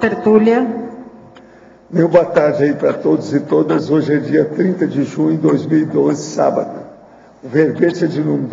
tertúlia. Meu boa tarde aí para todos e todas. Hoje é dia 30 de junho de 2012, sábado. O verbete é de número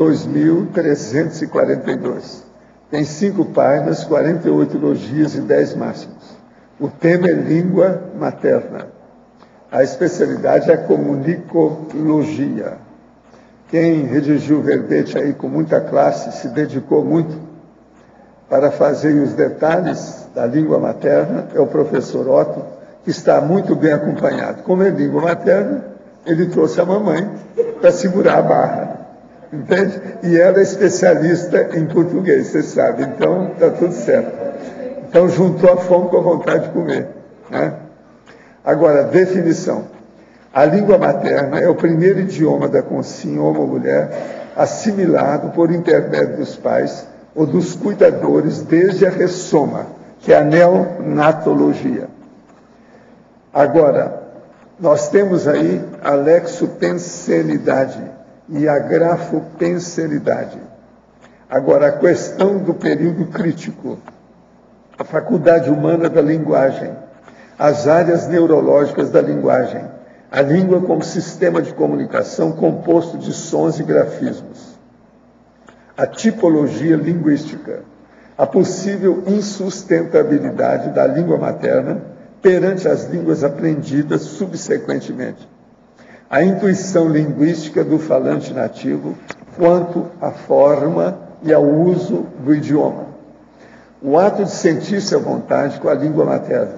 2342. Tem 5 páginas, 48 elogios e 10 máximos. O tema é língua materna. A especialidade é a comunicologia. Quem redigiu o verbete aí com muita classe, se dedicou muito para fazer os detalhes da língua materna, é o professor Otto, que está muito bem acompanhado. Como é língua materna, ele trouxe a mamãe para segurar a barra, entende? E ela é especialista em português, você sabe, então está tudo certo. Então juntou a fome com a vontade de comer, né? Agora, definição. A língua materna é o primeiro idioma da consciência homem ou mulher assimilado por intermédio dos pais ou dos cuidadores desde a ressoma, que é a neonatologia. Agora, nós temos aí a lexopensenidade e a grafopensenidade. Agora, a questão do período crítico, a faculdade humana da linguagem, as áreas neurológicas da linguagem, a língua como sistema de comunicação composto de sons e grafismos, a tipologia linguística, a possível insustentabilidade da língua materna perante as línguas aprendidas subsequentemente, a intuição linguística do falante nativo quanto à forma e ao uso do idioma, o ato de sentir-se à vontade com a língua materna.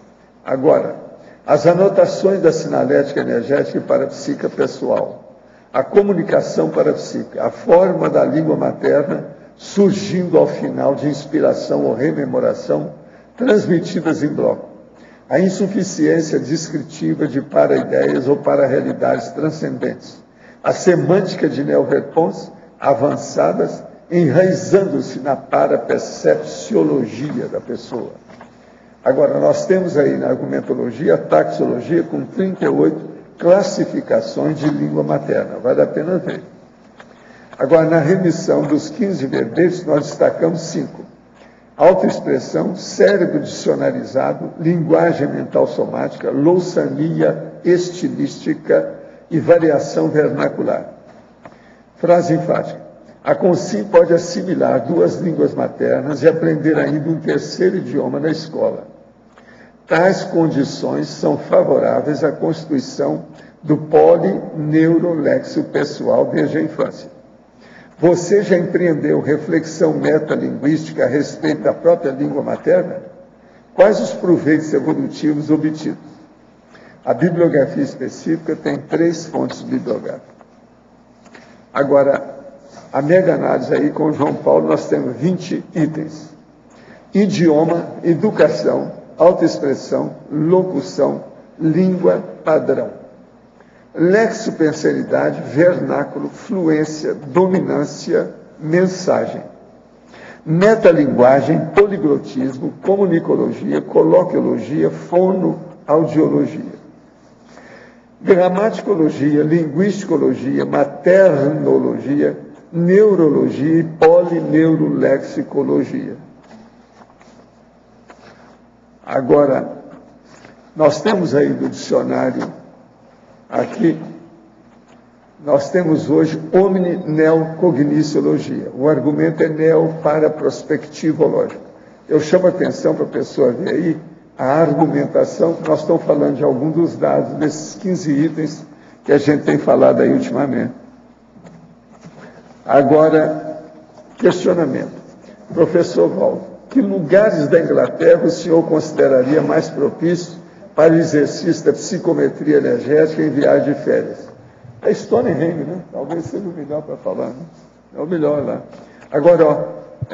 Agora, as anotações da sinalética energética e parapsíquica pessoal, a comunicação parapsíquica, a forma da língua materna surgindo ao final de inspiração ou rememoração, transmitidas em bloco, a insuficiência descritiva de para-ideias ou para-realidades transcendentes, a semântica de neovertons avançadas, enraizando-se na parapercepciologia da pessoa. Agora, nós temos aí na argumentologia a taxologia com 38 classificações de língua materna. Vale a pena ver. Agora, na remissão dos 15 verbetes, nós destacamos 5. Autoexpressão, cérebro dicionarizado, linguagem mental somática, louçania estilística e variação vernacular. Frase enfática. A consciência pode assimilar 2 línguas maternas e aprender ainda um terceiro idioma na escola. Tais condições são favoráveis à constituição do polineurolexo pessoal desde a infância. Você já empreendeu reflexão metalinguística a respeito da própria língua materna? Quais os proveitos evolutivos obtidos? A bibliografia específica tem 3 fontes bibliográficas. Agora, a mega análise aí com o João Paulo, nós temos 20 itens. Idioma, educação, autoexpressão, locução, língua padrão. Lexopensenidade, vernáculo, fluência, dominância, mensagem. Metalinguagem, poliglotismo, comunicologia, coloquiologia, fonoaudiologia. Gramaticologia, linguisticologia, maternologia, neurologia e polineurolexicologia. Agora, nós temos aí do dicionário, aqui, nós temos hoje omni-neocogniciologia. O argumento é neo-para-prospectivológico. Eu chamo a atenção para a pessoa ver aí a argumentação, que nós estamos falando de algum dos dados desses 15 itens que a gente tem falado aí ultimamente. Agora, questionamento. Professor Valdo, que lugares da Inglaterra o senhor consideraria mais propício para o exercício da psicometria energética em viagem de férias? É Stonehenge, né? Talvez seja o melhor para falar, né? É o melhor lá. Agora, ó,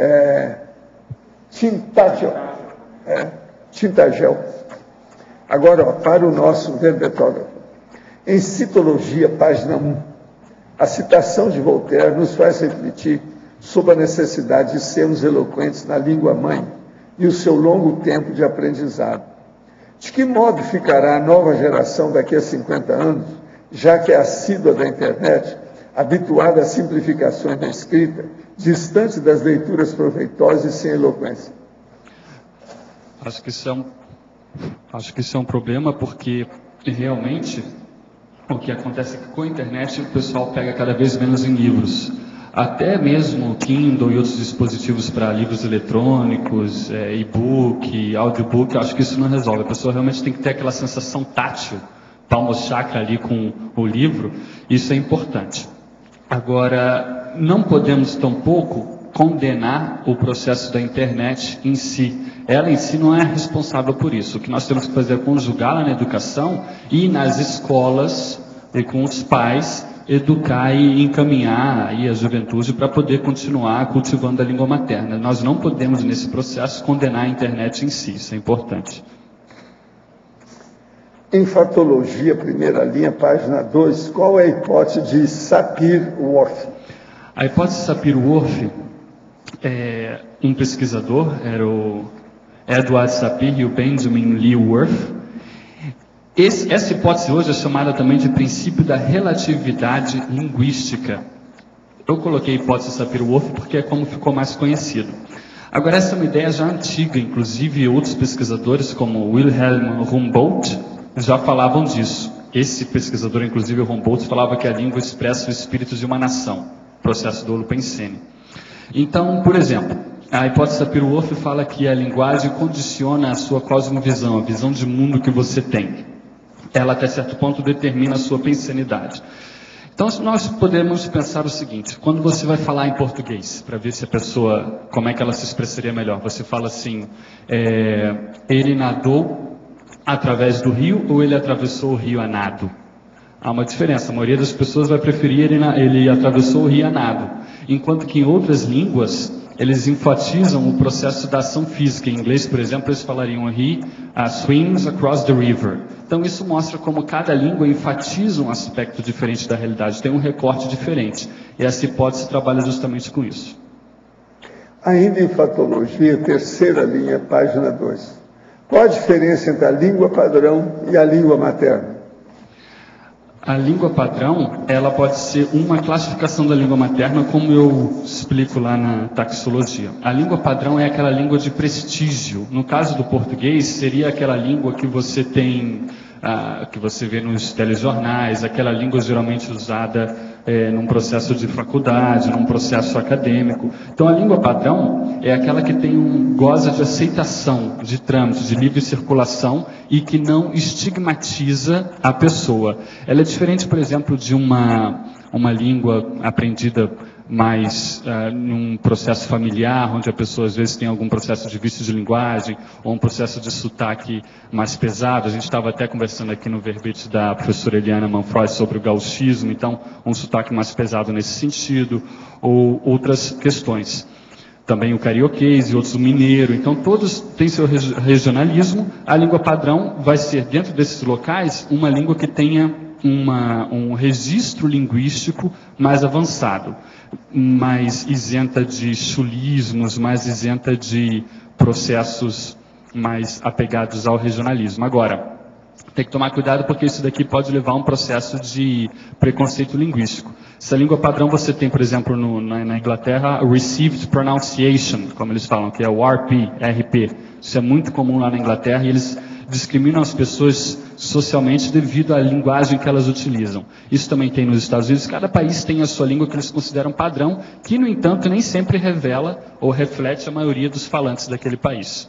Tintagel. Agora, ó, para o nosso verbetógrafo. Em Citologia, página 1, a citação de Voltaire nos faz refletir sobre a necessidade de sermos eloquentes na língua mãe e o seu longo tempo de aprendizado. De que modo ficará a nova geração daqui a 50 anos, já que é assídua da internet, habituada a simplificações na escrita, distante das leituras proveitosas e sem eloquência? Acho que isso é Acho que isso é um problema porque realmente o que acontece é que com a internet o pessoal pega cada vez menos em livros. Até mesmo Kindle e outros dispositivos para livros eletrônicos, e-book, audiobook, acho que isso não resolve. A pessoa realmente tem que ter aquela sensação tátil, palmo chakra ali com o livro, isso é importante. Agora, não podemos tampouco condenar o processo da internet em si. Ela em si não é responsável por isso. O que nós temos que fazer é conjugá-la na educação e nas escolas e com os pais educar e encaminhar aí a juventude para poder continuar cultivando a língua materna. Nós não podemos nesse processo condenar a internet em si, isso é importante. Enfatologia, primeira linha, página 2, qual é a hipótese de Sapir-Whorf? A hipótese de Sapir-Whorf um pesquisador, era o Edward Sapir e o Benjamin Lee Whorf. Essa hipótese hoje é chamada também de princípio da relatividade linguística. Eu coloquei a hipótese de Sapir-Whorf porque é como ficou mais conhecido. Agora, essa é uma ideia já antiga, inclusive outros pesquisadores como Wilhelm Humboldt já falavam disso. Esse pesquisador, inclusive o Humboldt, falava que a língua expressa o espírito de uma nação, processo do Holopensene. Então, por exemplo, a hipótese Sapir-Whorf fala que a linguagem condiciona a sua cosmovisão, a visão de mundo que você tem. Ela, até certo ponto, determina a sua pensanidade. Então, nós podemos pensar o seguinte, quando você vai falar em português, para ver se a pessoa, como é que ela se expressaria melhor, você fala assim, ele nadou através do rio ou ele atravessou o rio a nado? Há uma diferença, a maioria das pessoas vai preferir ele atravessou o rio a nado, enquanto que em outras línguas, eles enfatizam o processo da ação física. Em inglês, por exemplo, eles falariam he swims across the river. Então isso mostra como cada língua enfatiza um aspecto diferente da realidade, tem um recorte diferente. E essa hipótese trabalha justamente com isso. Ainda em fatologia, terceira linha, página 2. Qual a diferença entre a língua padrão e a língua materna? A língua padrão, ela pode ser uma classificação da língua materna, como eu explico lá na taxologia. A língua padrão é aquela língua de prestígio. No caso do português, seria aquela língua que você tem, que você vê nos telejornais, aquela língua geralmente usada num processo de faculdade, num processo acadêmico. Então, a língua padrão é aquela que goza de aceitação, de trâmite, de livre circulação e que não estigmatiza a pessoa. Ela é diferente, por exemplo, de uma língua aprendida mais num processo familiar, onde a pessoa às vezes tem algum processo de vício de linguagem ou um processo de sotaque mais pesado. A gente estava até conversando aqui no verbete da professora Eliana Manfroy sobre o gauchismo, então um sotaque mais pesado nesse sentido, ou outras questões. Também o carioquês e outros o mineiro, então todos têm seu regionalismo. A língua padrão vai ser, dentro desses locais, uma língua que tenha um registro linguístico mais avançado, mais isenta de chulismos, mais isenta de processos mais apegados ao regionalismo. Agora, tem que tomar cuidado porque isso daqui pode levar a um processo de preconceito linguístico. Se a língua padrão você tem, por exemplo, na Inglaterra, Received Pronunciation, como eles falam, que é o RP. Isso é muito comum lá na Inglaterra e eles discriminam as pessoas socialmente devido à linguagem que elas utilizam. Isso também tem nos Estados Unidos. Cada país tem a sua língua que eles consideram padrão, que, no entanto, nem sempre revela ou reflete a maioria dos falantes daquele país.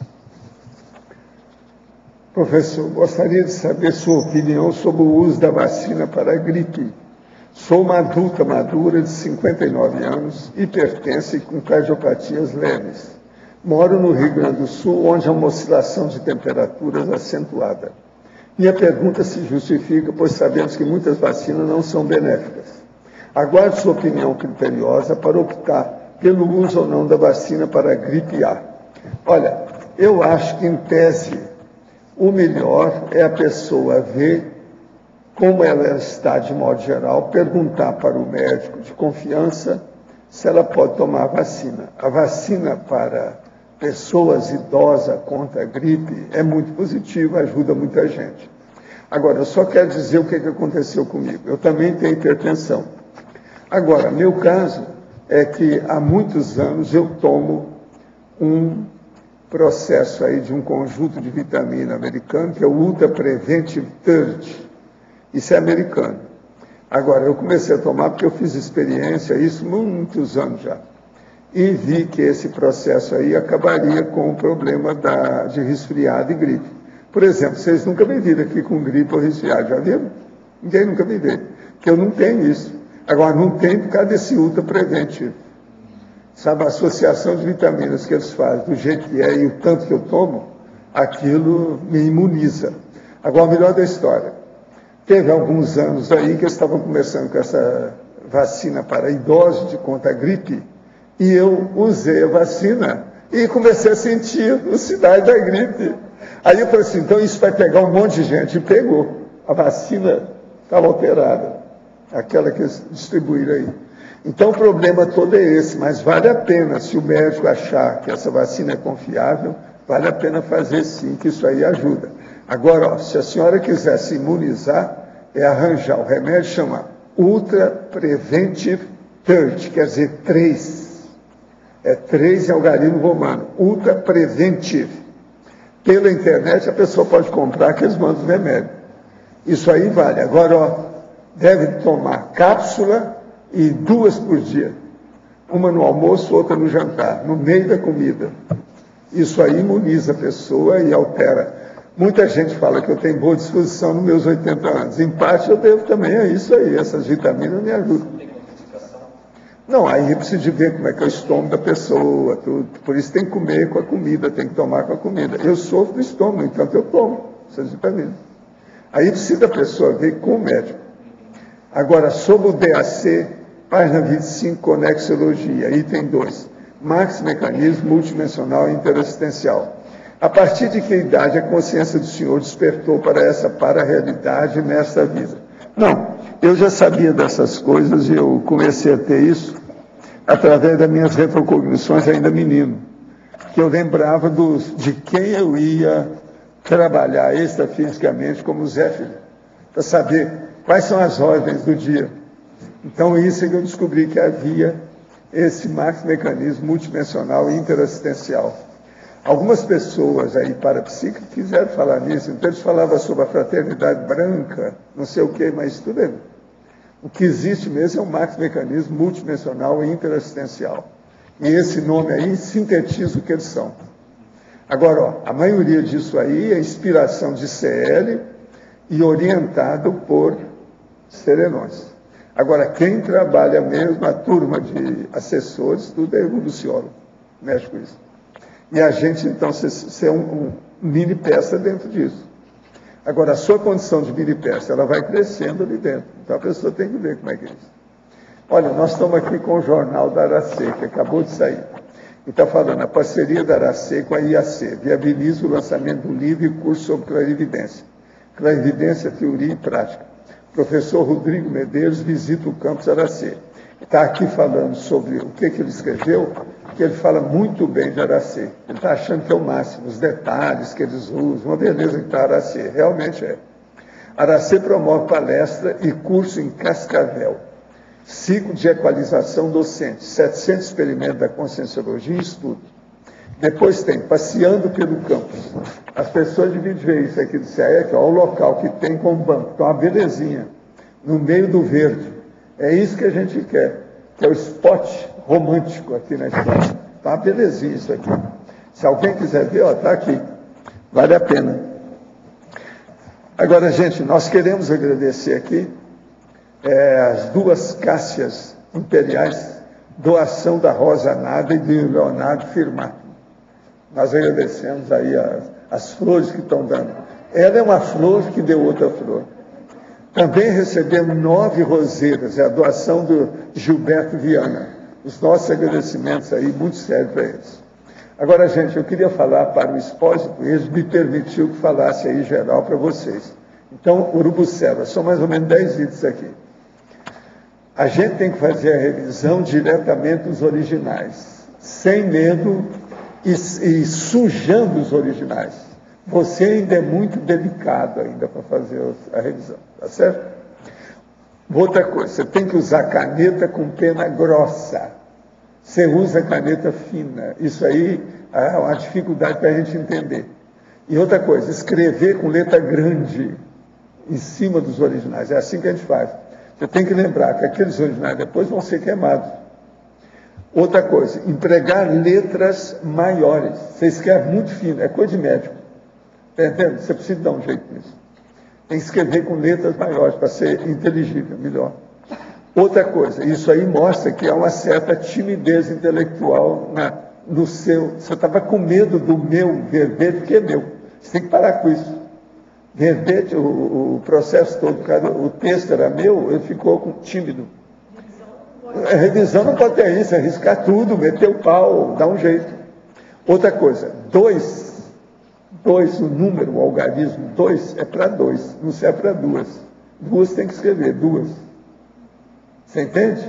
Professor, gostaria de saber sua opinião sobre o uso da vacina para a gripe. Sou uma adulta madura de 59 anos, hipertensa e com cardiopatias leves. Moro no Rio Grande do Sul, onde há uma oscilação de temperaturas acentuada. Minha pergunta se justifica, pois sabemos que muitas vacinas não são benéficas. Aguardo sua opinião criteriosa para optar pelo uso ou não da vacina para a gripe A. Olha, eu acho que, em tese, o melhor é a pessoa ver como ela está de modo geral, perguntar para o médico de confiança se ela pode tomar a vacina. A vacina para pessoas idosas contra a gripe é muito positiva, ajuda muita gente. Agora, eu só quero dizer o que aconteceu comigo. Eu também tenho hipertensão. Agora, meu caso é que há muitos anos eu tomo um processo aí de um conjunto de vitamina americano, que é o Ultra Preventive Third. Isso é americano. Agora, eu comecei a tomar porque eu fiz experiência, isso muitos anos já, e vi que esse processo aí acabaria com o problema de resfriado e gripe. Por exemplo, vocês nunca me viram aqui com gripe ou resfriado, já viram? Ninguém nunca me vê, porque eu não tenho isso. Agora, não tem por causa desse Ultra Preventive. Sabe, a associação de vitaminas que eles fazem, do jeito que é e o tanto que eu tomo, aquilo me imuniza. Agora, o melhor da história, teve alguns anos aí que eles estavam começando com essa vacina para idosos contra a gripe, e eu usei a vacina e comecei a sentir os sinais da gripe. Aí eu falei assim, então isso vai pegar um monte de gente. E pegou. A vacina estava alterada, aquela que eles distribuíram aí. Então o problema todo é esse, mas vale a pena, se o médico achar que essa vacina é confiável, vale a pena fazer sim, que isso aí ajuda. Agora, ó, se a senhora quiser se imunizar, é arranjar o remédio, chama Ultra Preventive Third, quer dizer 3. É 3 em algarismo romano, Ultra Preventive. Pela internet a pessoa pode comprar que eles mandam o remédio. Isso aí vale. Agora, ó, deve tomar cápsula e 2 por dia. Uma no almoço, outra no jantar, no meio da comida. Isso aí imuniza a pessoa e altera. Muita gente fala que eu tenho boa disposição nos meus 80 anos. Em parte eu devo também a isso aí. Essas vitaminas me ajudam. Não, aí precisa de ver como é que é o estômago da pessoa, tudo. Por isso tem que comer com a comida, tem que tomar com a comida. Eu sofro do estômago, então eu tomo essas vitaminas. Aí precisa da pessoa ver com o médico. Agora, sobre o DAC, página 25, Conexiologia, item 2. Marx Mecanismo Multidimensional e Interassistencial. A partir de que idade a consciência do senhor despertou para essa para-realidade nesta vida? Não, eu já sabia dessas coisas e eu comecei a ter isso através das minhas retrocognições ainda menino, que eu lembrava de quem eu ia trabalhar extrafisicamente como Zé Felipe, para saber quais são as ordens do dia. Então isso é que eu descobri que havia esse mecanismo multidimensional e interassistencial. Algumas pessoas aí parapsíquicas quiseram falar nisso, então eles falavam sobre a fraternidade branca, não sei o que, mas tudo é. O que existe mesmo é um mecanismo multidimensional e interassistencial. E esse nome aí sintetiza o que eles são. Agora, ó, a maioria disso aí é inspiração de CL e orientado por serenões. Agora, quem trabalha mesmo, a turma de assessores, tudo é evoluciólogo, mexe com isso. E a gente, então, ser um mini peça dentro disso. Agora, a sua condição de mini peça, ela vai crescendo ali dentro. Então, a pessoa tem que ver como é que é isso. Olha, nós estamos aqui com o jornal da Aracê, que acabou de sair. E está falando, a parceria da Aracê com a IAC viabiliza o lançamento do livro e curso sobre clarividência. Clarividência, teoria e prática. Professor Rodrigo Medeiros visita o campus Aracê. Está aqui falando sobre o que ele escreveu, que ele fala muito bem de Aracê. Ele está achando que é o máximo, os detalhes que eles usam, uma beleza que está Aracê, realmente é. Aracê promove palestra e curso em Cascavel. Ciclo de equalização docente, 700 experimentos da Conscienciologia e estudo. Depois tem Passeando pelo Campus. As pessoas deviam ver isso aqui do CAEC, ó, o local que tem com banco, então uma belezinha, no meio do verde. É isso que a gente quer, que é o spot romântico aqui na escola. Tá uma belezinha isso aqui. Se alguém quiser ver, está aqui. Vale a pena. Agora, gente, nós queremos agradecer aqui as 2 Cássias imperiais, doação da Rosa Nada e do Leonardo Firmato. Nós agradecemos aí as flores que estão dando. Ela é uma flor que deu outra flor. Também recebemos 9 roseiras, é a doação do Gilberto Viana. Os nossos agradecimentos aí, muito sérios para eles. Agora, gente, eu queria falar para o Expósito, eles me permitiu que falasse aí geral para vocês. Então, Urubucela, são mais ou menos 10 itens aqui. A gente tem que fazer a revisão diretamente dos originais, sem medo e sujando os originais. Você ainda é muito delicado ainda para fazer a revisão, tá certo? Outra coisa, você tem que usar caneta com pena grossa. Você usa caneta fina. Isso aí é uma dificuldade para a gente entender. E outra coisa, escrever com letra grande em cima dos originais. É assim que a gente faz. Você tem que lembrar que aqueles originais depois vão ser queimados. Outra coisa, empregar letras maiores. Você escreve muito fino, é coisa de médico. Está entendendo? Você precisa dar um jeito nisso. Tem que escrever com letras maiores para ser inteligível, melhor. Outra coisa, isso aí mostra que há uma certa timidez intelectual no seu. Você estava com medo do meu verbete, porque é meu. Você tem que parar com isso. Verbete, o processo todo, o texto era meu, ele ficou tímido. A revisão não pode ter isso, arriscar tudo, meter o pau, dar um jeito. Outra coisa, dois, o número, o algarismo, 2 é para 2, não serve para 2. 2 tem que escrever, 2. Você entende?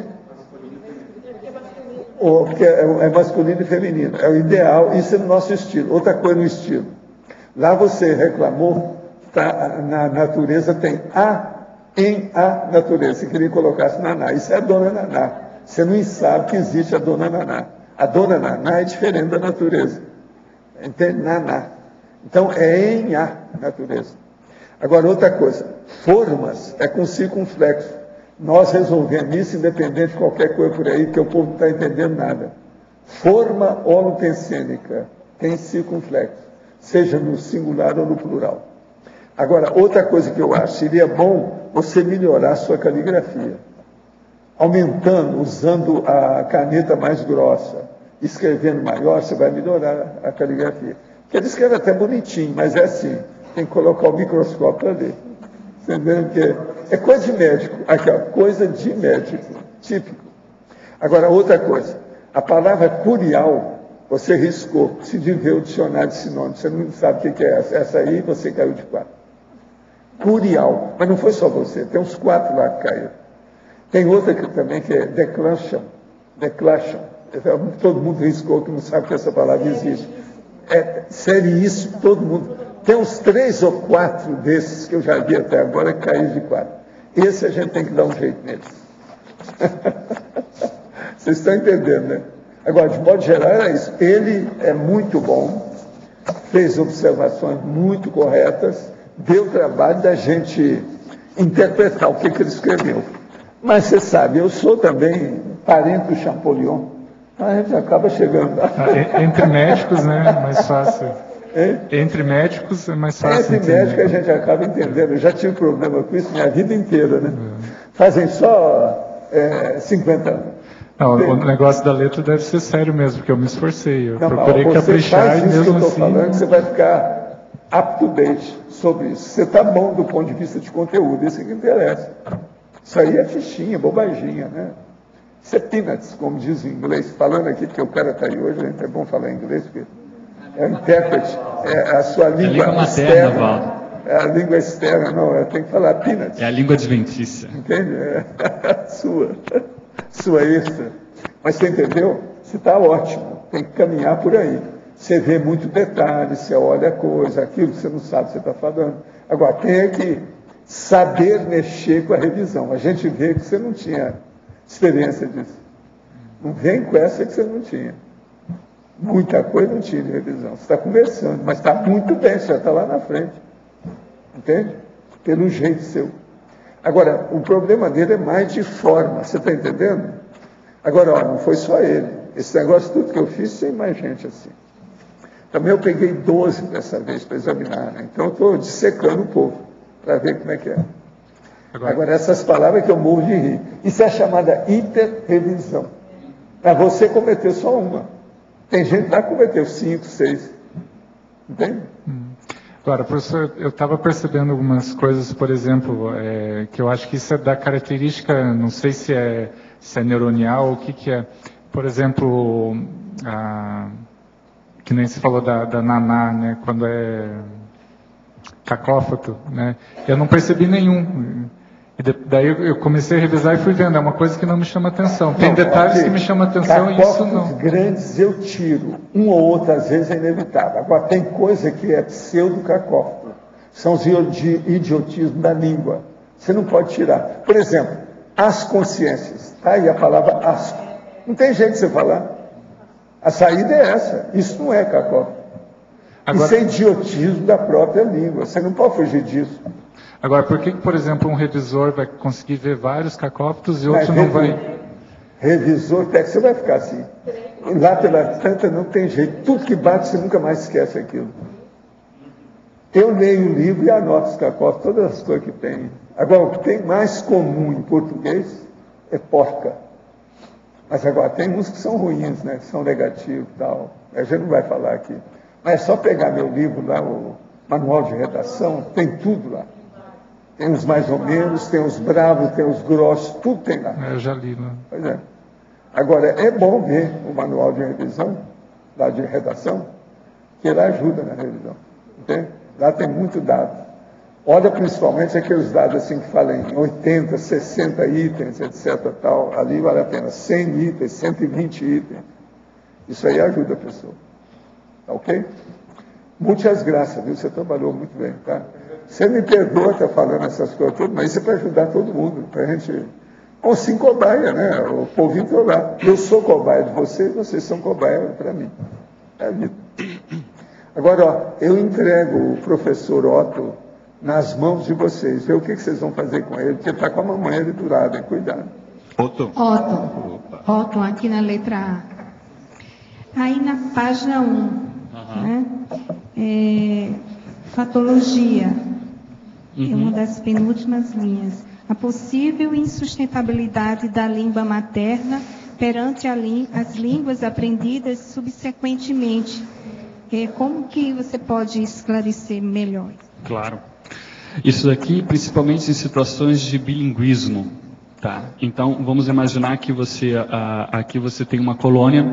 Porque é masculino e feminino. É o ideal, isso é no nosso estilo. Outra coisa no estilo. Lá você reclamou, na natureza tem em a natureza. Você queria que colocasse Naná. Isso é a dona Naná. Você não sabe que existe a dona Naná. A dona Naná é diferente da natureza. Entende? Naná. Então, é em a natureza. Agora, outra coisa. Formas é com circunflexo. Nós resolvemos isso independente de qualquer coisa por aí, que o povo não está entendendo nada. Forma holotensênica tem circunflexo, seja no singular ou no plural. Agora, outra coisa que eu acho, seria bom você melhorar a sua caligrafia. Aumentando, usando a caneta mais grossa, escrevendo maior, você vai melhorar a caligrafia. Porque ele escreve até bonitinho, mas é assim, tem que colocar o microscópio para ver. Entendeu? Que é coisa de médico. Aqui, ó, coisa de médico, típico. Agora, outra coisa, a palavra curial, você riscou, se de ver o dicionário de sinônimos, você não sabe o que é essa. Essa aí você caiu de 4. Curial, mas não foi só você, tem uns 4 lá que caíram. Tem outra que também que é declaration. Todo mundo riscou que não sabe que essa palavra existe. É seríssimo, todo mundo. Tem uns 3 ou 4 desses que eu já vi até agora que caíram de 4. Esse a gente tem que dar um jeito neles. Vocês estão entendendo, né? Agora, de modo geral, era isso. Ele é muito bom, fez observações muito corretas, deu trabalho da gente interpretar o que ele escreveu. Mas você sabe, eu sou também parente do Champollion. A gente acaba chegando lá. Entre médicos, né? Mais fácil. Entre médicos é mais fácil. Entre médicos a gente acaba entendendo. Eu já tive problema com isso minha vida inteira, né? Fazem só 50 anos. Não, o negócio da letra deve ser sério mesmo, porque eu me esforcei. Eu procurei caprichar e mesmo que eu estou assim... falando, você vai ficar up to date sobre isso. Você está bom do ponto de vista de conteúdo, isso é que interessa. Isso aí é fichinha, bobaginha, né? Isso é peanuts, como diz em inglês. Falando aqui, porque o cara está aí hoje, é bom falar inglês, porque é o intérprete, é a sua língua materna, externa. Valdo. É a língua externa, não, tem que falar peanuts. É a língua adventícia. Entende? Sua extra. Mas você entendeu? Você está ótimo, tem que caminhar por aí. Você vê muito detalhe, você olha a coisa, aquilo que você não sabe, você está falando. Agora, tem que saber mexer com a revisão. A gente vê que você não tinha experiência disso. Não vem com essa que você não tinha. Muita coisa não tinha de revisão. Você está conversando, mas está muito bem, você já está lá na frente. Entende? Pelo jeito seu. Agora, o problema dele é mais de forma, você está entendendo? Agora, ó, não foi só ele. Esse negócio tudo que eu fiz, tem mais gente assim. Também eu peguei 12 dessa vez para examinar, né? Então eu estou dissecando um pouco, para ver como é que é. Agora, essas palavras que eu morro de rir. Isso é chamada hiperrevisão. Para você cometer só uma. Tem gente lá que cometeu 5, 6. Entende? Agora, professor, eu estava percebendo algumas coisas, por exemplo, que eu acho que isso é da característica, não sei se é neuronial ou o que é. Por exemplo, que nem se falou da Naná, né, quando é cacófato, né, eu não percebi nenhum. E daí eu comecei a revisar e fui vendo, é uma coisa que não me chama atenção. Tem detalhes que me chamam atenção e isso não. Grandes eu tiro, um ou outro às vezes é inevitável. Agora tem coisa que é pseudo-cacófato, são os idiotismos da língua. Você não pode tirar. Por exemplo, as consciências, tá aí a palavra asco. Não tem jeito de você falar. A saída é essa. Isso não é cacófato. Agora, isso é idiotismo da própria língua. Você não pode fugir disso. Agora, por que, por exemplo, um revisor vai conseguir ver vários cacófatos e outro não vai... Revisor, até que você vai ficar assim. Lá pela tanta não tem jeito. Tudo que bate, você nunca mais esquece aquilo. Eu leio o livro e anoto os cacófatos, todas as coisas que tem. Agora, o que tem mais comum em português é porca. Mas agora, tem uns que são ruins, né? Que são negativos e tal. A gente não vai falar aqui. Mas é só pegar meu livro lá, o manual de redação, tem tudo lá. Tem os mais ou menos, tem os bravos, tem os grossos, tudo tem lá. Eu já li, né? Pois é. Agora, é bom ver o manual de revisão, lá de redação, que ele ajuda na revisão. Entende? Lá tem muito dado. Olha principalmente aqueles dados assim que falam em 80, 60 itens, etc. Tal. Ali vale a pena 100 itens, 120 itens. Isso aí ajuda a pessoa. Tá ok? Muitas graças, viu? Você trabalhou muito bem, tá? Você me perdoa estar falando essas coisas todas, mas isso é para ajudar todo mundo, para a gente... Ou sim, cobaia, né? O povinho está lá. Eu sou cobaia de vocês, vocês são cobaia para mim. É a vida. Agora, ó, eu entrego o professor Otto nas mãos de vocês. Vê o que vocês vão fazer com ele, porque está com a mamãe ali do lado, hein? Cuidado. Otto, aqui na letra A. Aí na página 1, né? Fatologia. É uma das penúltimas linhas. A possível insustentabilidade da língua materna perante as línguas aprendidas subsequentemente. Como que você pode esclarecer melhor? Claro. Isso daqui, principalmente em situações de bilinguismo. Tá? Então, vamos imaginar que aqui você tem uma colônia,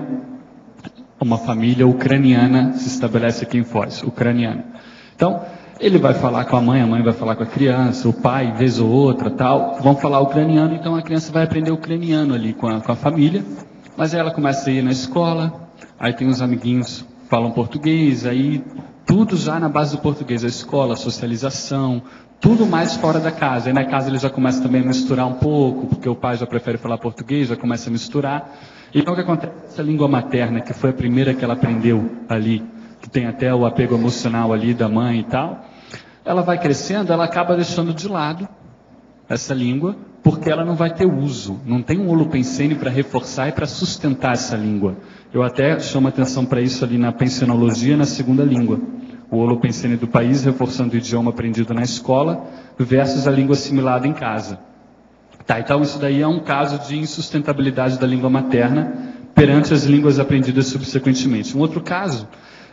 uma família ucraniana se estabelece aqui em Foz, ucraniana. Então, ele vai falar com a mãe vai falar com a criança, o pai, vez ou outra, tal, vão falar ucraniano, então a criança vai aprender ucraniano ali com a família, mas aí ela começa a ir na escola, aí tem os amiguinhos que falam português, aí tudo já na base do português, a escola, a socialização, tudo mais fora da casa. Aí na casa ele já começa também a misturar um pouco, porque o pai já prefere falar português, já começa a misturar. Então o que acontece? Essa língua materna, que foi a primeira que ela aprendeu ali, que tem até o apego emocional ali da mãe e tal, ela vai crescendo, ela acaba deixando de lado essa língua, porque ela não vai ter uso, não tem um holopensene para reforçar e para sustentar essa língua. Eu até chamo atenção para isso ali na pensionologia, na segunda língua. O holopensene do país, reforçando o idioma aprendido na escola, versus a língua assimilada em casa. Tá, então isso daí é um caso de insustentabilidade da língua materna perante as línguas aprendidas subsequentemente. Um outro caso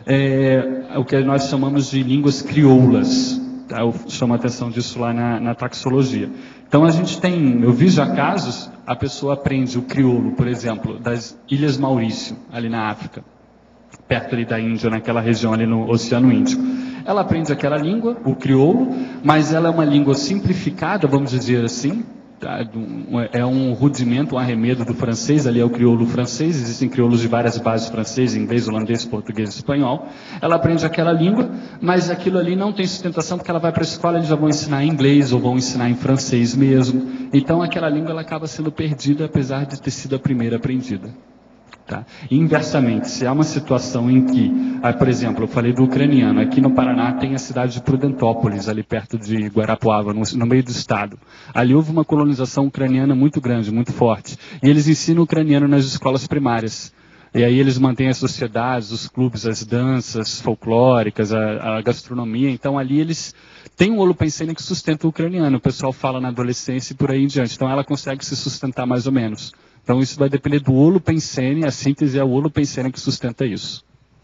é o que nós chamamos de línguas crioulas. Tá? Eu chamo a atenção disso lá na taxologia. Então a gente tem, eu vi já casos, a pessoa aprende o crioulo, por exemplo, das Ilhas Maurício, ali na África, perto ali da Índia, naquela região ali no Oceano Índico. Ela aprende aquela língua, o crioulo, mas ela é uma língua simplificada, vamos dizer assim, tá? É um rudimento, um arremedo do francês, ali é o crioulo francês, existem crioulos de várias bases francês, inglês, holandês, português, espanhol. Ela aprende aquela língua, mas aquilo ali não tem sustentação, porque ela vai para a escola, eles já vão ensinar em inglês, ou vão ensinar em francês mesmo. Então aquela língua ela acaba sendo perdida, apesar de ter sido a primeira aprendida. Tá? Inversamente, se há uma situação em que, por exemplo, eu falei do ucraniano, aqui no Paraná tem a cidade de Prudentópolis, ali perto de Guarapuava, no meio do estado. Ali houve uma colonização ucraniana muito grande, muito forte. E eles ensinam ucraniano nas escolas primárias. E aí eles mantêm as sociedades, os clubes, as danças folclóricas, a gastronomia. Então ali eles têm um holopensene que sustenta o ucraniano. O pessoal fala na adolescência e por aí em diante. Então ela consegue se sustentar mais ou menos. Então isso vai depender do holopensene, a síntese é o holopensene que sustenta isso.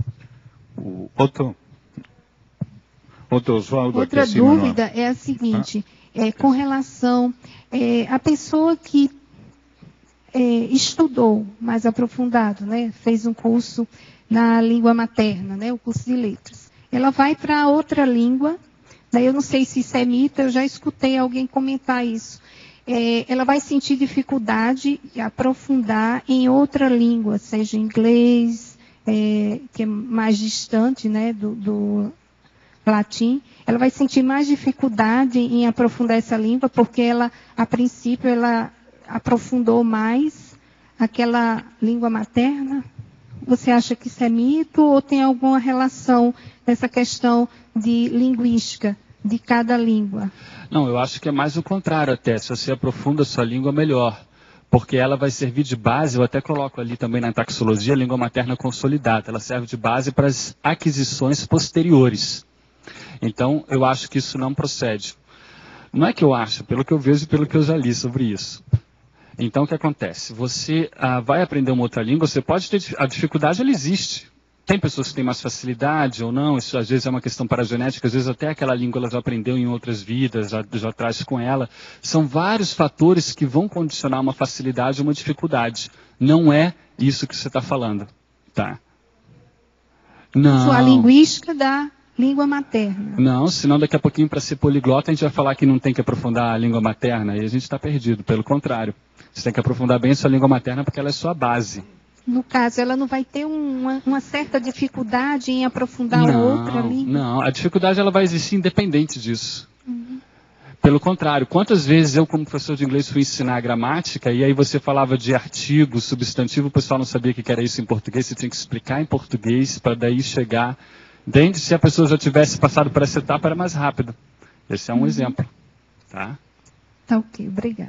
Outra dúvida é a seguinte, com relação à pessoa que estudou mais aprofundado, né, fez um curso na língua materna, né, o curso de letras. Ela vai para outra língua, né, eu não sei se isso é mito, eu já escutei alguém comentar isso. Ela vai sentir dificuldade em aprofundar em outra língua, seja inglês, que é mais distante, né, do latim. Ela vai sentir mais dificuldade em aprofundar essa língua, porque ela, a princípio, ela aprofundou mais aquela língua materna? Você acha que isso é mito ou tem alguma relação nessa questão de linguística de cada língua? Não, eu acho que é mais o contrário até. Se você aprofunda a sua língua, melhor. Porque ela vai servir de base, eu até coloco ali também na taxologia, a língua materna consolidada. Ela serve de base para as aquisições posteriores. Então, eu acho que isso não procede. Não é que eu acho, pelo que eu vejo e pelo que eu já li sobre isso. Então, o que acontece? Você vai aprender uma outra língua, você pode ter... A dificuldade, ela existe. Tem pessoas que têm mais facilidade ou não, isso às vezes é uma questão paragenética, às vezes até aquela língua ela já aprendeu em outras vidas, já traz com ela. São vários fatores que vão condicionar uma facilidade ou uma dificuldade. Não é isso que você está falando. Tá? Não. Sua linguística da língua materna. Não, senão daqui a pouquinho, para ser poliglota, a gente vai falar que não tem que aprofundar a língua materna, e a gente está perdido, pelo contrário. Você tem que aprofundar bem a sua língua materna porque ela é sua base. No caso, ela não vai ter uma certa dificuldade em aprofundar outra língua? Não, a dificuldade ela vai existir independente disso. Pelo contrário, quantas vezes eu, como professor de inglês, fui ensinar a gramática e aí você falava de artigo, substantivo, o pessoal não sabia o que era isso em português, você tinha que explicar em português para daí chegar. Dentro, se a pessoa já tivesse passado por essa etapa, era mais rápido. Esse é um exemplo. Tá? Tá ok, obrigada.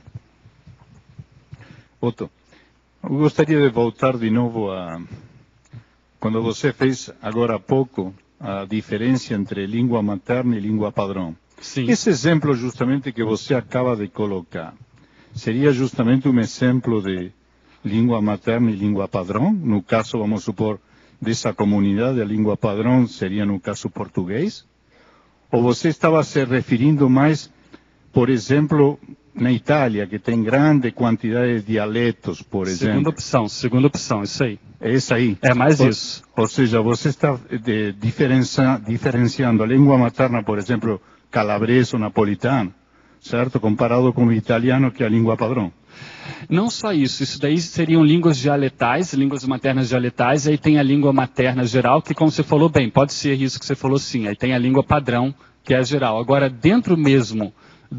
Otto, eu gostaria de voltar de novo a quando você fez agora há pouco a diferença entre língua materna e língua padrão. Sim. Esse exemplo justamente que você acaba de colocar, seria justamente um exemplo de língua materna e língua padrão? No caso, vamos supor, dessa comunidade, a língua padrão seria no caso português? Ou você estava se referindo mais, por exemplo, na Itália, que tem grande quantidade de dialetos, por exemplo? Segunda opção, isso aí. É isso aí. É mais isso. Ou seja, você está diferenciando a língua materna, por exemplo, calabrese ou napolitano, certo? Comparado com o italiano, que é a língua padrão. Não só isso, isso daí seriam línguas dialetais, línguas maternas dialetais, aí tem a língua materna geral, que como você falou bem, pode ser isso que você falou sim, aí tem a língua padrão, que é a geral. Agora, dentro mesmo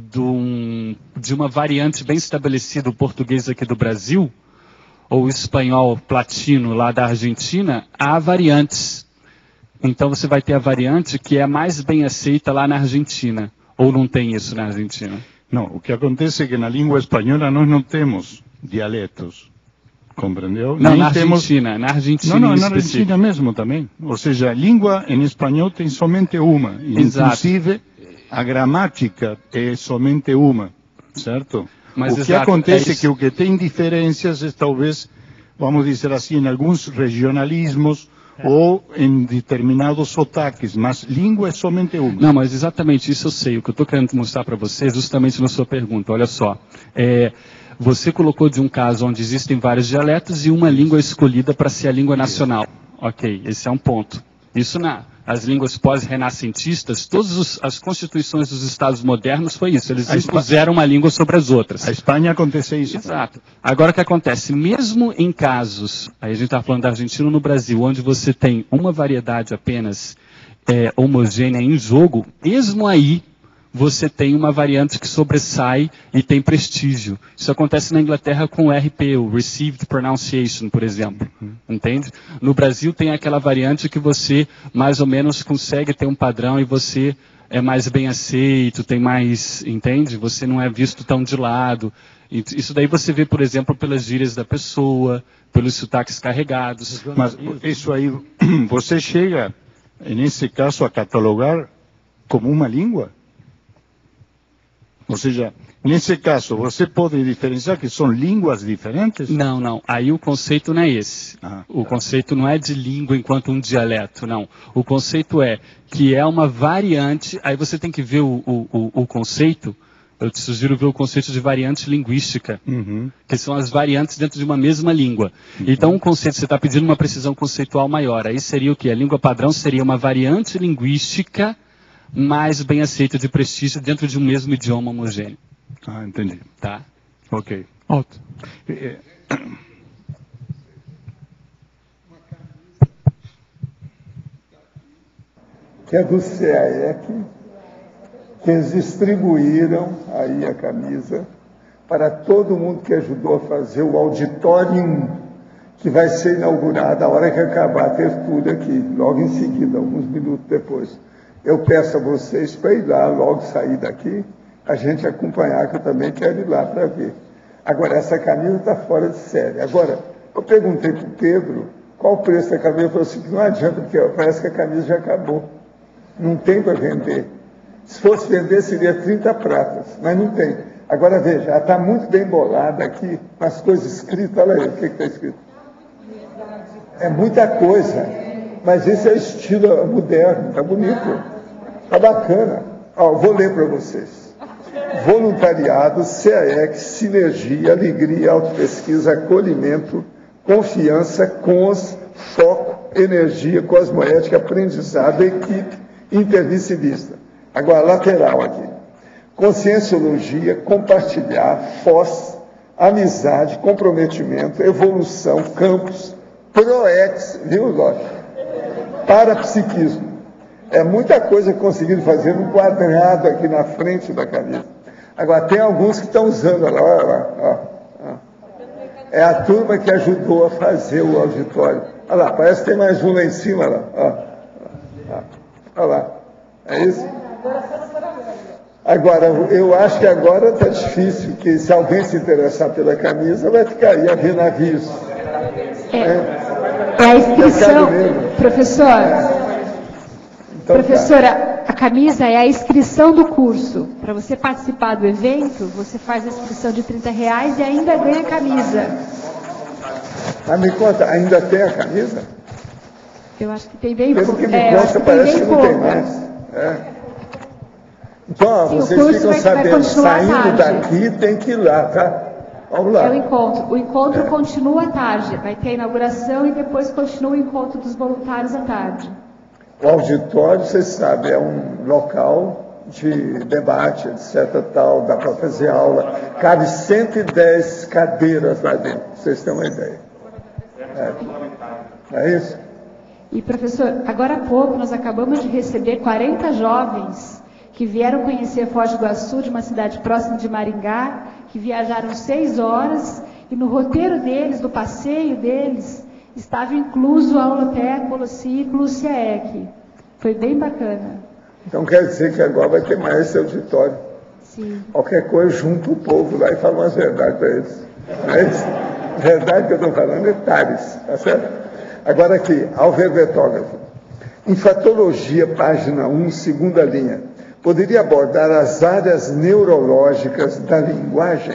de uma variante bem estabelecida, o português aqui do Brasil, ou o espanhol platino lá da Argentina, há variantes. Então você vai ter a variante que é mais bem aceita lá na Argentina, ou não tem isso na Argentina? Não, o que acontece é que na língua espanhola nós não temos dialetos, compreendeu? Não, na Argentina, na Argentina Não, na Argentina mesmo também. Ou seja, a língua em espanhol tem somente uma. Inclusive, a gramática é somente uma, certo? Mas o que acontece é que o que tem diferenças é talvez, vamos dizer assim, em alguns regionalismos, ou em determinados sotaques, mas língua é somente uma. Não, mas exatamente isso eu sei. O que eu estou querendo mostrar para você é justamente na sua pergunta. Olha só, você colocou de um caso onde existem vários dialetos e uma língua escolhida para ser a língua nacional. Ok, esse é um ponto. Isso as línguas pós-renascentistas, todas as constituições dos estados modernos foi isso. Eles impuseram uma língua sobre as outras. A Espanha acontece isso. Exato. Agora o que acontece? Mesmo em casos, aí a gente está falando da Argentina no Brasil, onde você tem uma variedade apenas homogênea em jogo, mesmo aí você tem uma variante que sobressai e tem prestígio. Isso acontece na Inglaterra com o RP, o Received Pronunciation, por exemplo. Entende? No Brasil tem aquela variante que você mais ou menos consegue ter um padrão e você é mais bem aceito, tem mais, entende? Você não é visto tão de lado. Isso daí você vê, por exemplo, pelas gírias da pessoa, pelos sotaques carregados. Mas isso aí, você chega, nesse caso, a catalogar como uma língua? Ou seja, nesse caso, você pode diferenciar que são línguas diferentes? Não. Aí o conceito não é esse. O conceito não é de língua enquanto um dialeto, não. O conceito é que é uma variante. Aí você tem que ver o conceito. Eu te sugiro ver o conceito de variante linguística, que são as variantes dentro de uma mesma língua. Então, o conceito, você está pedindo uma precisão conceitual maior. Aí seria o quê? A língua padrão seria uma variante linguística mais bem aceita de prestígio dentro de um mesmo idioma homogêneo. Ah, entendi. Tá? Ok. Otto. Que é do CAEC, que eles distribuíram aí a camisa para todo mundo que ajudou a fazer o auditório que vai ser inaugurado a hora que acabar a tertúlia aqui, logo em seguida, alguns minutos depois. Eu peço a vocês para ir lá, logo sair daqui, a gente acompanhar, que eu também quero ir lá para ver. Agora, essa camisa está fora de série. Agora, eu perguntei para o Pedro qual o preço da camisa, ele falou assim, não adianta, porque parece que a camisa já acabou. Não tem para vender. Se fosse vender, seria 30 pratas, mas não tem. Agora, veja, ela está muito bem bolada aqui, nas coisas escritas, olha aí, o que está escrito? É muita coisa, mas esse é estilo moderno, está bonito, está bacana. Ó, vou ler para vocês. Voluntariado, CAEC, sinergia, alegria, autopesquisa, acolhimento, confiança, cons, foco, energia, cosmoética, aprendizado, equipe, intervicivista. Agora, lateral aqui. Conscienciologia, compartilhar, FOS, amizade, comprometimento, evolução, campus, ProEx, viu, Lógico? Parapsiquismo. É muita coisa que conseguiram fazer num quadrado aqui na frente da camisa. Agora, tem alguns que estão usando, olha lá. É a turma que ajudou a fazer o auditório. Olha lá, parece que tem mais um lá em cima, olha lá. Olha lá. É isso? Agora, eu acho que agora está difícil, porque se alguém se interessar pela camisa, vai ficar aí a ver navios. A inscrição, professor, Então, professora, a camisa é a inscrição do curso. Para você participar do evento, você faz a inscrição de R$30 e ainda ganha a camisa. Mas me conta, ainda tem a camisa? Eu acho que tem bem Pelo pouco. que me consta, parece que não tem mais. Então, ó, Sim, vocês ficam sabendo, saindo tarde. daqui tem que ir lá, tá? Vamos lá. É o encontro. O encontro continua à tarde. Vai ter a inauguração e depois continua o encontro dos voluntários à tarde. O auditório, vocês sabem, é um local de debate, etc. Tal, dá para fazer aula. Cabe 110 cadeiras lá dentro, pra vocês terem uma ideia. É isso? E, professor, agora há pouco nós acabamos de receber 40 jovens que vieram conhecer Foz do Iguaçu, de uma cidade próxima de Maringá, que viajaram 6 horas, e no roteiro deles, do passeio deles, estava incluso a aula PEC, Holociclo, CAEC. Foi bem bacana. Então quer dizer que agora vai ter mais esse auditório. Sim. Qualquer coisa, junta o povo lá e fala umas verdades para eles. Mas a verdade que eu estou falando é detalhes, tá certo? Agora aqui, alvebetógrafo. Enfatologia, página 1, segunda linha. Poderia abordar as áreas neurológicas da linguagem?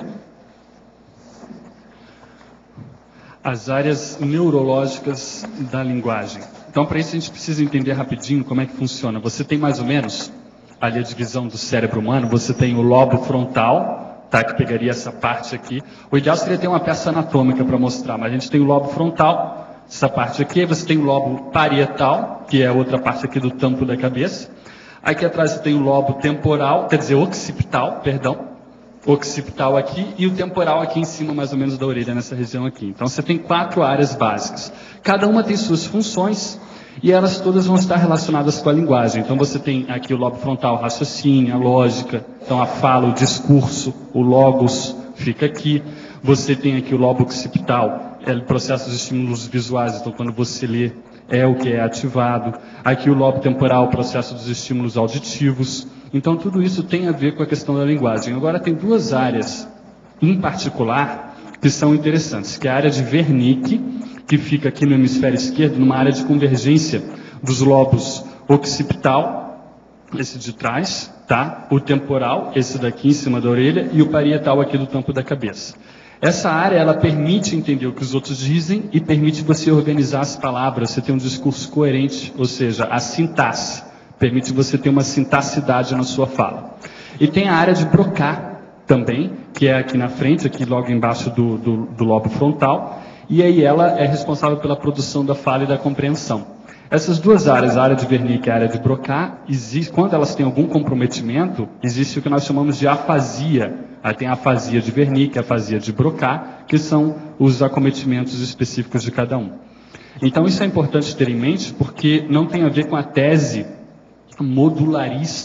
As áreas neurológicas da linguagem. Então, para isso, a gente precisa entender rapidinho como é que funciona. Você tem mais ou menos, ali a divisão do cérebro humano, você tem o lobo frontal, tá, que pegaria essa parte aqui. O ideal seria ter uma peça anatômica para mostrar, mas a gente tem o lobo frontal, essa parte aqui. Você tem o lobo parietal, que é a outra parte aqui do tampo da cabeça. Aqui atrás você tem o lobo temporal, quer dizer, occipital, perdão. Occipital aqui e o temporal aqui em cima, mais ou menos, da orelha, nessa região aqui. Então, você tem 4 áreas básicas. Cada uma tem suas funções e elas todas vão estar relacionadas com a linguagem. Então, você tem aqui o lobo frontal, raciocínio, a lógica, então a fala, o discurso, o logos fica aqui. Você tem aqui o lobo occipital, é o processo dos estímulos visuais, então quando você lê, é o que é ativado. Aqui o lobo temporal, o processo dos estímulos auditivos. Então, tudo isso tem a ver com a questão da linguagem. Agora, tem 2 áreas, em particular, que são interessantes, que é a área de Wernicke, que fica aqui no hemisfério esquerdo, numa área de convergência dos lobos occipital, esse de trás, tá? O temporal, esse daqui em cima da orelha, e o parietal aqui do tampo da cabeça. Essa área, ela permite entender o que os outros dizem e permite você organizar as palavras, você tem um discurso coerente, ou seja, a sintaxe. Permite você ter uma sintaxicidade na sua fala. E tem a área de Broca também, que é aqui na frente, aqui logo embaixo do lobo frontal, e aí ela é responsável pela produção da fala e da compreensão. Essas 2 áreas, a área de Wernicke e a área de Broca, quando elas têm algum comprometimento, existe o que nós chamamos de afasia. Aí tem a afasia de Wernicke, a afasia de Broca, que são os acometimentos específicos de cada um. Então isso é importante ter em mente, porque não tem a ver com a tese modularista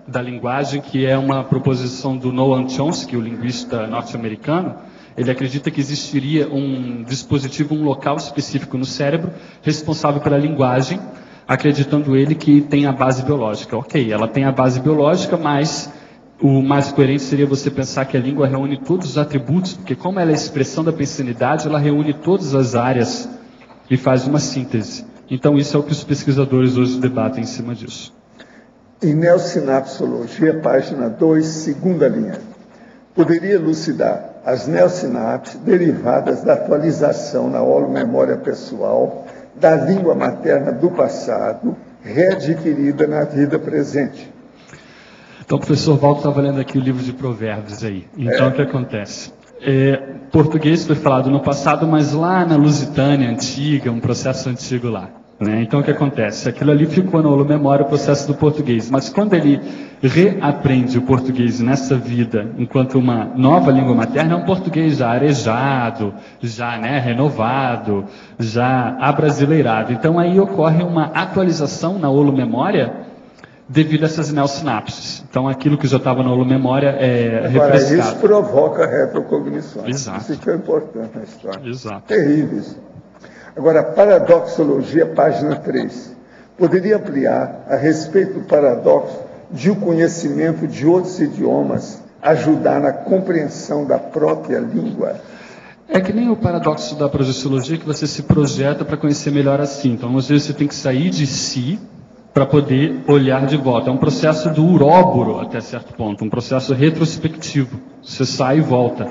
da linguagem, que é uma proposição do Noam Chomsky, o linguista norte-americano. Ele acredita que existiria um dispositivo, um local específico no cérebro responsável pela linguagem, acreditando ele que tem a base biológica. Ok, ela tem a base biológica, mas o mais coerente seria você pensar que a língua reúne todos os atributos, porque como ela é a expressão da pensanidade, ela reúne todas as áreas e faz uma síntese. Então isso é o que os pesquisadores hoje debatem em cima disso. Em neossinapsologia, página 2, segunda linha. Poderia elucidar as neossinapses derivadas da atualização na holomemória pessoal da língua materna do passado, readquirida na vida presente. Então, o professor Valdo estava lendo aqui o livro de Provérbios aí. Então, o que acontece? Português foi falado no passado, mas lá na Lusitânia antiga, um processo antigo lá. Né? Então, o que acontece? Aquilo ali ficou na holomemória, o processo do português. Mas quando ele reaprende o português nessa vida, enquanto uma nova língua materna, é um português já arejado, já renovado, já abrasileirado. Então, aí ocorre uma atualização na holomemória devido a essas neossinapses. Então, aquilo que já estava na holomemória é refrescado. Isso provoca retrocognições. Exato. Isso que é importante na história. Exato. Terrível isso. Agora, paradoxologia, página 3. Poderia ampliar a respeito do paradoxo de o conhecimento de outros idiomas ajudar na compreensão da própria língua? É que nem o paradoxo da projeciologia, que você se projeta para conhecer melhor assim. Então, às vezes, você tem que sair de si para poder olhar de volta. É um processo do uróboro, até certo ponto, um processo retrospectivo. Você sai e volta.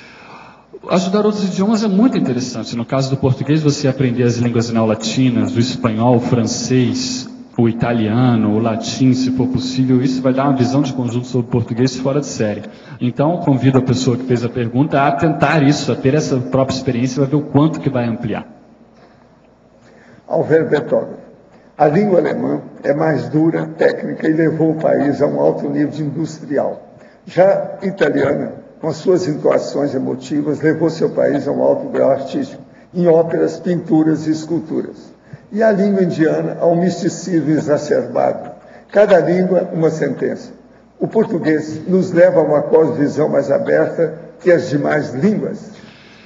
Ajudar outros idiomas é muito interessante. No caso do português, você aprender as línguas neolatinas, o espanhol, o francês, o italiano, o latim, se for possível. Isso vai dar uma visão de conjunto sobre o português fora de série. Então, convido a pessoa que fez a pergunta a tentar isso, a ter essa própria experiência, vai ver o quanto que vai ampliar. Alver Beethoven. A língua alemã é mais dura, técnica e levou o país a um alto nível industrial. Já italiana, com suas entoações emotivas, levou seu país a um alto grau artístico, em óperas, pinturas e esculturas. E a língua indiana, a um misticismo exacerbado. Cada língua, uma sentença. O português nos leva a uma cosmovisão mais aberta que as demais línguas.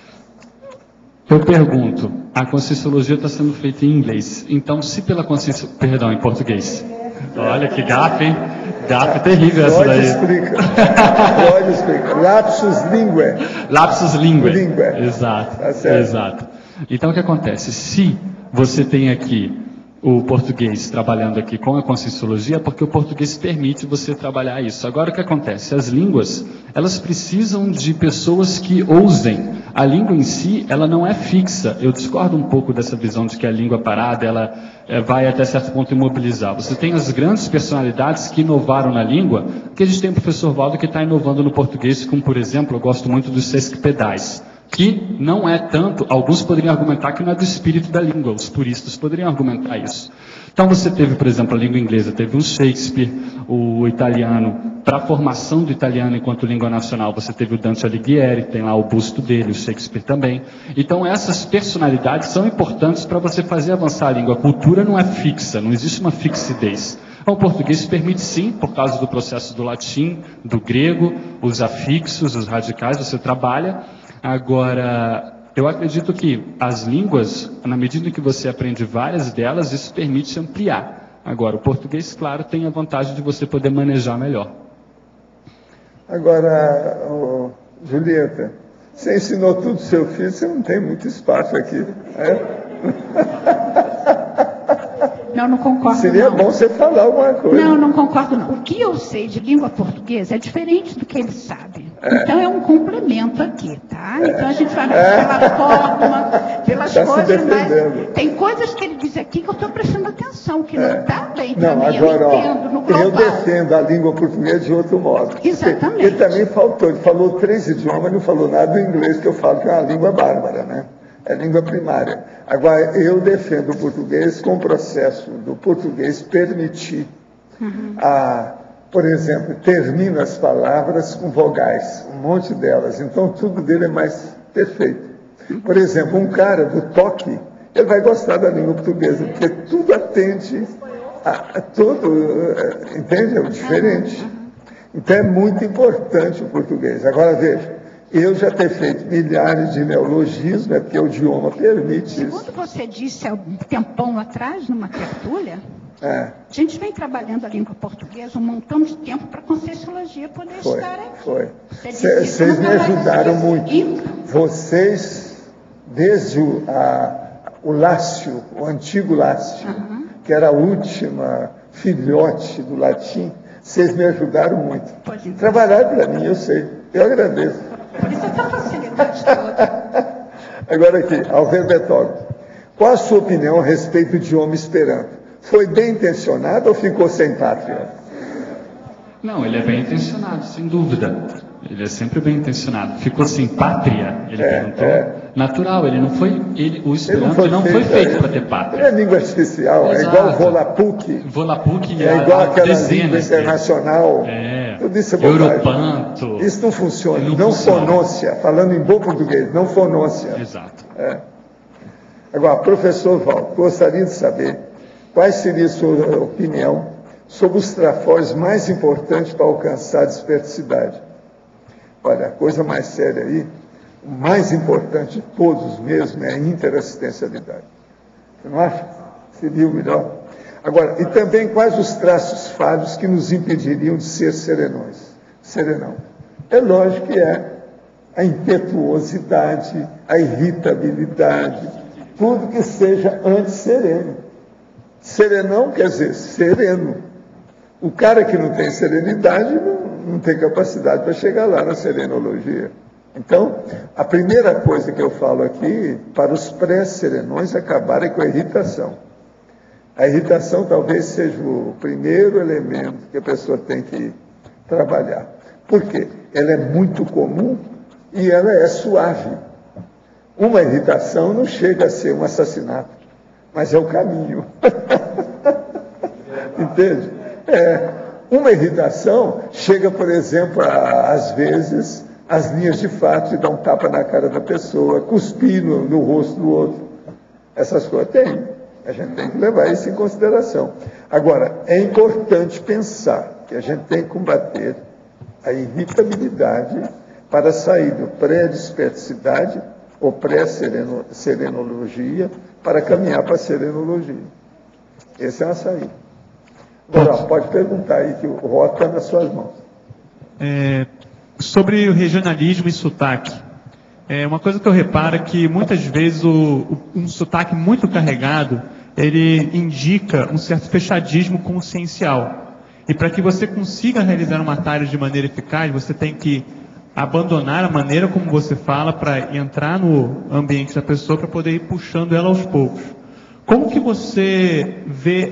Eu pergunto, a conscienciologia está sendo feita em inglês, então se pela consciência... Perdão, em português. Olha que gafe, hein? Gafe terrível essa daí. Freud explica. Lapsus linguae. Lapsus linguae. Linguae. Exato, Tá certo. exato. Então o que acontece? Se você tem aqui o português trabalhando aqui com a conscienciologia, é porque o português permite você trabalhar isso. Agora o que acontece? As línguas, elas precisam de pessoas que ousem. A língua em si, ela não é fixa. Eu discordo um pouco dessa visão de que a língua parada, ela vai até certo ponto imobilizar. Você tem as grandes personalidades que inovaram na língua, que a gente tem o professor Valdo que está inovando no português, como por exemplo, eu gosto muito dos sesquipedais, que não é tanto, alguns poderiam argumentar que não é do espírito da língua, os puristas poderiam argumentar isso. Então você teve, por exemplo, a língua inglesa, teve um Shakespeare, o italiano, para a formação do italiano enquanto língua nacional, você teve o Dante Alighieri, tem lá o busto dele, o Shakespeare também. Então essas personalidades são importantes para você fazer avançar a língua. A cultura não é fixa, não existe uma fixidez. O português permite sim, por causa do processo do latim, do grego, os afixos, os radicais, você trabalha. Agora, eu acredito que as línguas, na medida em que você aprende várias delas, isso permite ampliar. Agora, o português, claro, tem a vantagem de você poder manejar melhor. Agora, Julieta, você ensinou tudo pro seu filho, você não tem muito espaço aqui. Não concordo. Seria bom você falar alguma coisa. Não concordo não. O que eu sei de língua portuguesa é diferente do que ele sabe. Então é um complemento aqui, tá? Então a gente vai pela forma, pelas coisas, mas tem coisas que ele diz aqui que eu estou prestando atenção, que não está bem para mim. Agora, eu entendo no global. Eu defendo a língua portuguesa de outro modo. Exatamente. Ele também faltou, ele falou 3 idiomas, não falou nada do inglês, que eu falo que é uma língua bárbara, né? É língua primária. Agora, eu defendo o português com o processo do português permitir, por exemplo, termina as palavras com vogais, um monte delas. Então, tudo dele é mais perfeito. Por exemplo, um cara do toque, ele vai gostar da língua portuguesa, porque tudo atende Entende? É diferente. Então é muito importante o português. Agora veja, eu já ter feito milhares de neologismos, é porque o idioma permite isso. Segundo você disse há um tempão atrás, numa tertúlia, a gente vem trabalhando a língua portuguesa um montão de tempo para a Conscienciologia poder estar aqui. Foi. Vocês me ajudaram muito. Vocês, desde o Lácio, o antigo Lácio, que era a última filhote do latim, vocês me ajudaram muito. Trabalharam para mim, eu sei. Eu agradeço. Por isso essa facilidade toda. Agora aqui, Alberto Betório. Qual a sua opinião a respeito do idioma esperanto? Foi bem intencionado ou ficou sem pátria? Não, ele é bem intencionado, sem dúvida. Ele é sempre bem intencionado. Ficou sem pátria? Ele perguntou. Natural, ele não foi. O Esperanto não foi feito para ter pátria. É língua artificial, Exato. É igual o Volapük. Volapük é igual aquela língua internacional. Tudo isso é bobagem. Europanto. Isso não funciona. Não fonôncia. Falando em bom português, não fonôncia. Exato. Agora, professor Val, gostaria de saber qual seria a sua opinião sobre os trafores mais importantes para alcançar a dispersidade. Olha, a coisa mais séria aí, o mais importante de todos mesmo é a interassistencialidade. Você não acha? Seria o melhor. Agora, e também quais os traços falhos que nos impediriam de ser serenão? É lógico que é a impetuosidade, a irritabilidade, tudo que seja anti-sereno. Serenão quer dizer sereno. O cara que não tem serenidade não tem capacidade para chegar lá na serenologia. Então, a primeira coisa que eu falo aqui, para os pré-serenões acabarem com a irritação. A irritação talvez seja o primeiro elemento que a pessoa tem que trabalhar. Por quê? Ela é muito comum e ela é suave. Uma irritação não chega a ser um assassinato, mas é o caminho. Entende? Uma irritação chega, por exemplo, às vezes, às linhas de fato, e dá um tapa na cara da pessoa, cuspir no rosto do outro. Essas coisas tem. A gente tem que levar isso em consideração. Agora, é importante pensar que a gente tem que combater a irritabilidade para sair do pré-dispersidade ou pré-serenologia para caminhar para a serenologia. Essa é uma saída. Agora, pode perguntar aí, que o voto está nas suas mãos. Sobre o regionalismo e sotaque. Uma coisa que eu reparo é que muitas vezes um sotaque muito carregado, ele indica um certo fechadismo consciencial. E para que você consiga realizar uma tarefa de maneira eficaz, você tem que abandonar a maneira como você fala para entrar no ambiente da pessoa para poder ir puxando ela aos poucos. Como que você vê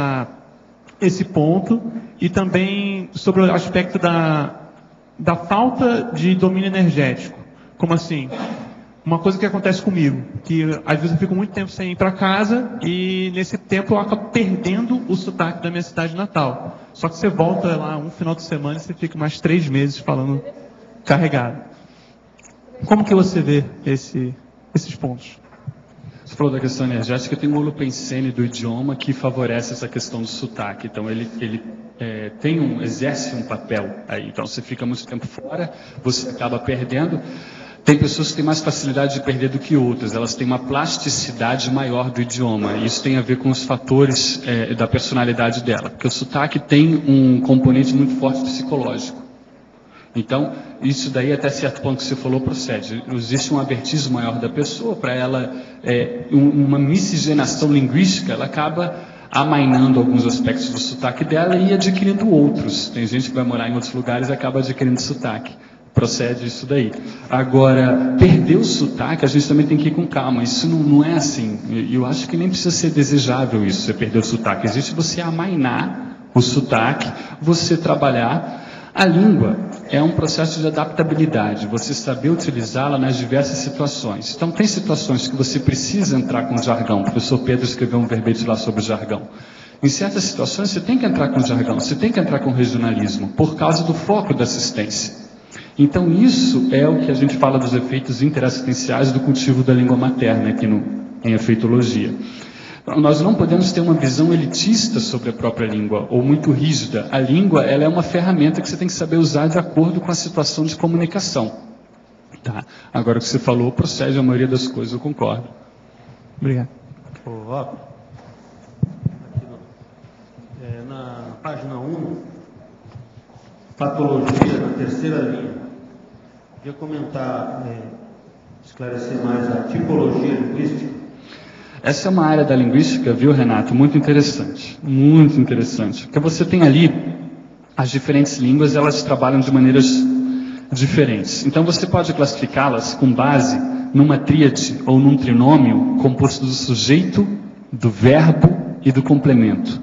esse ponto e também sobre o aspecto da falta de domínio energético? Como assim? Uma coisa que acontece comigo, que às vezes eu fico muito tempo sem ir para casa e nesse tempo eu acabo perdendo o sotaque da minha cidade natal. Só que você volta lá um final de semana e você fica mais 3 meses falando carregado. Como que você vê esses pontos? Você falou da questão energética, tem o holopensene do idioma que favorece essa questão do sotaque. Então, ele exerce um papel aí. Então, você fica muito tempo fora, você acaba perdendo. Tem pessoas que têm mais facilidade de perder do que outras. Elas têm uma plasticidade maior do idioma. Isso tem a ver com os fatores da personalidade dela. Porque o sotaque tem um componente muito forte psicológico. Então, isso daí, até certo ponto que você falou, procede. Existe um abertismo maior da pessoa, para ela, uma miscigenação linguística, ela acaba amainando alguns aspectos do sotaque dela e adquirindo outros. Tem gente que vai morar em outros lugares e acaba adquirindo sotaque. Procede isso daí. Agora, perder o sotaque, a gente também tem que ir com calma. Isso não é assim. Eu acho que nem precisa ser desejável isso, você perder o sotaque. Existe você amainar o sotaque, você trabalhar. A língua é um processo de adaptabilidade, você saber utilizá-la nas diversas situações. Então, tem situações que você precisa entrar com jargão. O professor Pedro escreveu um verbete lá sobre o jargão. Em certas situações, você tem que entrar com jargão, você tem que entrar com regionalismo, por causa do foco da assistência. Então, isso é o que a gente fala dos efeitos interassistenciais do cultivo da língua materna aqui em efeitologia. Nós não podemos ter uma visão elitista sobre a própria língua, ou muito rígida. A língua, ela é uma ferramenta que você tem que saber usar de acordo com a situação de comunicação. Tá? Agora, o que você falou procede a maioria das coisas, eu concordo. Obrigado. Na página 1, patologia, na terceira linha. Queria comentar, esclarecer mais a tipologia linguística. Essa é uma área da linguística, viu, Renato, muito interessante, porque você tem ali as diferentes línguas, elas trabalham de maneiras diferentes. Então você pode classificá-las com base numa tríade ou num trinômio composto do sujeito, do verbo e do complemento.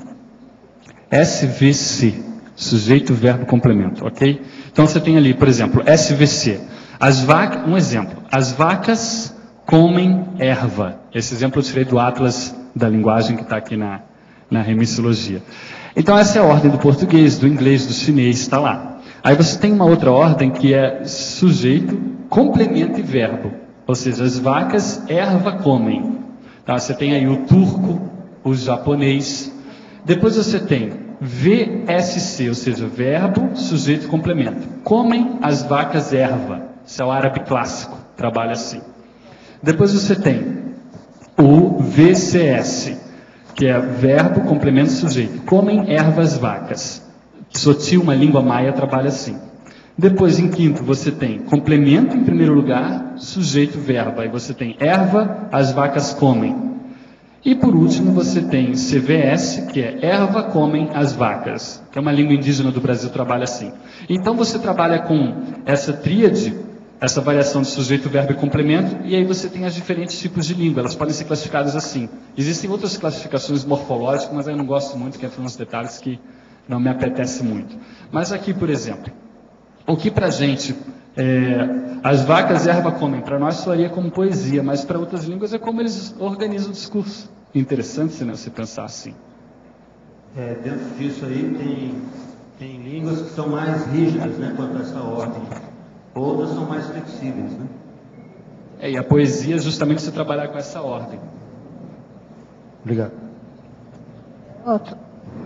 SVC, sujeito, verbo, complemento, ok? Então você tem ali, por exemplo, SVC. Um exemplo, as vacas comem erva. Esse exemplo eu tirei do Atlas da Linguagem que está aqui na remissiologia. Então essa é a ordem do português, do inglês, do chinês, está lá. Aí você tem uma outra ordem que é sujeito, complemento e verbo. Ou seja, as vacas erva comem. Tá? Você tem aí o turco, o japonês. Depois você tem VSC, ou seja, verbo, sujeito, complemento. Comem as vacas erva. Isso é o árabe clássico, trabalha assim. Depois você tem o VCS, que é verbo, complemento, sujeito. Comem ervas vacas. Sotil, uma língua maia, trabalha assim. Depois, em quinto, você tem complemento em primeiro lugar, sujeito, verbo. Aí você tem erva, as vacas comem. E por último, você tem CVS, que é erva, comem as vacas. Que é uma língua indígena do Brasil, trabalha assim. Então você trabalha com essa tríade, essa variação de sujeito, verbo e complemento, e aí você tem os diferentes tipos de língua, elas podem ser classificadas assim. Existem outras classificações morfológicas, mas eu não gosto muito, que entram nos detalhes que não me apetece muito. Mas aqui, por exemplo, o que para a gente, as vacas erva comem, para nós soaria como poesia, mas para outras línguas é como eles organizam o discurso. Interessante, né, você pensar assim. Dentro disso aí tem línguas que são mais rígidas, né, quanto a essa ordem. Outras são mais flexíveis, né? E a poesia é justamente você trabalhar com essa ordem. Obrigado. Otto,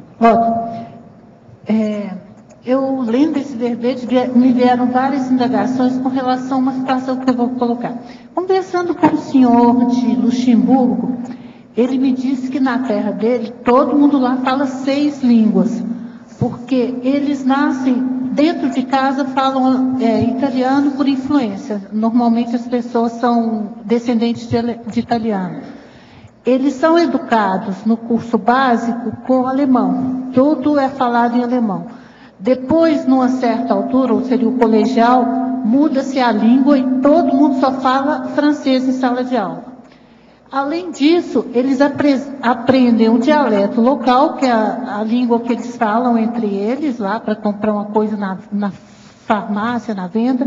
eu lendo esse verbete, me vieram várias indagações com relação a uma situação que eu vou colocar. Conversando com o senhor de Luxemburgo, ele me disse que na terra dele, todo mundo lá fala 6 línguas, porque eles nascem dentro de casa, falam italiano por influência. Normalmente as pessoas são descendentes de italiano. Eles são educados no curso básico com alemão. Tudo é falado em alemão. Depois, numa certa altura, ou seria o colegial, muda-se a língua e todo mundo só fala francês em sala de aula. Além disso, eles aprendem o dialeto local, que é a língua que eles falam entre eles, lá para comprar uma coisa na farmácia, na venda.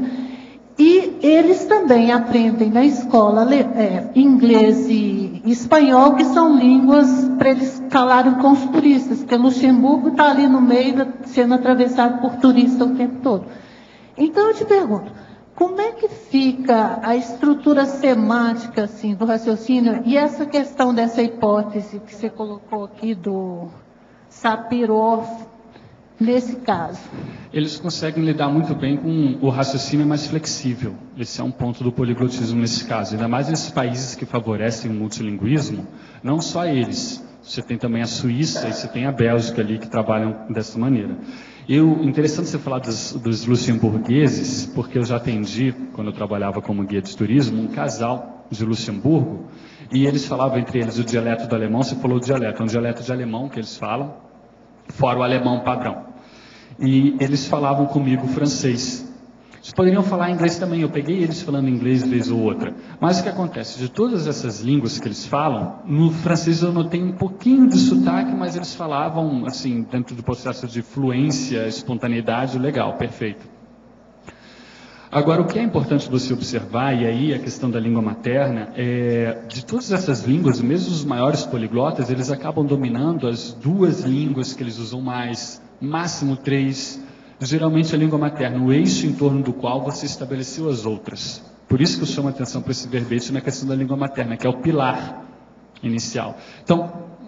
E eles também aprendem na escola inglês e espanhol, que são línguas para eles falarem com os turistas, porque Luxemburgo está ali no meio, sendo atravessado por turistas o tempo todo. Então eu te pergunto, como é que fica a estrutura semântica assim, do raciocínio e essa questão dessa hipótese que você colocou aqui do Sapir-Whorf, nesse caso? Eles conseguem lidar muito bem com o raciocínio mais flexível. Esse é um ponto do poliglotismo nesse caso. Ainda mais nesses países que favorecem o multilinguismo, não só eles. Você tem também a Suíça e você tem a Bélgica ali que trabalham dessa maneira. Interessante você falar dos luxemburgueses, porque eu já atendi, quando eu trabalhava como guia de turismo, um casal de Luxemburgo, e eles falavam entre eles o dialeto do alemão. Você falou o dialeto, é um dialeto de alemão que eles falam, fora o alemão padrão. E eles falavam comigo francês. Eles poderiam falar inglês também, eu peguei eles falando inglês vez ou outra. Mas o que acontece? De todas essas línguas que eles falam, no francês eu notei um pouquinho de sotaque, mas eles falavam, assim, dentro do processo de fluência, espontaneidade, legal, perfeito. Agora, o que é importante você observar, e aí a questão da língua materna, de todas essas línguas, mesmo os maiores poliglotas, eles acabam dominando as 2 línguas que eles usam mais, máximo 3, geralmente a língua materna, o eixo em torno do qual você estabeleceu as outras. Por isso que eu chamo a atenção para esse verbete na questão da língua materna, que é o pilar. inicial. Então,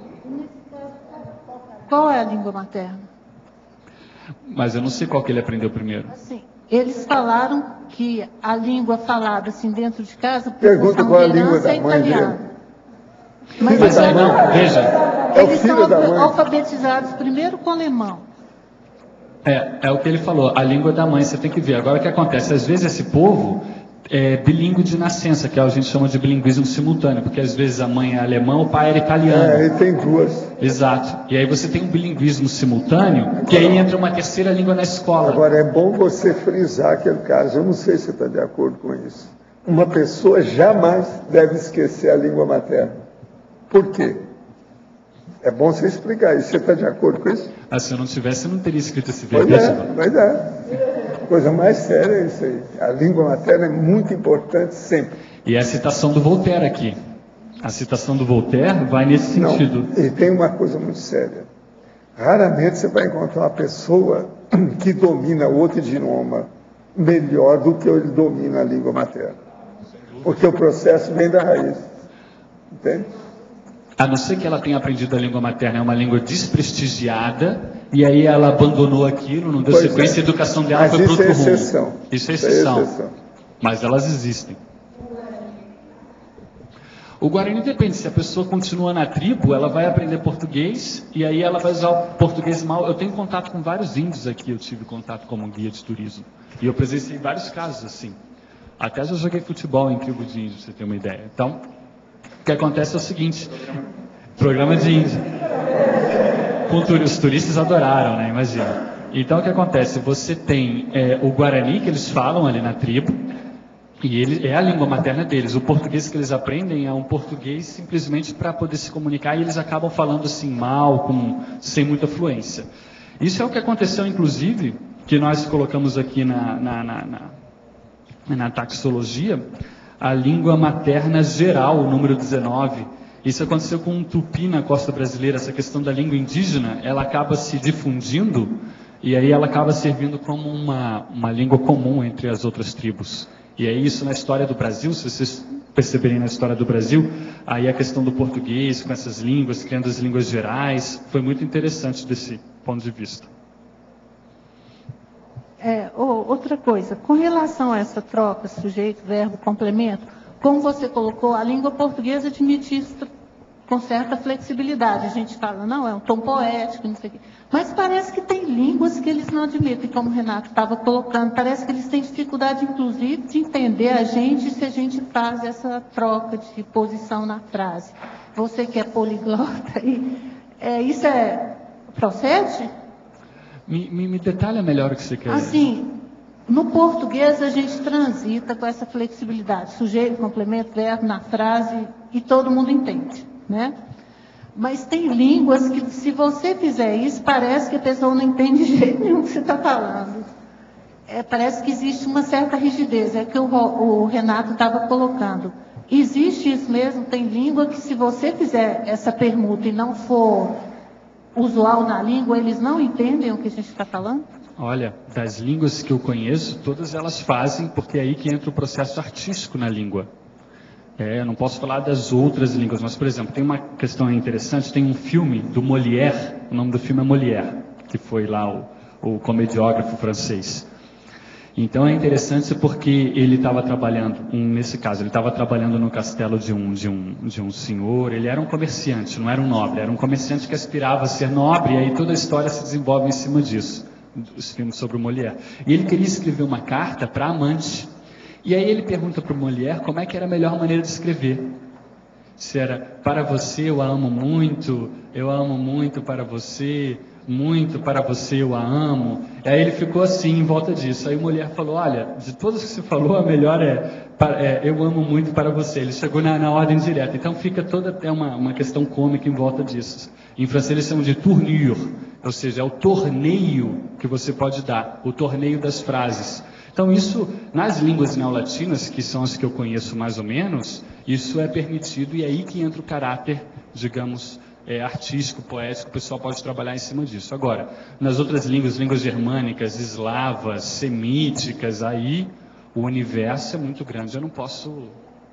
qual é a língua materna? Mas eu não sei qual que ele aprendeu primeiro. Assim, eles falaram que a língua falada assim dentro de casa, pergunta qual é a língua da mãe dele. Mas aí não, veja. Eles são alfabetizados primeiro com alemão. É o que ele falou, a língua da mãe, você tem que ver. Agora o que acontece? Às vezes esse povo é bilíngue de nascença, que a gente chama de bilinguismo simultâneo, porque às vezes a mãe é alemã, o pai era italiano. E tem duas. Exato. E aí você tem um bilinguismo simultâneo, que aí entra uma terceira língua na escola. Agora é bom você frisar aquele caso, eu não sei se você está de acordo com isso. Uma pessoa jamais deve esquecer a língua materna. Por quê? É bom você explicar isso. Você está de acordo com isso? Se eu não tivesse, eu não teria escrito esse verbete. Pois é. A coisa mais séria é isso aí. A língua materna é muito importante sempre. E é a citação do Voltaire aqui. A citação do Voltaire vai nesse sentido. E tem uma coisa muito séria. Raramente você vai encontrar uma pessoa que domina outro idioma melhor do que ele domina a língua materna. Porque o processo vem da raiz. Entende? A não ser que ela tenha aprendido a língua materna, é uma língua desprestigiada, e aí ela abandonou aquilo, não deu sequência, a educação dela foi para outro rumo. Isso é exceção. Mas elas existem. O Guarani depende, se a pessoa continua na tribo, ela vai aprender português, e aí ela vai usar o português mal. Eu tenho contato com vários índios aqui, eu tive contato como guia de turismo, e eu presenciei vários casos assim. Até já joguei futebol em tribo de índios, pra você ter uma ideia. Então, o que acontece é o seguinte, programa de índio. Os turistas adoraram, né? Imagina. Então, o que acontece? Você tem o Guarani, que eles falam ali na tribo, e ele é a língua materna deles. O português que eles aprendem é um português simplesmente para poder se comunicar, e eles acabam falando assim mal, sem muita fluência. Isso é o que aconteceu, inclusive, que nós colocamos aqui na taxologia, a língua materna geral, o número 19. Isso aconteceu com um tupi na costa brasileira. Essa questão da língua indígena, ela acaba se difundindo e aí ela acaba servindo como uma língua comum entre as outras tribos. E aí isso na história do Brasil, se vocês perceberem na história do Brasil, aí a questão do português com essas línguas, criando as línguas gerais, foi muito interessante desse ponto de vista. Outra coisa, com relação a essa troca, sujeito, verbo, complemento, como você colocou, a língua portuguesa admite isso com certa flexibilidade. A gente fala, não, é um tom poético, não sei o quê. Mas parece que tem línguas que eles não admitem, como o Renato estava colocando. Parece que eles têm dificuldade, inclusive, de entender a gente se a gente faz essa troca de posição na frase. Você que é poliglota, isso procede? Me detalha melhor o que você quer. Assim, no português a gente transita com essa flexibilidade. Sujeito, complemento, verbo na frase e todo mundo entende, né? Mas tem línguas que, se você fizer isso, parece que a pessoa não entende de jeito nenhum o que você está falando. Parece que existe uma certa rigidez. É que o Renato estava colocando. Existe isso mesmo? Tem língua que, se você fizer essa permuta e não for usual na língua, eles não entendem o que a gente está falando? Olha, das línguas que eu conheço, todas elas fazem, porque é aí que entra o processo artístico na língua. Eu não posso falar das outras línguas, mas, por exemplo, tem uma questão interessante, tem um filme do Molière, o nome do filme é Molière, que foi lá o comediógrafo francês. Então é interessante porque ele estava trabalhando, nesse caso, ele estava trabalhando no castelo de um senhor, ele era um comerciante, não era um nobre, era um comerciante que aspirava a ser nobre, e aí toda a história se desenvolve em cima disso, os filmes sobre o Molière. E ele queria escrever uma carta para a amante, e aí ele pergunta para o Molière como é que era a melhor maneira de escrever. Se era, para você eu a amo muito para você, muito para você eu a amo. E aí ele ficou assim em volta disso. Aí o Molière falou, olha, de todas que você falou, a melhor eu amo muito para você. Ele chegou na ordem direta. Então fica toda até uma questão cômica em volta disso. Em francês eles chamam de tournure, ou seja, é o torneio que você pode dar, o torneio das frases. Então isso, nas línguas neolatinas, que são as que eu conheço mais ou menos, isso é permitido, e é aí que entra o caráter, digamos, artístico, poético, o pessoal pode trabalhar em cima disso. Agora, nas outras línguas germânicas, eslavas, semíticas, aí o universo é muito grande, eu não posso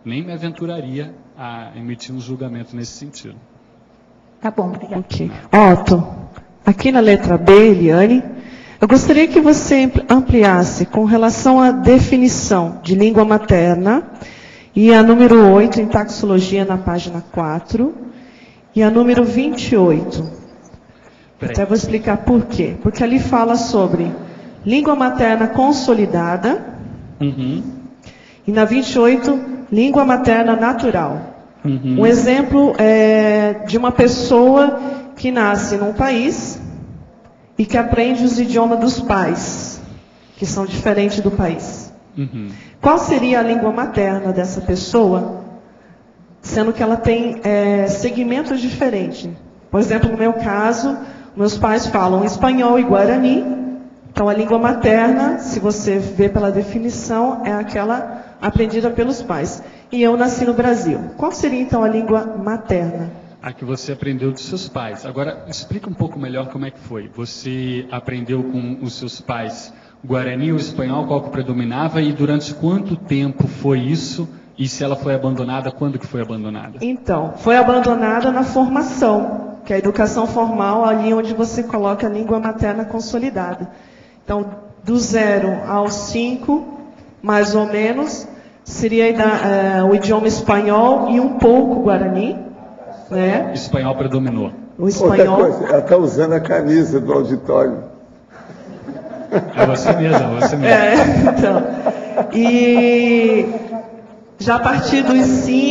Nem me aventuraria a emitir um julgamento nesse sentido. Tá bom, obrigada. Ok. Otto, aqui na letra B, Eliane, eu gostaria que você ampliasse com relação à definição de língua materna e a número 8 em taxologia na página 4 e a número 28. Até vou explicar por quê. Porque ali fala sobre língua materna consolidada e na 28, língua materna natural. Um exemplo é de uma pessoa que nasce num país e que aprende os idiomas dos pais, que são diferentes do país. Qual seria a língua materna dessa pessoa, sendo que ela tem segmentos diferentes? Por exemplo, no meu caso, meus pais falam espanhol e guarani. Então, a língua materna, se você vê pela definição, é aquela aprendida pelos pais. E eu nasci no Brasil. Qual seria, então, a língua materna? A que você aprendeu dos seus pais. Agora, explica um pouco melhor como é que foi. Você aprendeu com os seus pais o guarani, o espanhol, qual que predominava, e durante quanto tempo foi isso? E se ela foi abandonada, quando que foi abandonada? Então, foi abandonada na formação, que é a educação formal, ali onde você coloca a língua materna consolidada. Então, do 0 aos 5, mais ou menos, seria o idioma espanhol e um pouco guarani, né? O espanhol predominou. O espanhol... Outra coisa, ela está usando a camisa do auditório. É você mesmo, é você mesmo. Então, e já a partir dos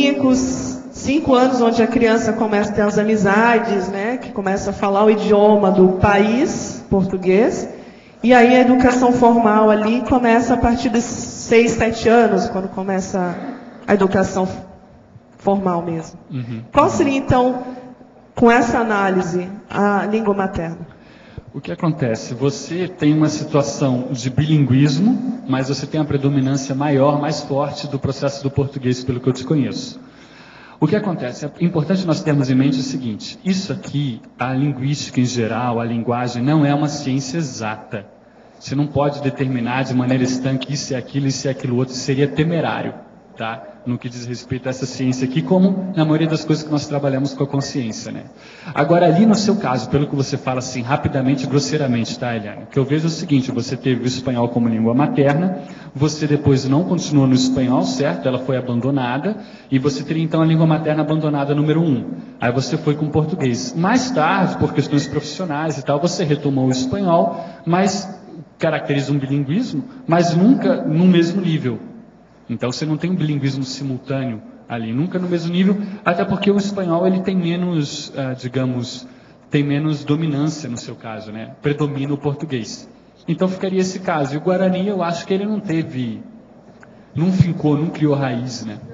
5 anos, onde a criança começa a ter as amizades, né? Que começa a falar o idioma do país, português. E aí a educação formal ali começa a partir dos 6, 7 anos, quando começa a educação formal mesmo. Qual seria, então, com essa análise, a língua materna? O que acontece? Você tem uma situação de bilinguismo, mas você tem a predominância maior, mais forte do processo do português, pelo que eu te conheço. O que acontece? É importante nós termos em mente o seguinte: isso aqui, a linguística em geral, a linguagem, não é uma ciência exata. Você não pode determinar de maneira estanque isso é aquilo, isso é aquilo outro, seria temerário, tá? No que diz respeito a essa ciência aqui, como na maioria das coisas que nós trabalhamos com a consciência, né? Agora, ali no seu caso, pelo que você fala assim, rapidamente, grosseiramente, tá, Eliane? O que eu vejo é o seguinte: você teve o espanhol como língua materna, você depois não continuou no espanhol, certo? Ela foi abandonada, e você teria então a língua materna abandonada número 1. Aí você foi com o português. Mais tarde, por questões profissionais e tal, você retomou o espanhol, mas caracteriza um bilinguismo, mas nunca no mesmo nível. Então você não tem um bilinguismo simultâneo ali, nunca no mesmo nível, até porque o espanhol ele tem menos, tem menos dominância no seu caso, né? Predomina o português. Então ficaria esse caso. E o guarani, eu acho que ele não fincou, não criou raiz, né?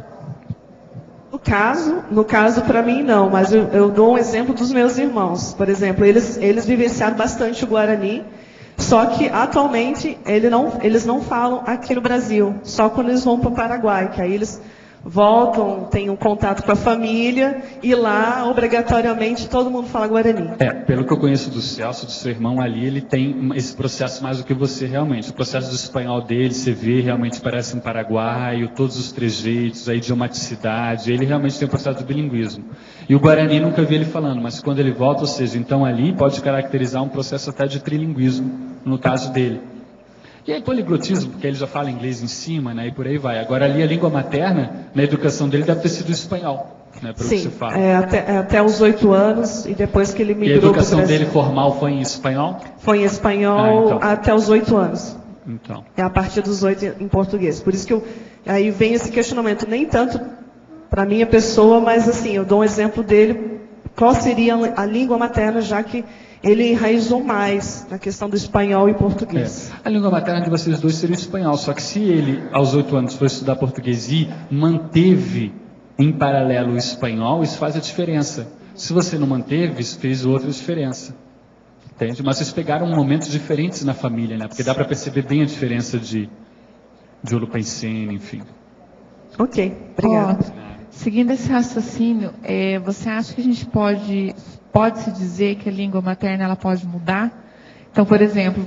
No caso para mim não, mas eu dou um exemplo dos meus irmãos. Por exemplo, eles vivenciaram bastante o guarani. Só que, atualmente, eles não falam aqui no Brasil, só quando eles vão para o Paraguai, que aí eles voltam, têm um contato com a família, e lá, obrigatoriamente, todo mundo fala guarani. Pelo que eu conheço do Celso, do seu irmão ali, ele tem esse processo mais do que você realmente. O processo do espanhol dele, você vê, realmente parece um paraguaio, todos os trejeitos, a idiomaticidade, ele realmente tem o processo do bilinguismo. E o guarani nunca vi ele falando, mas quando ele volta, ou seja, então ali pode caracterizar um processo até de trilinguismo, no caso dele. E aí poliglotismo, porque ele já fala inglês em cima, né, e por aí vai. Agora ali a língua materna, na educação dele, deve ter sido o espanhol, né, pelo que você fala. Até os 8 anos, e depois que ele migrou. E a educação dele formal foi em espanhol? Foi em espanhol então. Até os 8 anos. Então. É a partir dos 8 em português. Por isso que aí vem esse questionamento, nem tanto para a minha pessoa, mas assim, eu dou um exemplo dele, qual seria a língua materna, já que ele enraizou mais na questão do espanhol e português. A língua materna de vocês dois seria o espanhol, só que se ele, aos 8 anos, foi estudar português e manteve em paralelo o espanhol, isso faz a diferença. Se você não manteve, isso fez outra diferença. Entende? Mas vocês pegaram momentos diferentes na família, né? Porque dá para perceber bem a diferença de Holopensene, enfim. Ok, obrigada. Seguindo esse raciocínio, você acha que a gente pode-se dizer que a língua materna ela pode mudar? Então, por exemplo,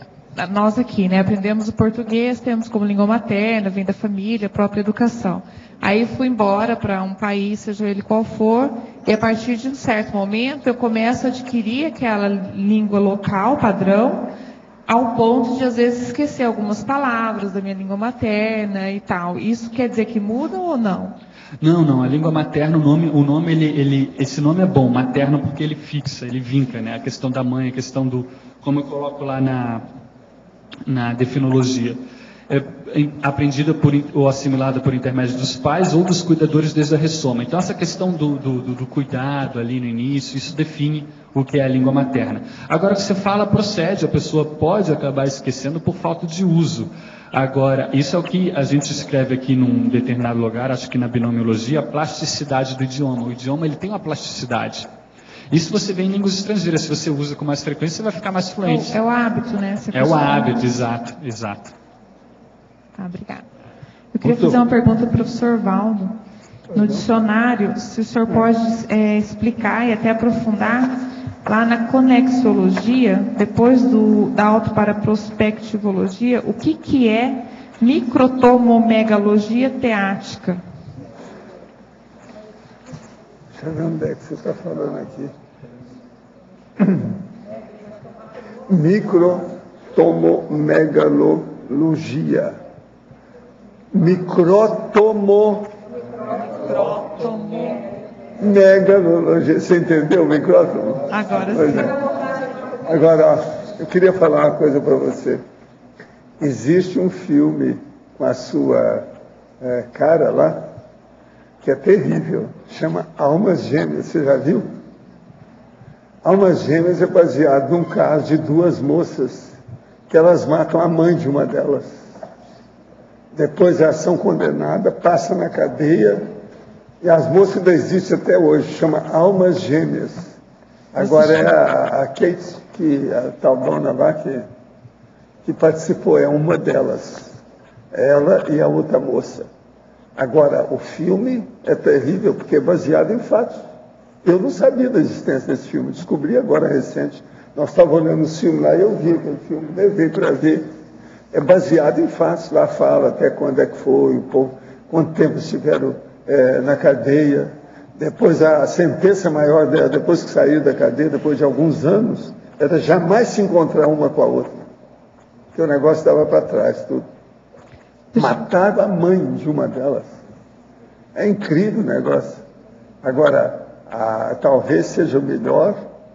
nós aqui, né, aprendemos o português, temos como língua materna, vem da família, a própria educação. Aí fui embora para um país, seja ele qual for, e a partir de um certo momento eu começo a adquirir aquela língua local, padrão, ao ponto de às vezes esquecer algumas palavras da minha língua materna e tal. Isso quer dizer que muda ou não? Não, a língua materna, esse nome é bom, materno, porque ele fixa, ele vinca, né? A questão da mãe, a questão do, como eu coloco lá na definologia, aprendida ou assimilada por intermédio dos pais ou dos cuidadores desde a ressoma. Então essa questão do cuidado ali no início, isso define o que é a língua materna. Agora, o que você fala procede, a pessoa pode acabar esquecendo por falta de uso. Agora, isso é o que a gente escreve aqui num determinado lugar, acho que na binomiologia, a plasticidade do idioma. O idioma, ele tem uma plasticidade. Isso você vê em línguas estrangeiras, se você usa com mais frequência, você vai ficar mais fluente. É o hábito, né? É o hábito, exato. Tá, obrigada. Eu queria fazer uma pergunta para o professor Valdo. No dicionário, se o senhor pode explicar e até aprofundar, lá na conexologia, depois da autoparaprospectivologia, o que é microtomomegalogia teática? Deixa eu ver onde é que você está falando aqui. Microtomomegalogia. Megalologia. Você entendeu o micrófono? Agora sim. Agora, eu queria falar uma coisa para você. Existe um filme com a sua cara lá, que é terrível, chama Almas Gêmeas. Você já viu? Almas Gêmeas é baseado num caso de duas moças que elas matam a mãe de uma delas. Depois elas são condenadas, passam na cadeia, e as moças ainda existem até hoje, chama Almas Gêmeas. Agora é a Kate, a tal dona lá que participou, é uma delas. Ela e a outra moça. Agora, o filme é terrível porque é baseado em fatos. Eu não sabia da existência desse filme, descobri agora recente. Nós estávamos olhando o filme lá e eu vi aquele filme, levei para ver. É baseado em fatos, lá fala até quando é que foi, o povo, quanto tempo estiveram na cadeia. Depois a sentença maior dela, depois que saiu da cadeia, depois de alguns anos, era jamais se encontrar uma com a outra. Porque o negócio estava para trás, tudo. Mataram a mãe de uma delas. É incrível o negócio. Agora, talvez seja o melhor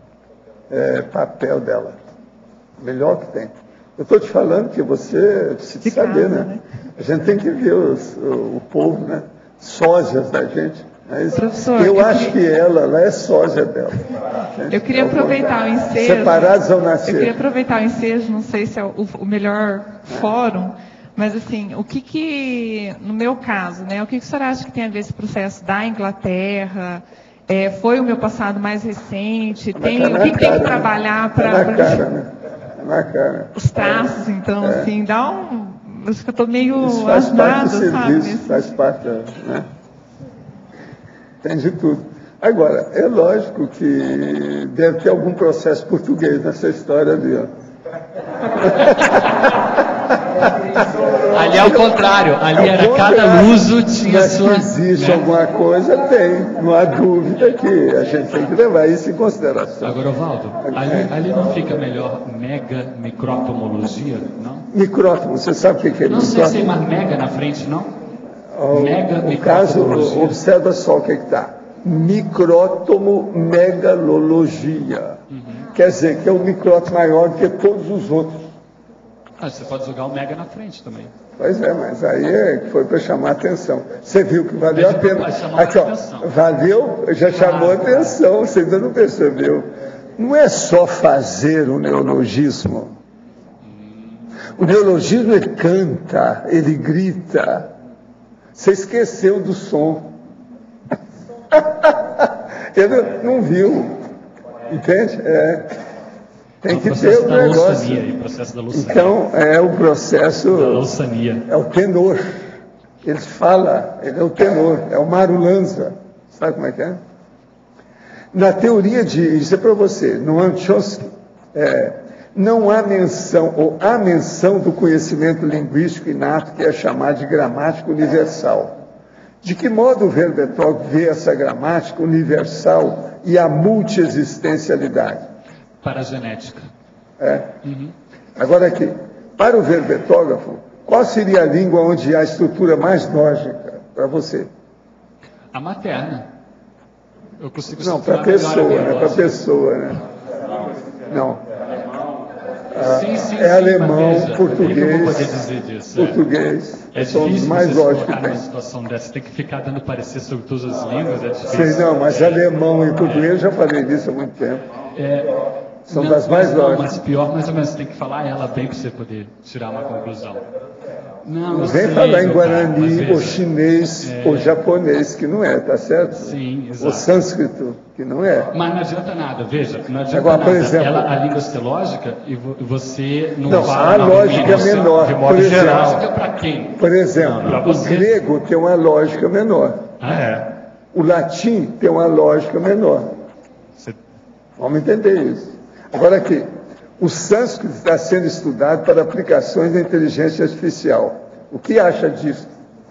papel dela. O melhor que tem. Eu estou te falando que você precisa saber, né? A gente tem que ver o povo, né? Sósias da gente. Professor, eu acho que ela é sósia dela. Eu queria aproveitar o ensejo. Separados ao nascer. Eu queria aproveitar o ensejo, não sei se é o melhor fórum, mas assim, no meu caso, né, o que o senhor acha que tem a ver esse processo da Inglaterra? Foi o meu passado mais recente? O que tem que trabalhar para na cara. Os traços, então, assim, dá um. Acho que eu estou meio faz parte do sabe? Serviço, faz parte, né? Tem de tudo. Agora, é lógico que deve ter algum processo português nessa história ali, ó. Ali é o contrário, ali era cada luso tinha sua... Existe alguma coisa, tem. Não há dúvida que a gente tem que levar isso em consideração. Agora, Ovaldo, ali não fica melhor microtomologia, não? Micrótomo, você sabe o que é micrótomo? Não sei se tem mais mega na frente, não? No caso, observa só o que está. Microtomomegalologia. Quer dizer que é um micrótomo maior do que todos os outros. Você pode jogar o mega na frente também. Pois é, mas aí foi para chamar a atenção. Você viu que valeu a pena. Aqui, ó, valeu, já chamou a atenção, você ainda não percebeu. Não é só fazer o neologismo. O neologismo, ele canta, ele grita. Você esqueceu do som. Ele não viu. Entende? Tem que ter o negócio. Processo da louçania. Então, é o processo... Da louçania. É o tenor. Ele fala, ele é o tenor, é o marulanza. Sabe como é que é? Na teoria isso é para você, no Chomsky, não há menção, ou há menção do conhecimento linguístico inato, que é chamado de gramática universal. De que modo o verbo vê essa gramática universal e a multiexistencialidade? Para a genética. Agora aqui, para o verbetógrafo, qual seria a língua onde há a estrutura mais lógica para você? A materna. Eu consigo Não, para a pessoa, né? Para a pessoa, né? Não. Sim, é alemão, veja, português, dizer disso, português. São os mais lógicos que tem. tem. Uma situação dessa, tem que ficar dando parecer sobre todas as línguas, é difícil. Sei não, mas alemão e português, eu já falei disso há muito tempo. São das mais lógicas. Mas pior, mais ou menos, você tem que falar ela bem para você poder tirar uma conclusão. Não vem falar em Guarani, ou chinês, ou japonês, que não é, tá certo? Sim, exato. Ou sânscrito, que não é. Mas não adianta nada, veja, não adianta agora, nada. Por exemplo, a língua ser lógica e você não fala... Não, a lógica é menor. De modo geral. Lógica para quem? Por exemplo, o grego tem uma lógica menor. O latim tem uma lógica menor. Vamos entender isso. Agora aqui, o sânscrito está sendo estudado para aplicações da inteligência artificial. O que acha disso?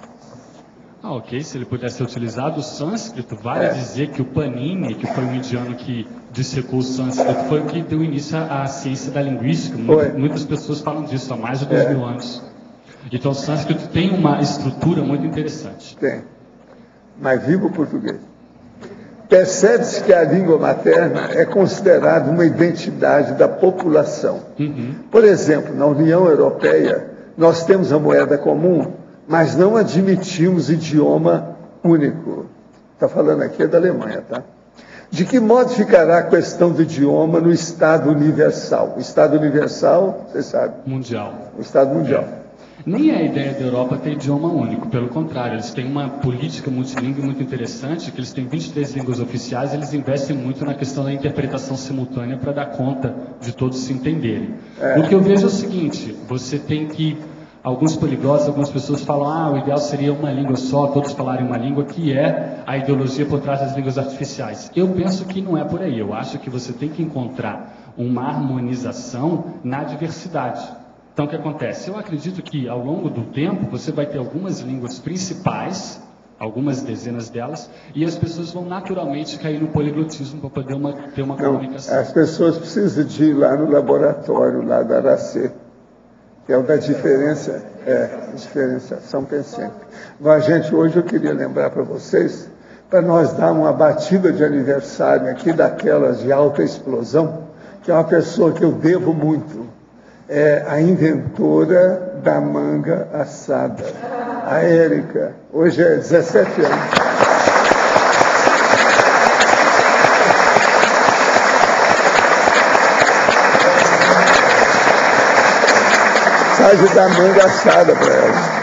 Ok, se ele pudesse ser utilizado, o sânscrito, vale dizer que o Panini, que foi um indiano que dissecou o sânscrito, foi o que deu início à ciência da linguística. Muitas pessoas falam disso há mais de 2000 anos. Então o sânscrito tem uma estrutura muito interessante. Tem. Mas viva o português. Percebe-se que a língua materna é considerada uma identidade da população. Por exemplo, na União Europeia, nós temos a moeda comum, mas não admitimos idioma único. Está falando aqui da Alemanha, tá? De que modo ficará a questão do idioma no Estado universal? O Estado universal, você sabe? Mundial. O Estado mundial. Nem é a ideia da Europa ter idioma único, pelo contrário, eles têm uma política multilingüe muito interessante, que eles têm 23 línguas oficiais, eles investem muito na questão da interpretação simultânea para dar conta de todos se entenderem. O que eu vejo é o seguinte, você tem que, alguns poliglotas, algumas pessoas falam, o ideal seria uma língua só, todos falarem uma língua, que é a ideologia por trás das línguas artificiais. Eu penso que não é por aí, eu acho que você tem que encontrar uma harmonização na diversidade. Então, o que acontece? Eu acredito que, ao longo do tempo, você vai ter algumas línguas principais, algumas dezenas delas, e as pessoas vão naturalmente cair no poliglotismo para poder ter uma comunicação. As pessoas precisam de ir lá no laboratório, lá da Aracê, que é o da diferenciação pensênica. Mas, gente, hoje eu queria lembrar para vocês, para nós dar uma batida de aniversário aqui daquelas de alta explosão, que é uma pessoa que eu devo muito. É a inventora da manga assada, a Érica. Hoje é 17 anos. Sai da manga assada para ela.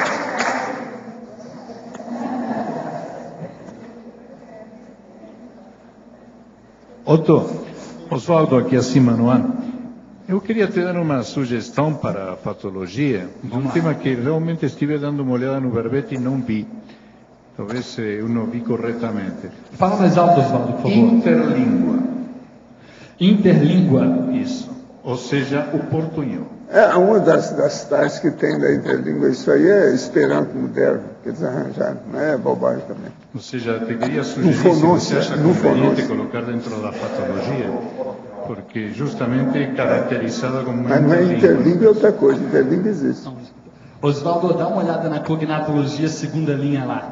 Oswaldo, aqui acima no ano. Eu queria te dar uma sugestão para a patologia, um tema que realmente estive dando uma olhada no verbete e não vi. Talvez eu não vi corretamente. Fala mais alto, Oswaldo, por favor. Interlíngua. Interlíngua? Isso. Ou seja, o portunhol. Uma das tais que tem da interlíngua, isso aí é Esperanto moderno, que eles arranjaram, não é bobagem também. Ou seja, te queria sugerir, se você acha conveniente colocar dentro da patologia, porque justamente é caracterizada como uma Mas não é interlíngua, é outra coisa, interlíngua existe. Oswaldo, dá uma olhada na cognatologia, segunda linha lá.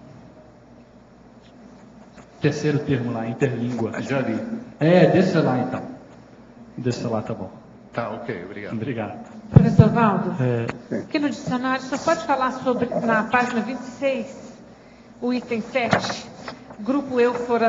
Terceiro termo lá, interlíngua. Já li. Deixa lá então. Deixa lá, tá bom. Tá, ok, obrigado. Obrigado. Professor Valdo, aqui no dicionário, só pode falar sobre, na página 26, o item 7, grupo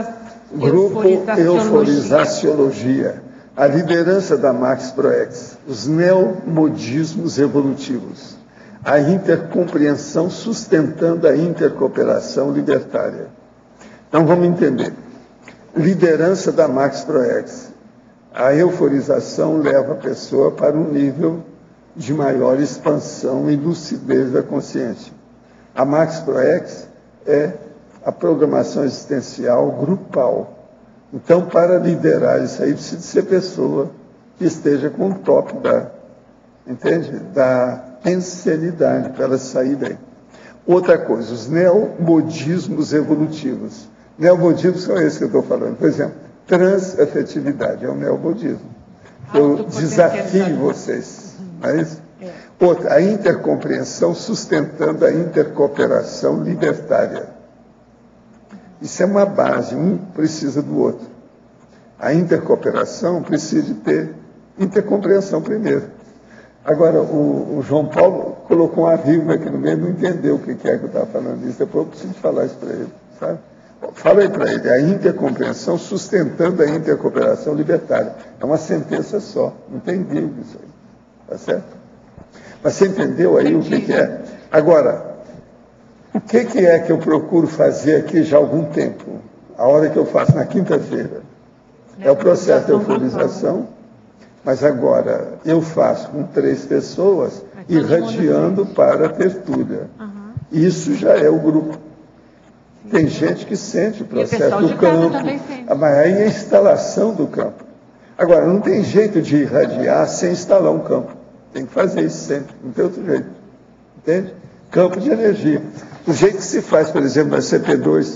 euforizaciologia. A liderança da Max Proex, os neomodismos evolutivos, a intercompreensão sustentando a intercooperação libertária. Então vamos entender. Liderança da Max Proex. A euforização leva a pessoa para um nível de maior expansão e lucidez da consciência. A Max Proex é a programação existencial grupal. Então, para liderar isso aí, precisa ser pessoa que esteja com o top da pensenidade, para ela sair daí. Outra coisa, os neomodismos evolutivos. Neomodismos são esses que eu estou falando. Por exemplo, transafetividade é um neomodismo. Eu desafio vocês. Não é isso? Outra, a intercompreensão sustentando a intercooperação libertária. Isso é uma base, um precisa do outro. A intercooperação precisa de ter intercompreensão primeiro. Agora, o João Paulo colocou uma vírgula aqui no meio, não entendeu o que é que eu estava falando isso. Depois eu preciso falar isso para ele, sabe? Fala aí para ele, a intercompreensão sustentando a intercooperação libertária. É uma sentença só, não tem vírgula isso aí, tá certo? Mas você entendeu aí o que é? Agora, o que é que eu procuro fazer aqui já há algum tempo? A hora que eu faço na quinta-feira. É o processo de euforização, mas agora eu faço com 3 pessoas, irradiando para a tertúlia. Isso já é o grupo. Tem gente que sente o processo do campo, mas aí é a instalação do campo. Agora, não tem jeito de irradiar sem instalar um campo. Tem que fazer isso sempre, não tem outro jeito. Entende? Campo de energia. Do jeito que se faz, por exemplo, na CP2,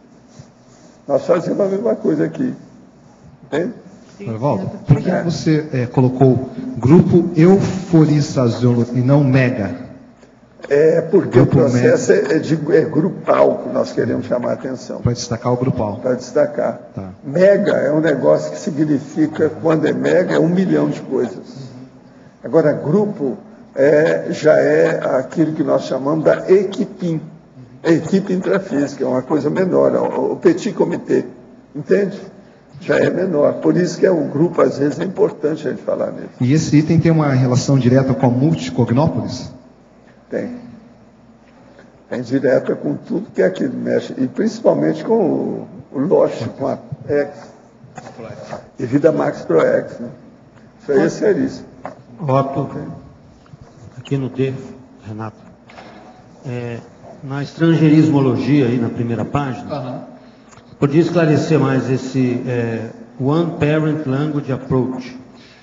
nós fazemos a mesma coisa aqui. Entende? Valdo, por que você colocou grupo euforizazolo e não mega? É porque grupo o processo é grupal que nós queremos chamar a atenção. Para destacar o grupal. Para destacar. Tá. Mega é um negócio que significa, quando é mega, é 1 milhão de coisas. Agora, grupo já é aquilo que nós chamamos da equipim. Equipe intrafísica, é uma coisa menor, o petit comité. Entende? Já é menor. Por isso que o grupo, às vezes, é importante a gente falar nele. E esse item tem uma relação direta com a multicognópolis? Tem. Tem direta com tudo que aqui mexe. E principalmente com o LOSH, com a X. E Vida Max Pro X. Né? Isso aí é seríssimo. Otto, aqui no D, Renato. Na estrangeirismologia, aí na primeira página, podia esclarecer mais esse One Parent Language Approach?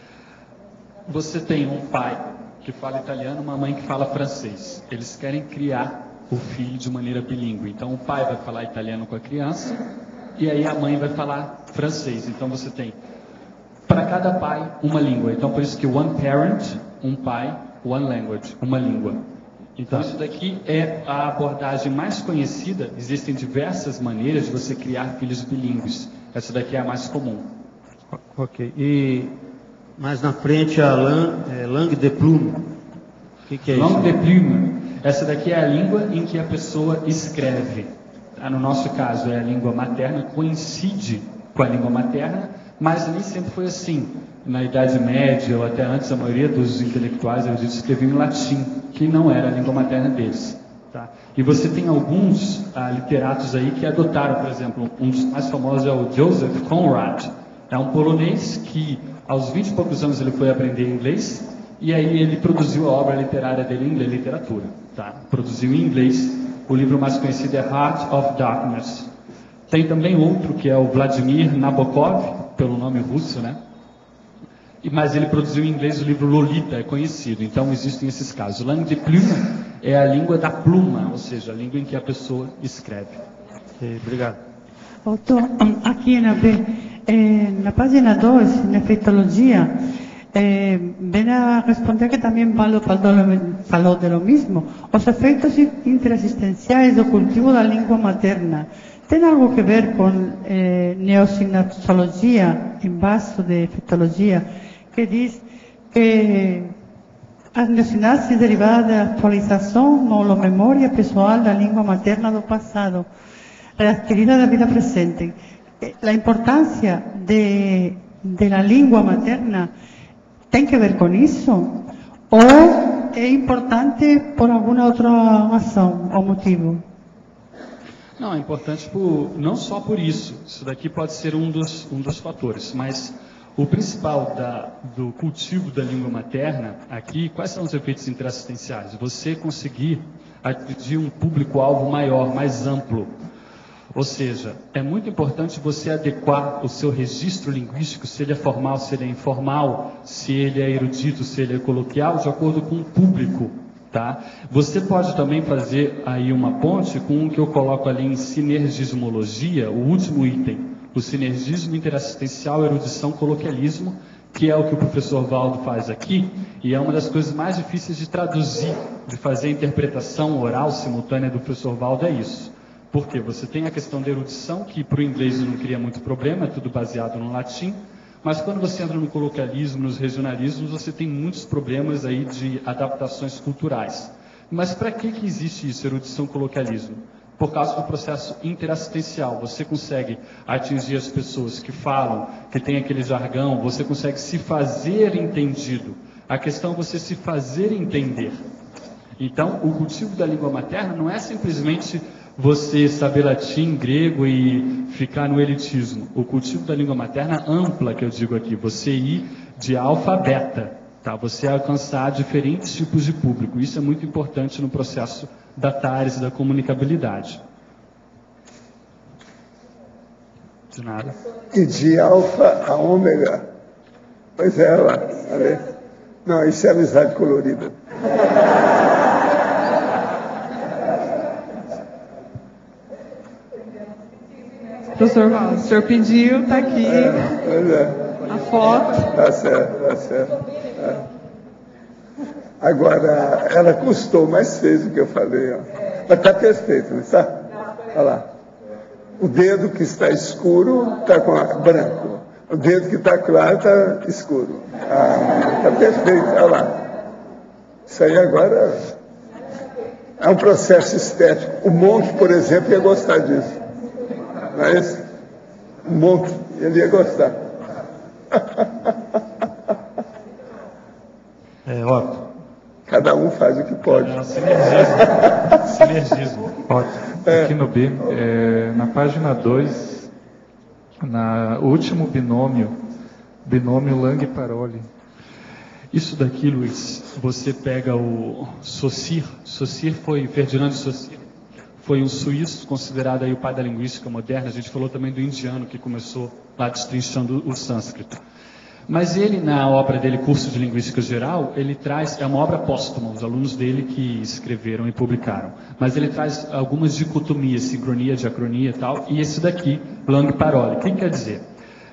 Você tem um pai que fala italiano, uma mãe que fala francês. Eles querem criar o filho de maneira bilíngue. Então o pai vai falar italiano com a criança e aí a mãe vai falar francês. Então você tem, para cada pai, uma língua. Então por isso que one parent, um pai, one language, uma língua. Então isso daqui é a abordagem mais conhecida. Existem diversas maneiras de você criar filhos bilíngues. Essa daqui é a mais comum. Ok. E mais na frente a langue de plume. O que é isso? Langue de plume. Essa daqui é a língua em que a pessoa escreve. No nosso caso é a língua materna, coincide com a língua materna, mas nem sempre foi assim. Na Idade Média, ou até antes, a maioria dos intelectuais eles escreviam em latim, que não era a língua materna deles. Tá? E você tem alguns literatos aí que adotaram, por exemplo, um dos mais famosos é o Joseph Conrad. É um polonês que, aos 20 e poucos anos, ele foi aprender inglês, e aí ele produziu a obra literária dele em inglês, literatura. Tá? Produziu em inglês. O livro mais conhecido é Heart of Darkness. Tem também outro, que é o Vladimir Nabokov, pelo nome russo, né? Mas ele produziu em inglês o livro Lolita, é conhecido. Então existem esses casos. Langue de plume é a língua da pluma, ou seja, a língua em que a pessoa escreve. Obrigado. Otto, aqui na página 2, na efeitologia, vem a responder que também falou de lo mesmo. Os efeitos interassistenciais do cultivo da língua materna tem algo que ver com neosinapsologia, em base de efeitologia, que diz que a neosinapse derivada da atualização ou memória pessoal da língua materna do passado, readquirida da vida presente. A importância da língua materna tem que ver com isso? Ou é importante por alguma outra razão ou motivo? Não, é importante não só por isso. Isso daqui pode ser um dos fatores, mas o principal do cultivo da língua materna aqui, quais são os efeitos interassistenciais? Você conseguir atingir um público-alvo maior, mais amplo. Ou seja, é muito importante você adequar o seu registro linguístico, se ele é formal, se ele é informal, se ele é erudito, se ele é coloquial, de acordo com o público Tá? Você pode também fazer aí uma ponte com o que eu coloco ali em sinergismologia, o último item, o sinergismo interassistencial, erudição, coloquialismo, que é o que o professor Valdo faz aqui, e é uma das coisas mais difíceis de traduzir, de fazer a interpretação oral simultânea do professor Valdo, é isso. Porque você tem a questão da erudição, que para o inglês não cria muito problema, é tudo baseado no latim, mas quando você entra no coloquialismo, nos regionalismos, você tem muitos problemas aí de adaptações culturais. Mas para que existe isso, erudição, coloquialismo? Por causa do processo interassistencial. Você consegue atingir as pessoas que falam, que tem aquele jargão, você consegue se fazer entendido. A questão é você se fazer entender. Então, o cultivo da língua materna não é simplesmente você saber latim, grego e ficar no elitismo. O cultivo da língua materna ampla, que eu digo aqui, você ir de alfa a beta, tá? Você alcançar diferentes tipos de público. Isso é muito importante no processo da TARES e da comunicabilidade. De nada. E de alfa a ômega. Pois é, lá. Não, isso é amizade colorida. Professor Valdo, o senhor pediu, está aqui a foto. Tá certo, tá certo. Agora, ela custou, mas fez o que eu falei. Ó. Mas está perfeito, não está? Olha lá. O dedo que está escuro está branco. O dedo que está claro está escuro. Está perfeito, olha lá. Isso aí agora é um processo estético. O Monk, por exemplo, ia gostar disso. Mas o Monk, ele ia gostar. Ótimo. Cada um faz o que pode. Sinergismo. Ótimo. Aqui no B, na página 2, o último binômio Lang-Paroli. Isso daqui, Luiz, você pega o Saussure. Saussure foi Ferdinand de Saussure. Foi um suíço, considerado aí o pai da linguística moderna. A gente falou também do indiano, que começou lá destrinchando o sânscrito. Mas ele, na obra dele, Curso de Linguística Geral, ele traz, é uma obra póstuma, os alunos dele que escreveram e publicaram. Mas ele traz algumas dicotomias, sincronia, diacronia e tal. E esse daqui, Lang-Paroli. O que quer dizer?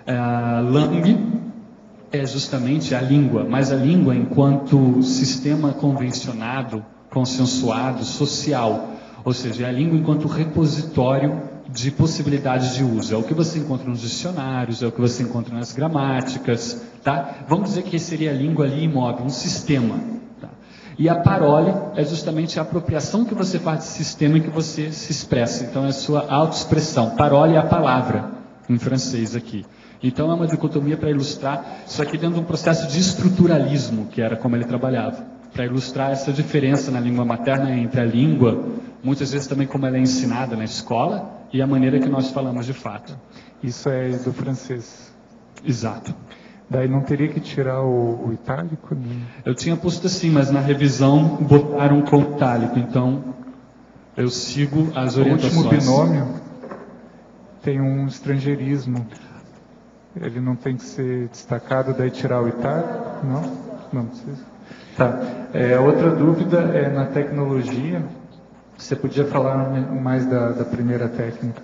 Lang é justamente a língua, mas a língua enquanto sistema convencionado, consensuado, social. Ou seja, é a língua enquanto repositório de possibilidades de uso. É o que você encontra nos dicionários, é o que você encontra nas gramáticas, tá? Vamos dizer que seria a língua ali imóvel, um sistema. Tá? E a parole é justamente a apropriação que você faz desse sistema em que você se expressa. Então é a sua autoexpressão. Parole é a palavra, em francês aqui. Então é uma dicotomia para ilustrar isso aqui dentro de um processo de estruturalismo, que era como ele trabalhava. Para ilustrar essa diferença na língua materna entre a língua, muitas vezes também como ela é ensinada na escola, e a maneira que nós falamos de fato. Isso é do francês. Exato. Daí não teria que tirar o itálico? Né? Eu tinha posto assim, mas na revisão botaram com itálico, então eu sigo as orientações. O último binômio tem um estrangeirismo. Ele não tem que ser destacado, daí tirar o itálico? Não? Não precisa. Tá. Outra dúvida é na tecnologia. Você podia falar mais da primeira técnica?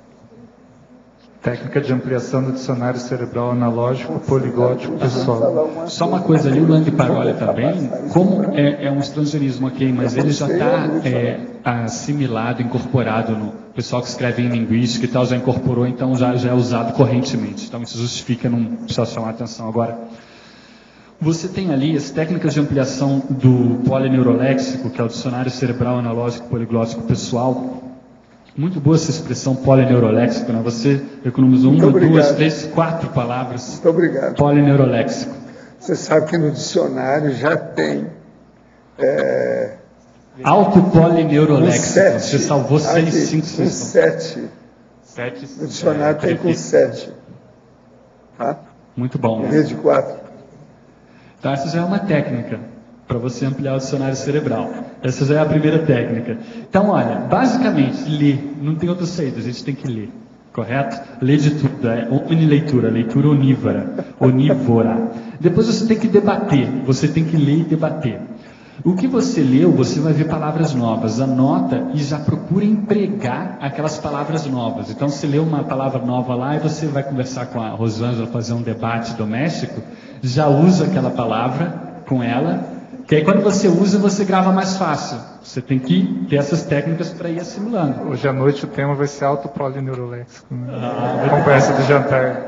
Técnica de ampliação do dicionário cerebral analógico, poliglótico, pessoal. Só uma coisa ali, o Lang-Paroli também, como é um estrangeirismo aqui, mas ele já está assimilado, incorporado no pessoal que escreve em linguística e tal, já incorporou, então já é usado correntemente. Então isso justifica, não precisa chamar a atenção agora. Você tem ali as técnicas de ampliação do polineuroléxico, que é o dicionário cerebral analógico poliglótico pessoal. Muito boa essa expressão polineuroléxico, né? Você economizou uma, duas, três, 4 palavras. Muito obrigado. Polineuroléxico. Você sabe que no dicionário já tem... Autopolineuroléxico. Você salvou 6, 5, 6. 7. No dicionário tem com 7. Tá? Muito bom. Em vez de 4. Então, essa já é uma técnica para você ampliar o dicionário cerebral. Essa já é a primeira técnica. Então, olha, basicamente, ler. Não tem outra saída, a gente tem que ler. Correto? Ler de tudo. É omnileitura, leitura onívora. Depois você tem que debater. Você tem que ler e debater. O que você leu, você vai ver palavras novas. Anota e já procura empregar aquelas palavras novas. Então, se lê uma palavra nova lá e você vai conversar com a Rosângela, fazer um debate doméstico, já usa aquela palavra com ela, que aí quando você usa, você grava mais fácil. Você tem que ter essas técnicas para ir assimilando. Hoje à noite o tema vai ser autopolineuroléxico. Conversa do jantar.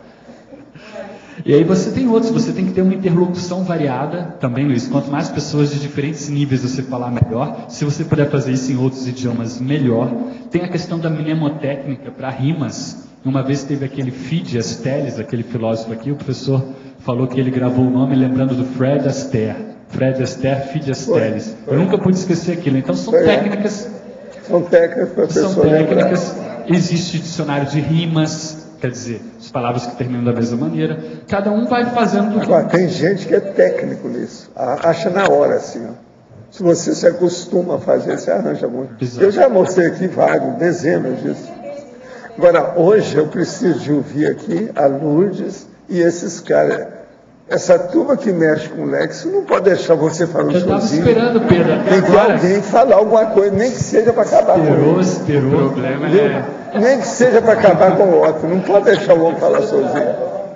E aí você tem outros, você tem que ter uma interlocução variada também, Luiz. Quanto mais pessoas de diferentes níveis você falar, melhor. Se você puder fazer isso em outros idiomas, melhor. Tem a questão da mnemotécnica para rimas. Uma vez teve aquele Phidias Teles, aquele filósofo aqui, o professor falou que ele gravou o nome lembrando do Fred Astaire. Fred Astaire, Phidias Teles. Eu nunca pude esquecer aquilo. Então são técnicas. São técnicas para a pessoa. São técnicas. Existe dicionário de rimas. Quer dizer, as palavras que terminam da mesma maneira. Cada um vai fazendo do que... Agora, tem gente que é técnico nisso. Acha na hora, assim, ó. Se você se acostuma a fazer, você arranja muito. Exato. Eu já mostrei aqui vários dezenas disso. Agora, hoje eu preciso de ouvir aqui a Lourdes e esses caras. Essa turma que mexe com o léxico não pode deixar você falando sozinho. Eu estava esperando, Pedro. Tem que alguém falar alguma coisa, nem que seja para acabar com o outro. Esperou. O problema é... Nem que seja para acabar com o outro. Não pode deixar o outro falar sozinho.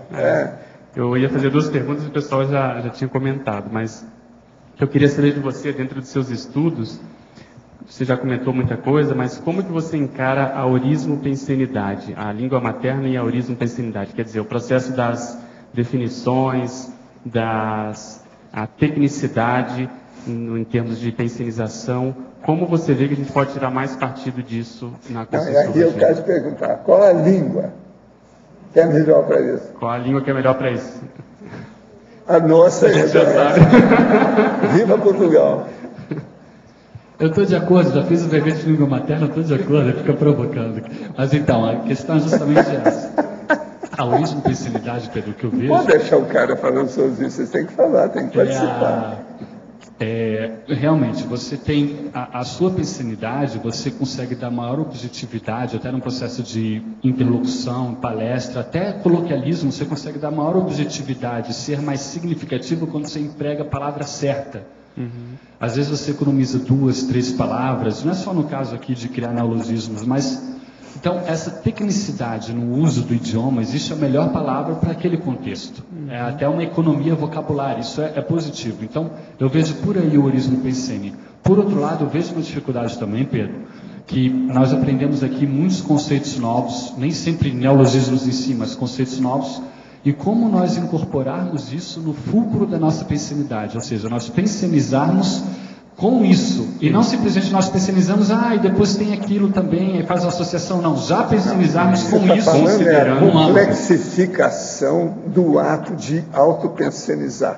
Eu ia fazer 2 perguntas e o pessoal já tinha comentado, mas eu queria saber de você, dentro dos seus estudos, você já comentou muita coisa, mas como que você encara a aurismo-pensenidade, a língua materna e a aurismo-pensenidade? Quer dizer, o processo das definições, a tecnicidade em termos de pensenização, como você vê que a gente pode tirar mais partido disso na Conscienciologia? Aqui eu quero te perguntar, qual a língua que é melhor para isso? Qual a língua que é melhor para isso? A nossa é Viva Portugal! Eu estou de acordo, já fiz o verbete de língua materna, estou de acordo, fica provocando. Mas então, a questão é justamente essa. A aurismo-pensenidade, Pedro, que eu vejo... Não pode deixar o cara falando sozinho, vocês têm que falar, tem que participar. Realmente, você tem a sua pensenidade, você consegue dar maior objetividade, até no processo de interlocução, palestra, até coloquialismo, você consegue dar maior objetividade, ser mais significativo quando você emprega a palavra certa. Uhum. Às vezes você economiza 2, 3 palavras, não é só no caso aqui de criar neologismos, mas... Então, essa tecnicidade no uso do idioma, existe a melhor palavra para aquele contexto. É até uma economia vocabular, isso é positivo. Então, eu vejo por aí o aurismo pensene. Por outro lado, eu vejo uma dificuldade também, Pedro, que nós aprendemos aqui muitos conceitos novos, nem sempre neologismos em si, mas conceitos novos, e como nós incorporarmos isso no fulcro da nossa pensenidade, ou seja, nós pensenizarmos com isso, e não simplesmente nós pensionizamos, e depois tem aquilo também, e faz uma associação, não, já pensionizarmos com isso, considerando a complexificação do ato de autopensionizar.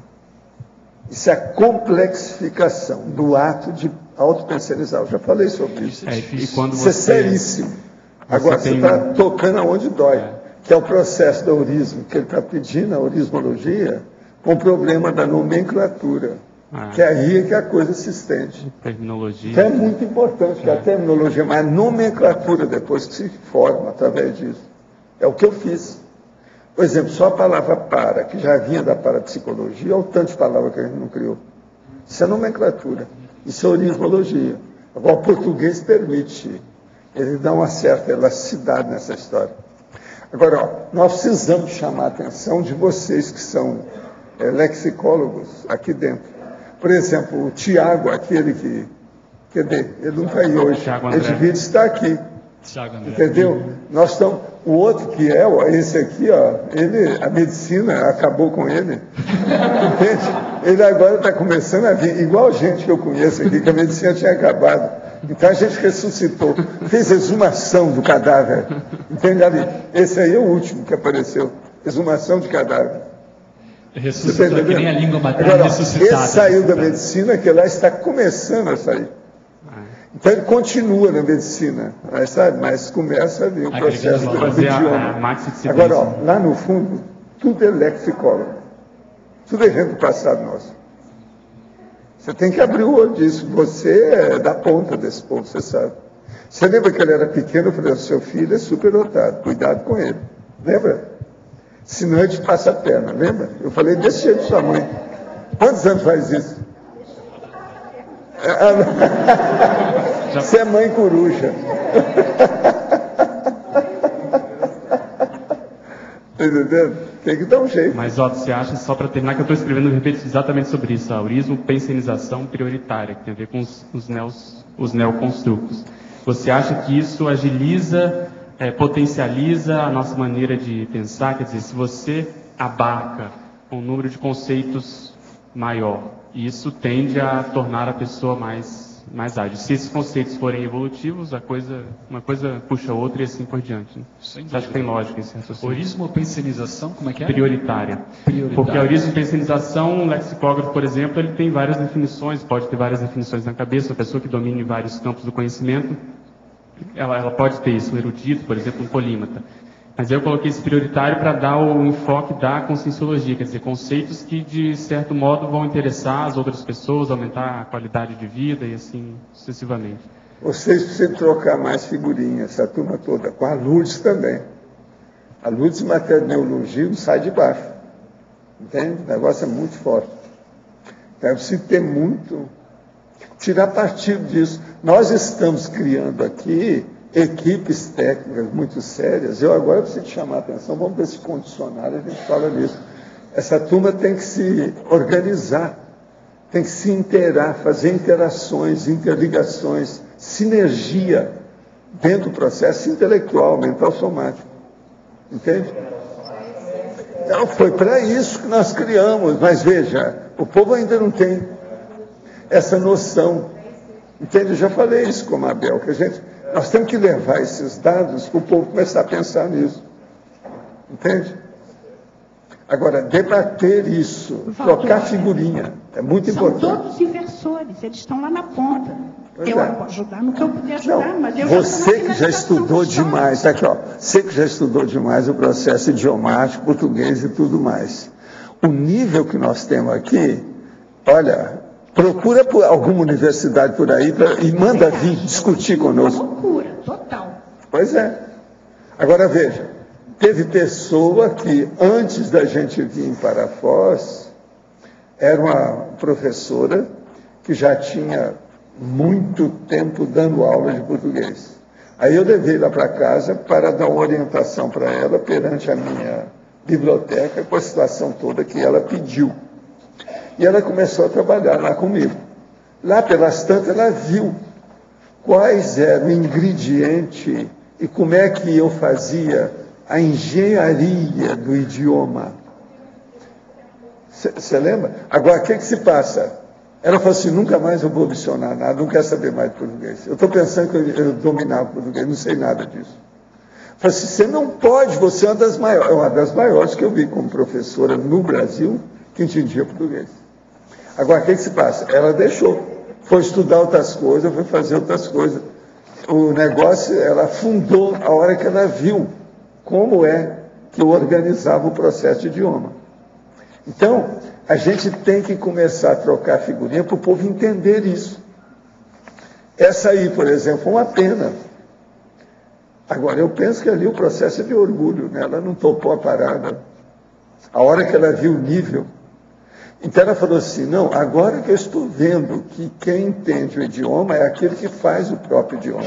Isso é a complexificação do ato de autopensionizar. Eu já falei sobre isso. Isso é seríssimo. Agora, você está tocando aonde dói, que é o processo do aurismo, que ele está pedindo a aurismologia com o problema da nomenclatura. Que é aí que a coisa se estende. Terminologia. Que é muito importante, que a terminologia, mas a nomenclatura depois que se forma através disso. É o que eu fiz. Por exemplo, só a palavra para, que já vinha da parapsicologia, olha o tanto de palavra que a gente não criou. Isso é nomenclatura. Isso é aurismologia. Agora, o português permite. Ele dá uma certa elasticidade nessa história. Agora, nós precisamos chamar a atenção de vocês que são lexicólogos aqui dentro. Por exemplo, o Tiago, aquele que... Cadê? Ele não está aí hoje. Ele devia estar aqui. Entendeu? Nós estamos... O outro que esse aqui, a medicina acabou com ele. Entende? Ele agora está começando a vir, igual gente que eu conheço aqui, que a medicina tinha acabado. Então a gente ressuscitou, fez exumação do cadáver. Entende ali? Esse aí é o último que apareceu. Exumação de cadáver. Ressuscitou, que nem a língua materna ressuscitada. Esse saiu da medicina, que lá está começando a sair. Então ele continua na medicina, mas começa a vir o processo do idioma. Agora, lá no fundo, tudo é lexicólogo. Tudo é gente do passado nosso. Você tem que abrir o olho disso. Você é da ponta desse povo, você sabe. Você lembra que ele era pequeno? Eu falei, seu filho é superdotado, cuidado com ele. Lembra? Senão ele te passa a perna, lembra? Eu falei desse jeito de sua mãe. Quantos anos faz isso? Você é mãe coruja. Tá entendendo? Tem que dar um jeito. Mas, Otto, você acha, só para terminar, que eu estou escrevendo um repito exatamente sobre isso, a aurismo pensionização prioritária, que tem a ver com os neoconstructos. Você acha que isso agiliza, potencializa a nossa maneira de pensar? Quer dizer, se você abarca um número de conceitos maior, isso tende a tornar a pessoa mais ágil. Se esses conceitos forem evolutivos, uma coisa puxa a outra e assim por diante. Né? Você acha que tem lógica esse raciocínio? Aurismo ou pensionização, como é que é? Prioritária. Porque a aurismo e pensionização, um lexicógrafo, por exemplo, ele tem várias definições, pode ter várias definições na cabeça, uma pessoa que domine vários campos do conhecimento, ela pode ter isso, um erudito, por exemplo, um polímata. Mas eu coloquei esse prioritário para dar o enfoque da conscienciologia, quer dizer, conceitos que, de certo modo, vão interessar as outras pessoas, aumentar a qualidade de vida e assim sucessivamente. Vocês precisam trocar mais figurinhas, essa turma toda, com a Lourdes também. A Lourdes em matéria de neurologia não sai de baixo. Entende? O negócio é muito forte. Deve-se ter muito, tirar partido disso. Nós estamos criando aqui equipes técnicas muito sérias. Eu agora preciso chamar a atenção, vamos ver se condicionário a gente fala nisso. Essa turma tem que se organizar, tem que se interar, fazer interações, interligações, sinergia dentro do processo intelectual, mental, somático. Entende? Então, foi para isso que nós criamos, mas veja, o povo ainda não tem essa noção. Entende? Eu já falei isso com a Mabel, que nós temos que levar esses dados para o povo começar a pensar nisso. Entende? Agora, debater isso, trocar figurinha, é muito importante. São todos inversores, eles estão lá na ponta. Eu vou ajudar no que eu puder ajudar, não, mas eu você que já estudou demais, aqui, ó, você que já estudou demais o processo idiomático, português e tudo mais. O nível que nós temos aqui, olha, procura por alguma universidade por aí e manda vir discutir conosco. Loucura, total. Pois é. Agora veja, teve pessoa que antes da gente vir para Foz, era uma professora que já tinha muito tempo dando aula de português. Aí eu levei lá para casa para dar uma orientação para ela perante a minha biblioteca com a situação toda que ela pediu. E ela começou a trabalhar lá comigo. Lá pelas tantas ela viu quais eram o ingrediente e como é que eu fazia a engenharia do idioma. Você lembra? Agora, o que se passa? Ela falou assim, nunca mais eu vou adicionar nada, não quero saber mais de português. Eu estou pensando que eu dominava português, não sei nada disso. Eu falei assim, você não pode, você é uma das maiores que eu vi como professora no Brasil que entendia português. Agora, o que se passa? Ela deixou, foi estudar outras coisas, foi fazer outras coisas. O negócio, ela afundou a hora que ela viu como é que eu organizava o processo de idioma. Então, a gente tem que começar a trocar figurinha para o povo entender isso. Essa aí, por exemplo, uma pena. Agora, eu penso que ali o processo é de orgulho, né? Ela não topou a parada. A hora que ela viu o nível. Então ela falou assim, não, agora que eu estou vendo que quem entende o idioma é aquele que faz o próprio idioma.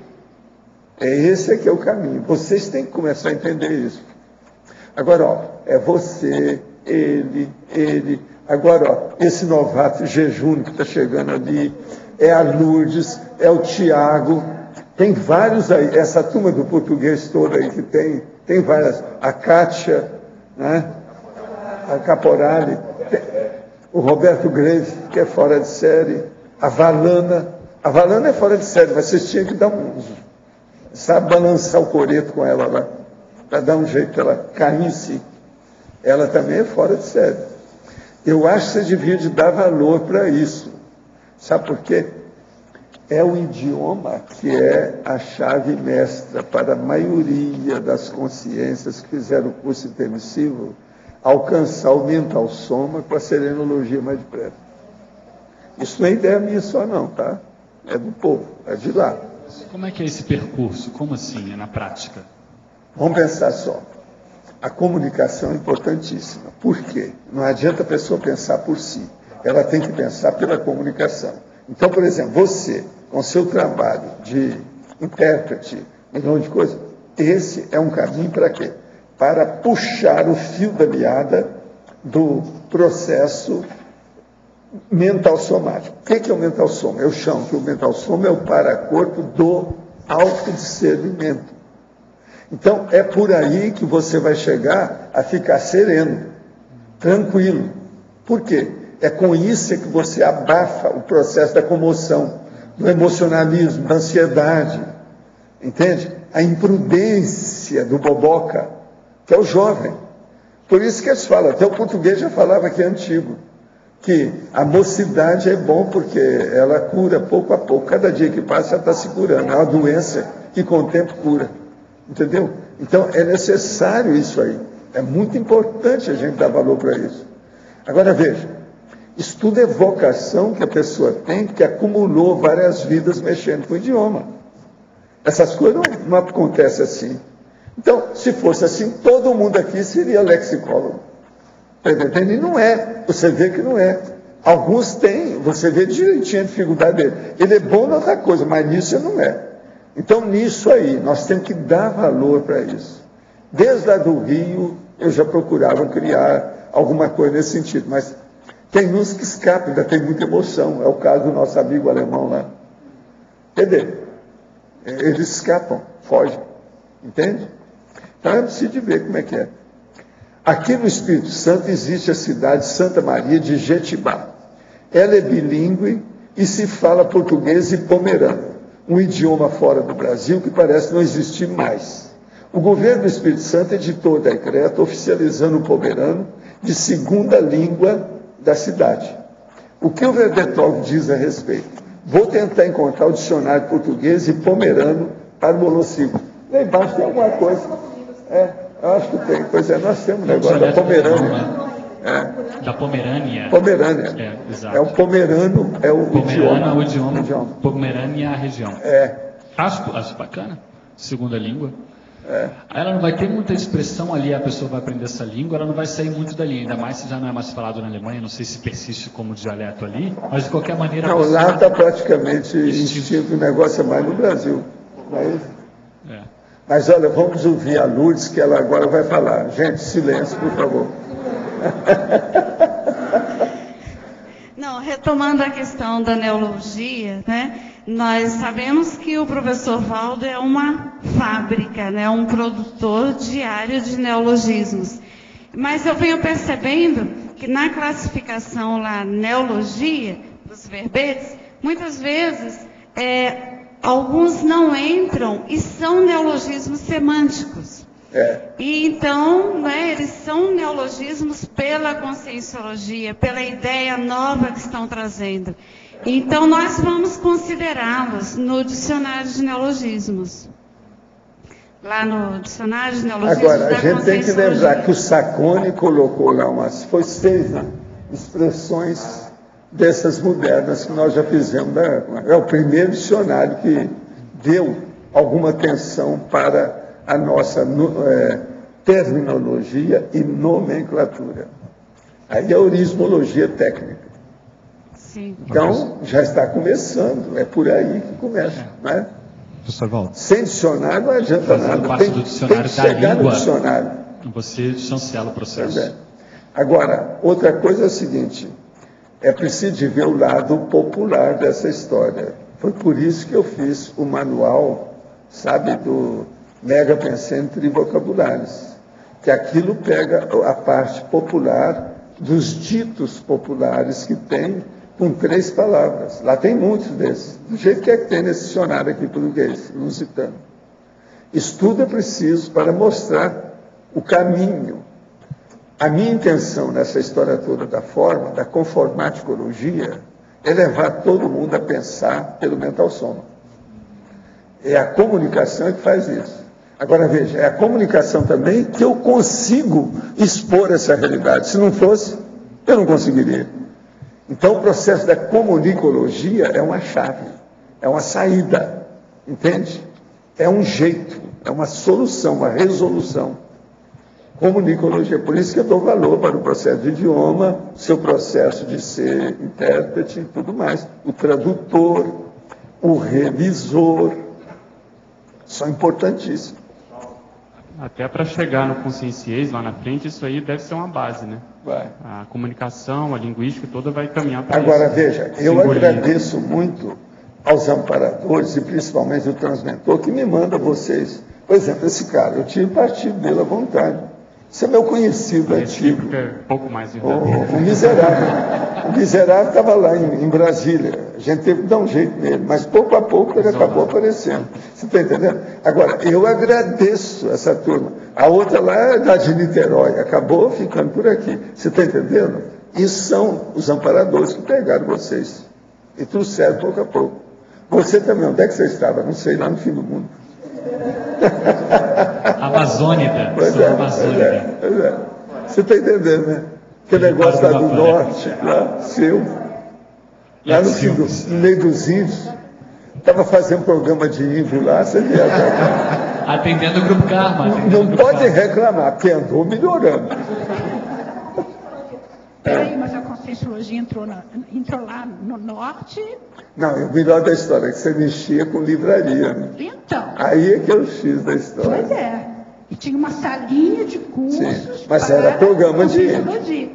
Esse que é o caminho. Vocês têm que começar a entender isso. Agora, ó, é você, ele. Agora, ó, esse novato Jejum que está chegando ali, é a Lourdes, é o Tiago, tem vários aí, essa turma do português toda aí que tem várias, a Kátia, né? A Caporale, o Roberto Greve, que é fora de série, a Valana é fora de série, mas vocês tinham que dar sabe, balançar o coreto com ela lá, para dar um jeito ela cair em si. Ela também é fora de série. Eu acho que você devia de dar valor para isso. Sabe por quê? É o idioma que é a chave mestra para a maioria das consciências que fizeram o curso intermissivo alcançar o mental soma com a serenologia mais depressa. Isso não é ideia minha só não, tá? É do povo, é de lá. Como é que é esse percurso? Como assim, é na prática? Vamos pensar só. A comunicação é importantíssima. Por quê? Não adianta a pessoa pensar por si. Ela tem que pensar pela comunicação. Então, por exemplo, você, com seu trabalho de intérprete, um milhão de coisas, esse é um caminho para quê? Para puxar o fio da meada do processo mental somático. O que é o mental soma? Eu chamo que o mental soma é o paracorpo do autodiscernimento. Então, é por aí que você vai chegar a ficar sereno, tranquilo. Por quê? É com isso que você abafa o processo da comoção, do emocionalismo, da ansiedade, entende? A imprudência do boboca, que é o jovem. Por isso que eles falam, até o português já falava que é antigo, que a mocidade é bom porque ela cura pouco a pouco. Cada dia que passa, ela está se curando. É uma doença que com o tempo cura. Entendeu? Então, é necessário isso aí. É muito importante a gente dar valor para isso. Agora, veja, isso tudo é vocação que a pessoa tem, que acumulou várias vidas mexendo com o idioma. Essas coisas não acontecem assim. Então, se fosse assim, todo mundo aqui seria lexicólogo. E não é. Você vê que não é. Alguns têm, você vê direitinho a dificuldade dele. Ele é bom em outra coisa, mas nisso ele não é. Então, nisso aí, nós temos que dar valor para isso. Desde lá do Rio, eu já procurava criar alguma coisa nesse sentido, mas tem uns que escapam, ainda tem muita emoção. É o caso do nosso amigo alemão lá. Entendeu? Eles escapam, fogem. Entende? Então, é preciso ver como é que é. Aqui no Espírito Santo existe a cidade Santa Maria de Jetibá. Ela é bilíngue e se fala português e pomerano, um idioma fora do Brasil que parece não existir mais. O governo do Espírito Santo editou o decreto oficializando o pomerano de segunda língua da cidade. O que o Verdetólogo diz a respeito? Vou tentar encontrar o dicionário português e pomerano para o monossílabo. Lá embaixo tem alguma coisa. Eu acho que tem. Pois é, nós temos um negócio da Pomerânia. Da Pomerânia. Pomerânia. Exato. É o pomerano, é o Pomerano idioma. é o idioma. Pomerânia é a região. Acho bacana. Segunda língua. Ela não vai ter muita expressão ali, a pessoa vai aprender essa língua, ela não vai sair muito dali, ainda mais se já não é mais falado na Alemanha, não sei se persiste como dialeto ali, mas de qualquer maneira... Não, lá está praticamente extinto, o negócio é mais no Brasil. Mas olha, vamos ouvir a Lourdes, que ela agora vai falar. Gente, silêncio, por favor. Não, retomando a questão da neologia, né? Nós sabemos que o professor Valdo é uma fábrica, né? Um produtor diário de neologismos. Mas eu venho percebendo que na classificação lá, neologia, dos verbetes, muitas vezes alguns não entram e são neologismos semânticos. E então, né, eles são neologismos pela conscienciologia, pela ideia nova que estão trazendo. Então, nós vamos considerá-los no dicionário de neologismos. Lá no dicionário de neologismos. Agora, a gente tem que lembrar que o Sacconi colocou lá foi 6 expressões dessas modernas que nós já fizemos. É o primeiro dicionário que deu alguma atenção para a nossa terminologia e nomenclatura. Aí é a orismologia técnica. Sim. Então, já está começando, é por aí que começa. Né? Sem dicionário não adianta nada. Tem que chegar no dicionário. Você chancela o processo. Agora, outra coisa é a seguinte, é preciso de ver o lado popular dessa história. Foi por isso que eu fiz o manual, sabe, do Mega Pensando Trivocabulários, que aquilo pega a parte popular dos ditos populares que tem com 3 palavras. Lá tem muitos desses, do jeito que tem nesse dicionário aqui português, lusitano. Estudo é preciso para mostrar o caminho. A minha intenção nessa história toda da forma, da conformaticologia, é levar todo mundo a pensar pelo mental soma. É a comunicação que faz isso. Agora veja, é a comunicação também que eu consigo expor essa realidade. Se não fosse, eu não conseguiria. Então o processo da comunicologia é uma chave, é uma saída, entende? É um jeito, é uma solução, uma resolução. comunicologia. Por isso que eu dou valor para o processo de idioma, seu processo de ser intérprete e tudo mais. O tradutor, o revisor, são importantíssimos. Até para chegar no Conscienciês lá na frente, isso aí deve ser uma base, né? Vai. A comunicação, a linguística toda vai caminhar para isso. Agora, veja, eu agradeço muito aos amparadores e principalmente o transmentor que me manda vocês. Por exemplo, esse cara, eu tive partido dele à vontade. Isso é meu conhecido antigo. Pouco mais o miserável. O miserável estava lá em Brasília. A gente teve que dar um jeito nele, mas pouco a pouco ele acabou aparecendo. Você está entendendo? Agora, eu agradeço essa turma. A outra lá é da de Niterói, acabou ficando por aqui. Você está entendendo? E são os amparadores que pegaram vocês e trouxeram pouco a pouco. Você também, onde é que você estava? Não sei, lá no fim do mundo. Amazônida. Pois é. Você está entendendo, né? Que negócio lá do norte, lá, seu. Lá no meio dos índios. Estava fazendo programa de índio lá, você vê. Atendendo o Grupo Karma. Não pode reclamar, porque andou melhorando. Peraí, mas a Conscienciologia entrou lá no norte? Não, o melhor da história é que você mexia com livraria. Né? Então. Aí é que é o X da história. Pois é. E tinha uma salinha de cursos. Sim, mas era programa de índio.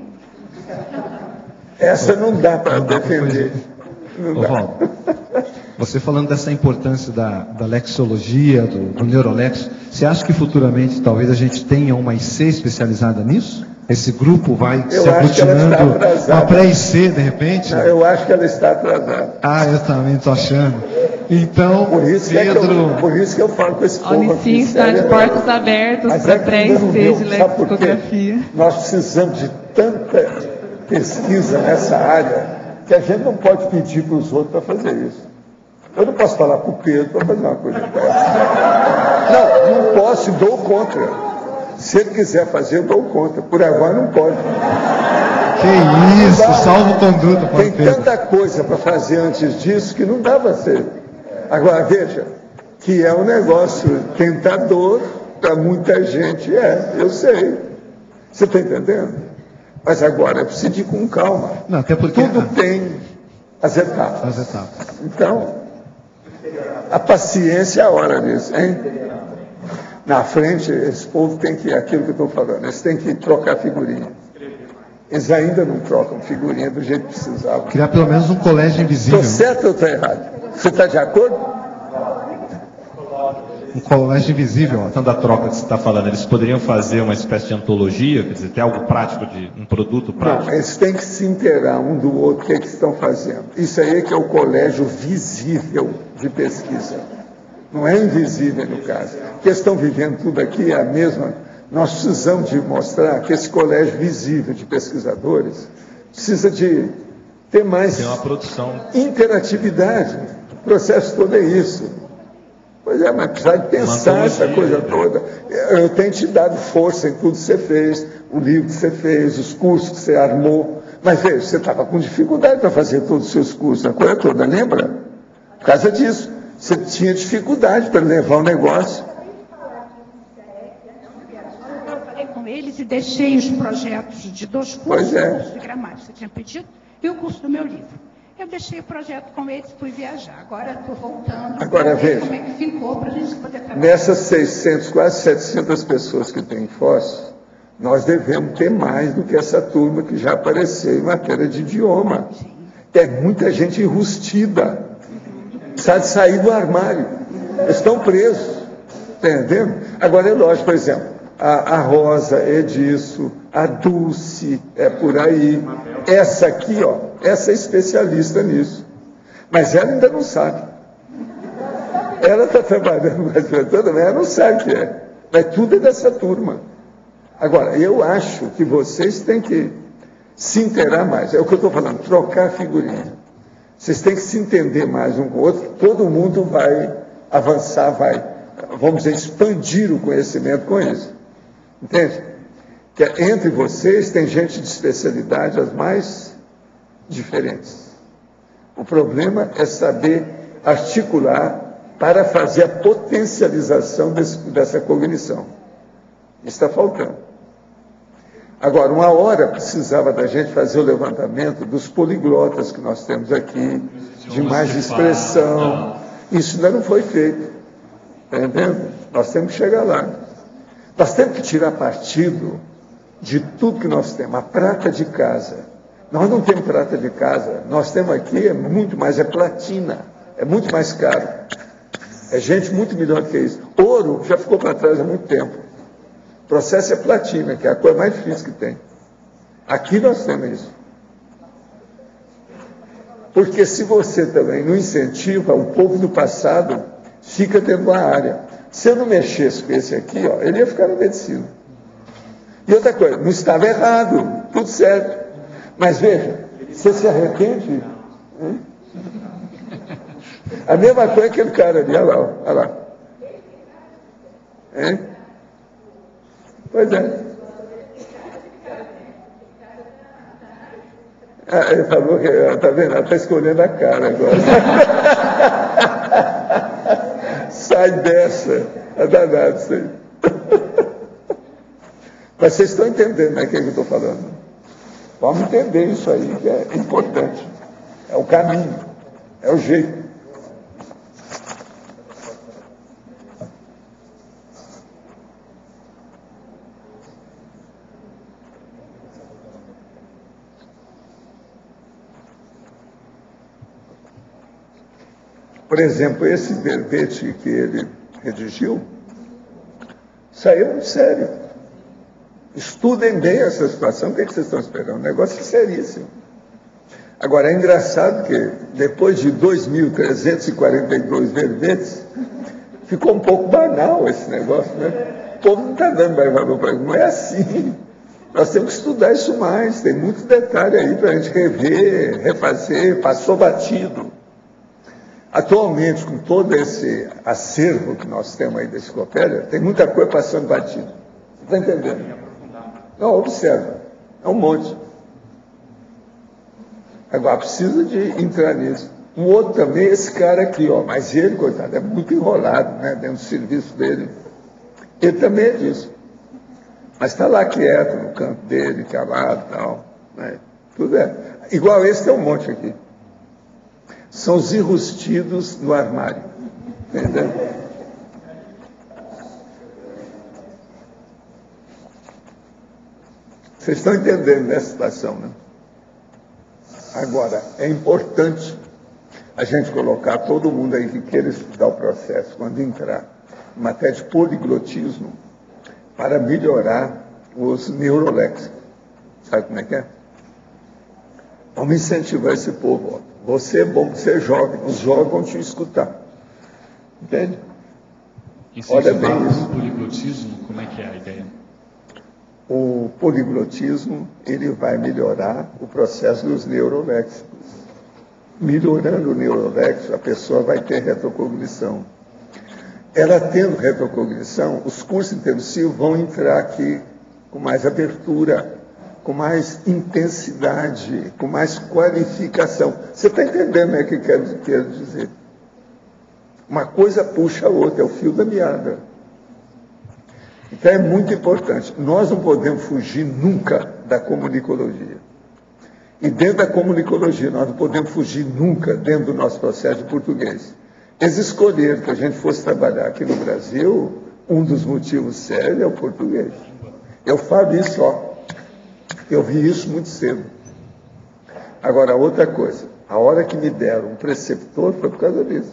Essa não dá para defender. Não dá. Ron, você falando dessa importância da lexologia, do neurolexo, você acha que futuramente talvez a gente tenha uma IC especializada nisso? Esse grupo vai se aglutinando uma pré-IC de repente? Não, eu acho que ela está atrasada. Ah, eu também estou achando. Então, por isso que eu falo com esse povo aqui. A Unicim está de portas abertas para pré-IC de lexicografia. Nós precisamos de tanta pesquisa nessa área que a gente não pode pedir para os outros para fazer isso. Eu não posso falar para o Pedro para fazer uma coisa dessa. Não posso e dou contra. Se ele quiser fazer, eu dou conta. Por agora não pode. Que isso, salvo-conduta. Tem tanta coisa para fazer antes disso que não dá para ser. Agora, veja, que é um negócio tentador para muita gente. Eu sei. Você está entendendo? Mas agora, é preciso ir com calma. Não, até porque tudo tem as etapas. Então, a paciência é a hora disso, hein? Na frente, esse povo tem que, aquilo que eu estou falando, eles têm que trocar figurinha. Eles ainda não trocam figurinha do jeito que precisavam. Criar pelo menos um colégio invisível. Estou certo ou estou errado? Você está de acordo? Um colégio invisível. Então, da troca que você está falando, eles poderiam fazer uma espécie de antologia, quer dizer, ter algo prático, um produto prático? Não, eles têm que se inteirar um do outro, o que é que estão fazendo. Isso aí é que é o colégio visível de pesquisa. Não é invisível no caso. Que estão vivendo tudo aqui é a mesma. Nós precisamos de mostrar que esse colégio visível de pesquisadores precisa de ter mais uma produção. Interatividade. O processo todo é isso. Pois é, mas precisa de pensar essa coisa toda. Eu tenho te dado força em tudo que você fez, o livro que você fez, os cursos que você armou. Mas veja, você estava com dificuldade para fazer todos os seus cursos, a coisa toda, lembra? Por causa disso. Você tinha dificuldade para levar o negócio. Eu falei com eles e deixei os projetos de 2 cursos, o curso de gramática, você tinha pedido, e o curso do meu livro. Eu deixei o projeto com eles, fui viajar. Agora estou voltando. Agora veja, como é que ficou para a gente poder trabalhar. Nessas 600, quase 700 pessoas que tem em Foz, nós devemos ter mais do que essa turma que já apareceu em matéria de idioma. Tem muita gente enrustida. Precisa de sair do armário. Eles estão presos. Entendendo? Agora é lógico, por exemplo, a Rosa é disso, a Dulce é por aí. Essa aqui, ó, essa é especialista nisso. Mas ela ainda não sabe. Ela está trabalhando com a toda, mas ela não sabe o que é. Mas tudo é dessa turma. Agora, eu acho que vocês têm que se inteirar mais. É o que eu estou falando, trocar figurinha. Vocês têm que se entender mais um com o outro. Todo mundo vai avançar, vai, vamos dizer, expandir o conhecimento com isso. Entende? Que entre vocês tem gente de especialidade as mais diferentes. O problema é saber articular para fazer a potencialização dessa cognição. Isso está faltando. Agora, uma hora precisava da gente fazer o levantamento dos poliglotas que nós temos aqui, de mais expressão. Isso ainda não foi feito. Está entendendo? Nós temos que chegar lá. Nós temos que tirar partido de tudo que nós temos. A prata de casa. Nós não temos prata de casa. Nós temos aqui, é muito mais, é platina. É muito mais caro. É gente muito melhor que isso. Ouro já ficou para trás há muito tempo. O processo é platina, que é a coisa mais difícil que tem. Aqui nós temos isso. Porque se você também não incentiva, o povo do passado fica dentro da área. Se eu não mexesse com esse aqui, ó, ele ia ficar na medicina. E outra coisa, não estava errado, tudo certo. Mas veja, você se arrepende? Hein? A mesma coisa que aquele cara ali, olha lá, olha lá. Hein? Pois é. Ele falou que, está vendo? Ela está escolhendo a cara agora. Sai dessa. É danado isso aí. Mas vocês estão entendendo, né, o que eu estou falando? Vamos entender isso aí, que é importante. É o caminho. É o jeito. Por exemplo, esse verbete que ele redigiu saiu muito sério. Estudem bem essa situação, o que vocês estão esperando? Um negócio seríssimo. Agora, é engraçado que depois de 2.342 verbetes, ficou um pouco banal esse negócio, né? O povo não está dando mais valor para isso. Não é assim. Nós temos que estudar isso mais, tem muitos detalhes aí para a gente rever, refazer, passou batido. Atualmente, com todo esse acervo que nós temos aí da enciclopédia, tem muita coisa passando batido. Está entendendo? Não, observa. É um monte. Agora, precisa de entrar nisso. Um outro também, esse cara aqui, ó, mas ele, coitado, é muito enrolado, né, dentro do serviço dele. Ele também é disso. Mas está lá quieto, no canto dele, calado e tal. Né? Tudo é. Igual esse tem um monte aqui. São os enrustidos no armário. Entendeu? Vocês estão entendendo nessa situação, né? Agora, é importante a gente colocar todo mundo aí que queira estudar o processo, quando entrar em matéria de poliglotismo, para melhorar os neuroléxicos. Sabe como é que é? Vamos incentivar esse povo. Ó. Você é bom que você jogue, os jovens vão te escutar. Entende? Olha bem isso. O poliglotismo, como é que é a ideia? O poliglotismo, ele vai melhorar o processo dos neuroléxicos. Melhorando o neuroléxico, a pessoa vai ter retrocognição. Ela tendo retrocognição, os cursos intensivos vão entrar aqui com mais abertura, com mais intensidade, com mais qualificação. Você está entendendo, né, o que eu quero dizer? Uma coisa puxa a outra, é o fio da meada. Então é muito importante. Nós não podemos fugir nunca da comunicologia. E dentro da comunicologia, nós não podemos fugir nunca dentro do nosso processo de português. Eles escolheram que a gente fosse trabalhar aqui no Brasil, um dos motivos sérios é o português. Eu falo isso, ó. Eu vi isso muito cedo. Agora, outra coisa. A hora que me deram um preceptor foi por causa disso.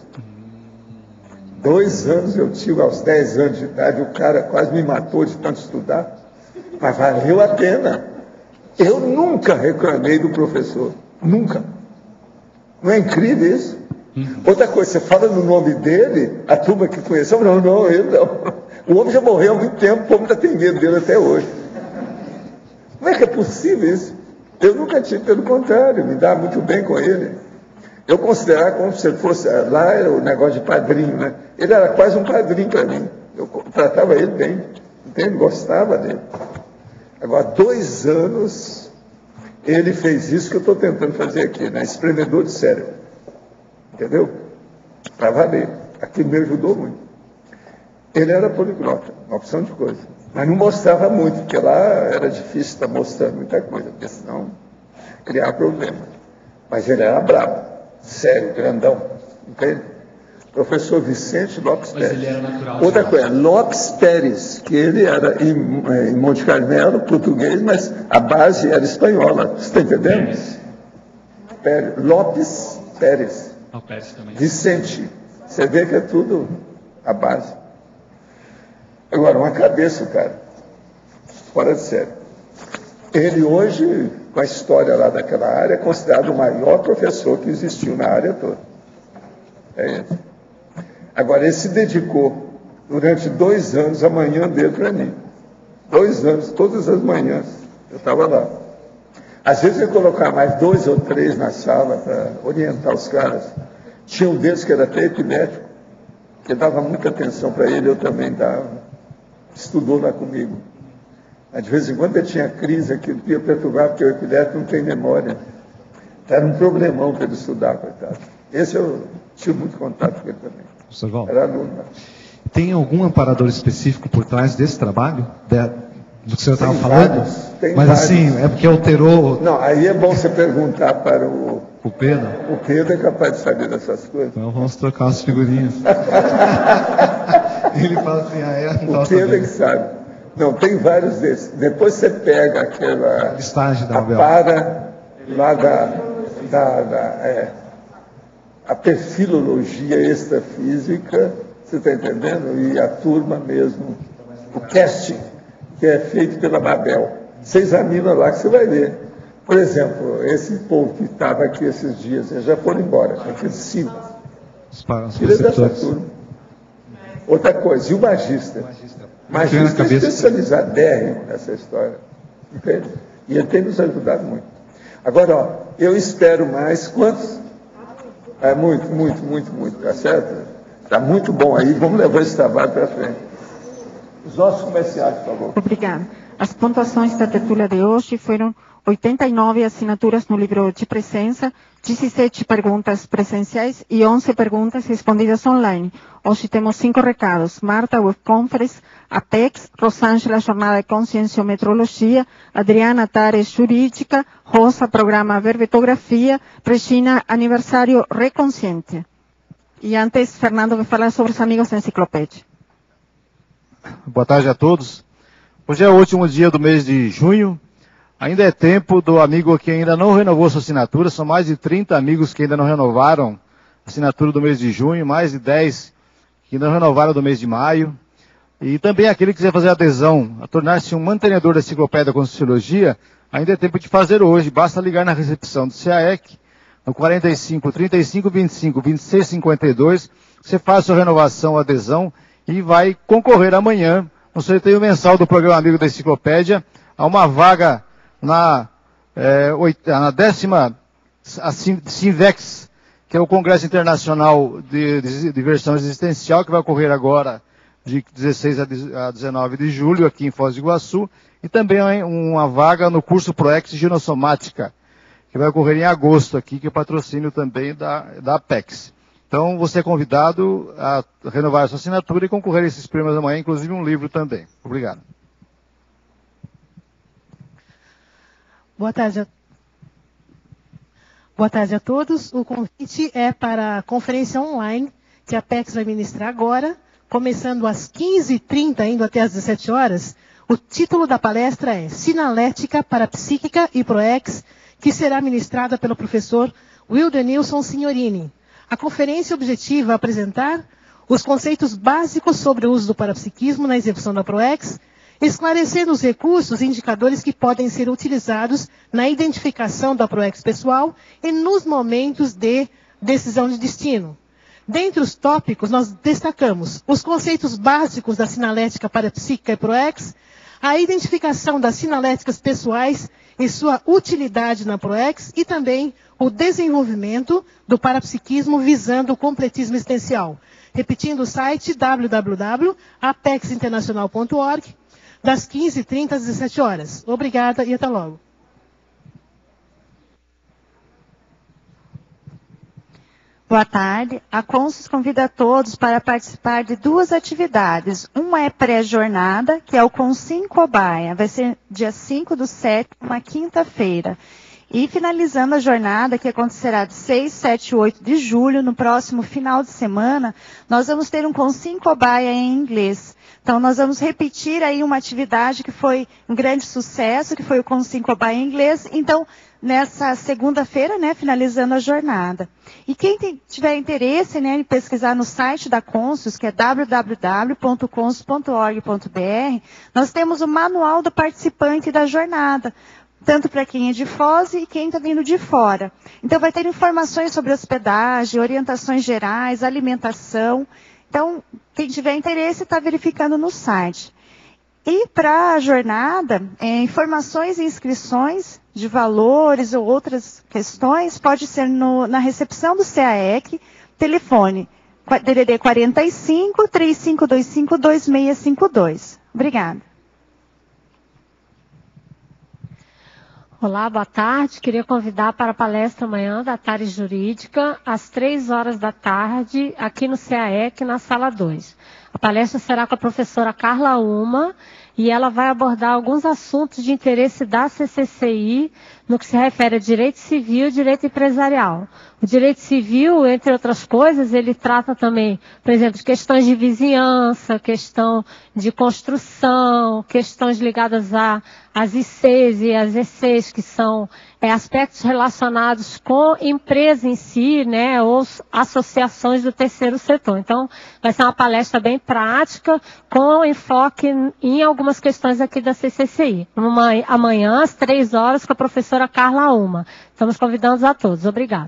2 anos eu tive, aos 10 anos de idade, o cara quase me matou de tanto estudar. Mas valeu a pena. Eu nunca reclamei do professor. Nunca. Não é incrível isso? Outra coisa, você fala no nome dele, a turma que conheceu, não, ele não. O homem já morreu há muito tempo, o povo ainda tem medo dele até hoje. Como é que é possível isso? Eu nunca tive, pelo contrário, me dá muito bem com ele. Eu considerava como se ele fosse, lá era o negócio de padrinho, né? Ele era quase um padrinho para mim. Eu tratava ele bem, entende? Gostava dele. Agora, 2 anos, ele fez isso que eu estou tentando fazer aqui, né? Espremedor de cérebro. Entendeu? Para valer. Aquilo me ajudou muito. Ele era poliglota, uma opção de coisa. Mas não mostrava muito, porque lá era difícil estar mostrando muita coisa, porque senão criava problema. Mas ele era bravo, sério, grandão, entende? Professor Vicente Lopes Pérez. Mas ele era natural. Outra coisa, Lopes Pérez, que ele era em Monte Carmelo, português, mas a base era espanhola. Você está entendendo? Pérez. Lopes Pérez. O Pérez também. Vicente. Você vê que é tudo a base. Agora, uma cabeça, cara. Fora de sério. Ele hoje, com a história lá daquela área, é considerado o maior professor que existiu na área toda. É ele. Agora, ele se dedicou durante 2 anos a manhã dele para mim. 2 anos, todas as manhãs. Eu estava lá. Às vezes eu ia colocar mais 2 ou 3 na sala para orientar os caras. Tinha um deles que era até epilético, que dava muita atenção para ele, eu também dava. Estudou lá comigo. Mas de vez em quando ele tinha crise, aquilo ia perturbar, porque o epilético não tem memória. Era um problemão para ele estudar, coitado. Esse eu tive muito contato com ele também. Professor Valdo, era aluno. Tem algum amparador específico por trás desse trabalho? Do que o senhor estava falando? Tem mas vários. Assim, é porque alterou... Não, aí é bom você perguntar para o Pedro. O Pedro é capaz de saber dessas coisas. Então vamos trocar as figurinhas. Ele fala assim, o Pedro é que sabe. Não, tem vários desses. Depois você pega aquela listagem da para lá a perfilologia extrafísica, você está entendendo? E a turma mesmo, o casting, que é feito pela Babel. Você examina lá que você vai ver. Por exemplo, esse povo que estava aqui esses dias, eles já foram embora, aqueles 5. Ele é dessa turma. Outra coisa, e o magista? Magista é especializadérrimo nessa história. Entende? E ele tem nos ajudado muito. Agora, ó, eu espero mais. Quantos? É muito, tá certo? Está muito bom aí, vamos levar esse trabalho para frente. Os nossos comerciais, por favor. Obrigada. As pontuações da tertúlia de hoje foram 89 assinaturas no livro de presença, 17 perguntas presenciais e 11 perguntas respondidas online. Hoje temos 5 recados. Marta, Web Conference, Apex, Rosângela, Jornada de Conscienciometrologia, Adriana, Tares, Jurídica, Rosa, Programa Verbetografia, Regina, Aniversário Reconsciente. E antes, Fernando vai falar sobre os amigos da enciclopédia. Boa tarde a todos. Hoje é o último dia do mês de junho. Ainda é tempo do amigo que ainda não renovou sua assinatura. São mais de 30 amigos que ainda não renovaram a assinatura do mês de junho, mais de 10 que ainda não renovaram do mês de maio. E também aquele que quiser fazer adesão a tornar-se um mantenedor da enciclopédia da Conscienciologia, ainda é tempo de fazer hoje. Basta ligar na recepção do CAEC, no 45 35 25 26 52. Você faz sua renovação, adesão e vai concorrer amanhã no sorteio mensal do programa Amigo da Enciclopédia a uma vaga na 10ª Sinvex, que é o Congresso Internacional de Versão Existencial, que vai ocorrer agora de 16 a 19 de julho aqui em Foz do Iguaçu, e também uma vaga no curso ProEx Ginossomática, que vai ocorrer em agosto aqui, que é patrocínio também da Apex. Então, você é convidado a renovar a sua assinatura e concorrer a esses prêmios amanhã, inclusive um livro também. Obrigado. Boa tarde a todos. O convite é para a conferência online que a Apex vai ministrar agora, começando às 15h30, indo até às 17 horas. O título da palestra é Sinalética Parapsíquica e ProEx, que será ministrada pelo professor Wildenilson Signorini. A conferência objetiva é apresentar os conceitos básicos sobre o uso do parapsiquismo na execução da ProEx, esclarecendo os recursos e indicadores que podem ser utilizados na identificação da ProEx pessoal e nos momentos de decisão de destino. Dentre os tópicos, nós destacamos os conceitos básicos da sinalética parapsíquica e ProEx, a identificação das sinaléticas pessoais e sua utilidade na ProEx e também o desenvolvimento do parapsiquismo visando o completismo existencial. Repetindo o site www.apexinternacional.org, das 15h30 às 17 horas. Obrigada e até logo. Boa tarde. A Consus convida a todos para participar de 2 atividades. Uma é pré-jornada, que é o Consim Cobaia. Vai ser dia 5/7, uma quinta-feira. E finalizando a jornada, que acontecerá de 6, 7 e 8 de julho, no próximo final de semana, nós vamos ter um Consim Cobaia em inglês. Então, nós vamos repetir aí uma atividade que foi um grande sucesso, que foi o Consim Cobaia em inglês. Então, nessa segunda-feira, né, finalizando a jornada. E quem tiver interesse, né, em pesquisar no site da Consus, que é www.consus.org.br, nós temos o manual do participante da jornada, tanto para quem é de Foz e quem está vindo de fora. Então, vai ter informações sobre hospedagem, orientações gerais, alimentação. Então, quem tiver interesse, está verificando no site. E para a jornada, informações e inscrições de valores ou outras questões, pode ser na recepção do CAEC, telefone DDD 45 3525 2652. Obrigada. Olá, boa tarde. Queria convidar para a palestra amanhã da Tarde Jurídica, às 15h, aqui no CAEC, na sala 2. A palestra será com a professora Carla Uma, e ela vai abordar alguns assuntos de interesse da CCCI no que se refere a direito civil e direito empresarial. O direito civil, entre outras coisas, ele trata também, por exemplo, de questões de vizinhança, questão de construção, questões ligadas às ICs e às ECs, que são aspectos relacionados com empresa em si, né, ou associações do terceiro setor. Então, vai ser uma palestra bem prática, com enfoque em algumas questões aqui da CCCI. Amanhã, às 15h, com a professora Carla Uma. Estamos convidando a todos. Obrigada.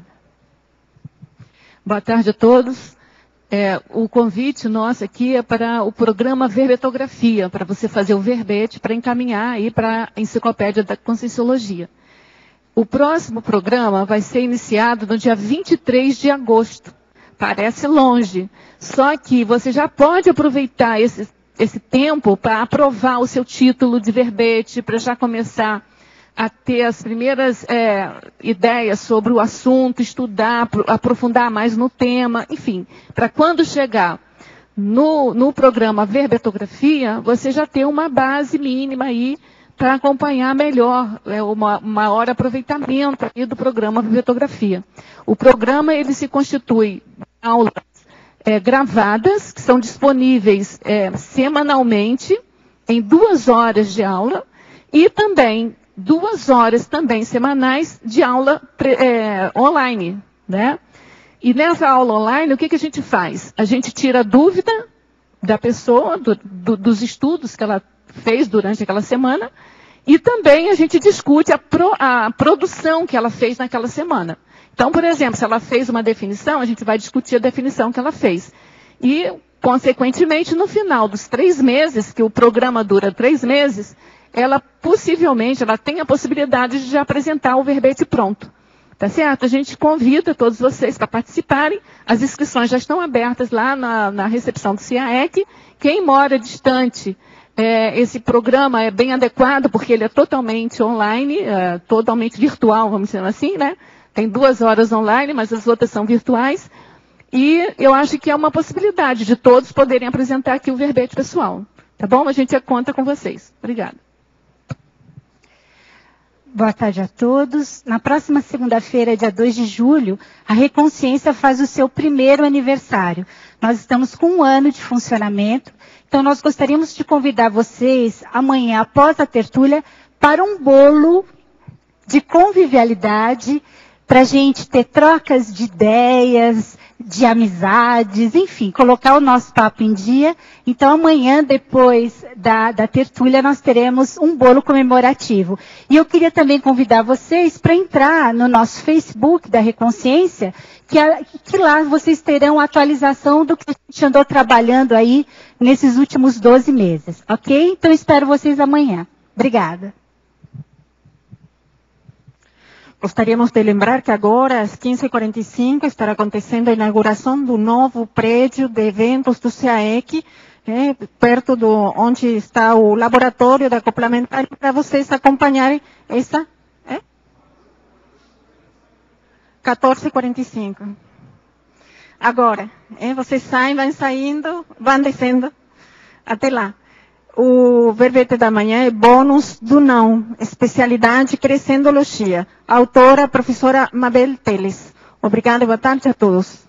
Boa tarde a todos. O convite nosso aqui é para o programa Verbetografia, para você fazer o verbete para encaminhar aí para a Enciclopédia da Conscienciologia. O próximo programa vai ser iniciado no dia 23 de agosto. Parece longe, só que você já pode aproveitar esse tempo para aprovar o seu título de verbete, para já começar a ter as primeiras ideias sobre o assunto, estudar, aprofundar mais no tema, enfim, para quando chegar no programa Verbetografia, você já ter uma base mínima aí para acompanhar melhor o maior aproveitamento aí do programa Verbetografia. O programa ele se constitui de aulas gravadas, que são disponíveis semanalmente, em 2 horas de aula, e também 2 horas também semanais de aula online, né? E nessa aula online, o que a gente faz? A gente tira a dúvida da pessoa, dos estudos que ela fez durante aquela semana, e também a gente discute a produção que ela fez naquela semana. Então, por exemplo, se ela fez uma definição, a gente vai discutir a definição que ela fez. E, consequentemente, no final dos 3 meses, que o programa dura 3 meses, ela possivelmente tem a possibilidade de apresentar o verbete pronto. Tá certo? A gente convida todos vocês para participarem. As inscrições já estão abertas lá na recepção do CAEC. Quem mora distante, esse programa é bem adequado, porque ele é totalmente online, totalmente virtual, vamos dizer assim, né? Tem 2 horas online, mas as outras são virtuais. E eu acho que é uma possibilidade de todos poderem apresentar aqui o verbete pessoal. Tá bom? A gente conta com vocês. Obrigada. Boa tarde a todos. Na próxima segunda-feira, dia 2 de julho, a Reconsciência faz o seu primeiro aniversário. Nós estamos com 1 ano de funcionamento, então nós gostaríamos de convidar vocês, amanhã, após a tertúlia, para um bolo de convivialidade, para a gente ter trocas de ideias, de amizades, enfim, colocar o nosso papo em dia. Então, amanhã, depois da tertúlia, nós teremos um bolo comemorativo. E eu queria também convidar vocês para entrar no nosso Facebook da Reconsciência, que lá vocês terão a atualização do que a gente andou trabalhando aí nesses últimos 12 meses, ok? Então, espero vocês amanhã. Obrigada. Gostaríamos de lembrar que agora, às 15h45, estará acontecendo a inauguração do novo prédio de eventos do CAEC, perto onde está o laboratório da complementar, para vocês acompanharem essa... 14h45. Agora, vocês saem, vão saindo, vão descendo. Até lá. O verbete da manhã é bônus do não, especialidade Crescendologia. Autora, professora Mabel Teles. Obrigada e boa tarde a todos.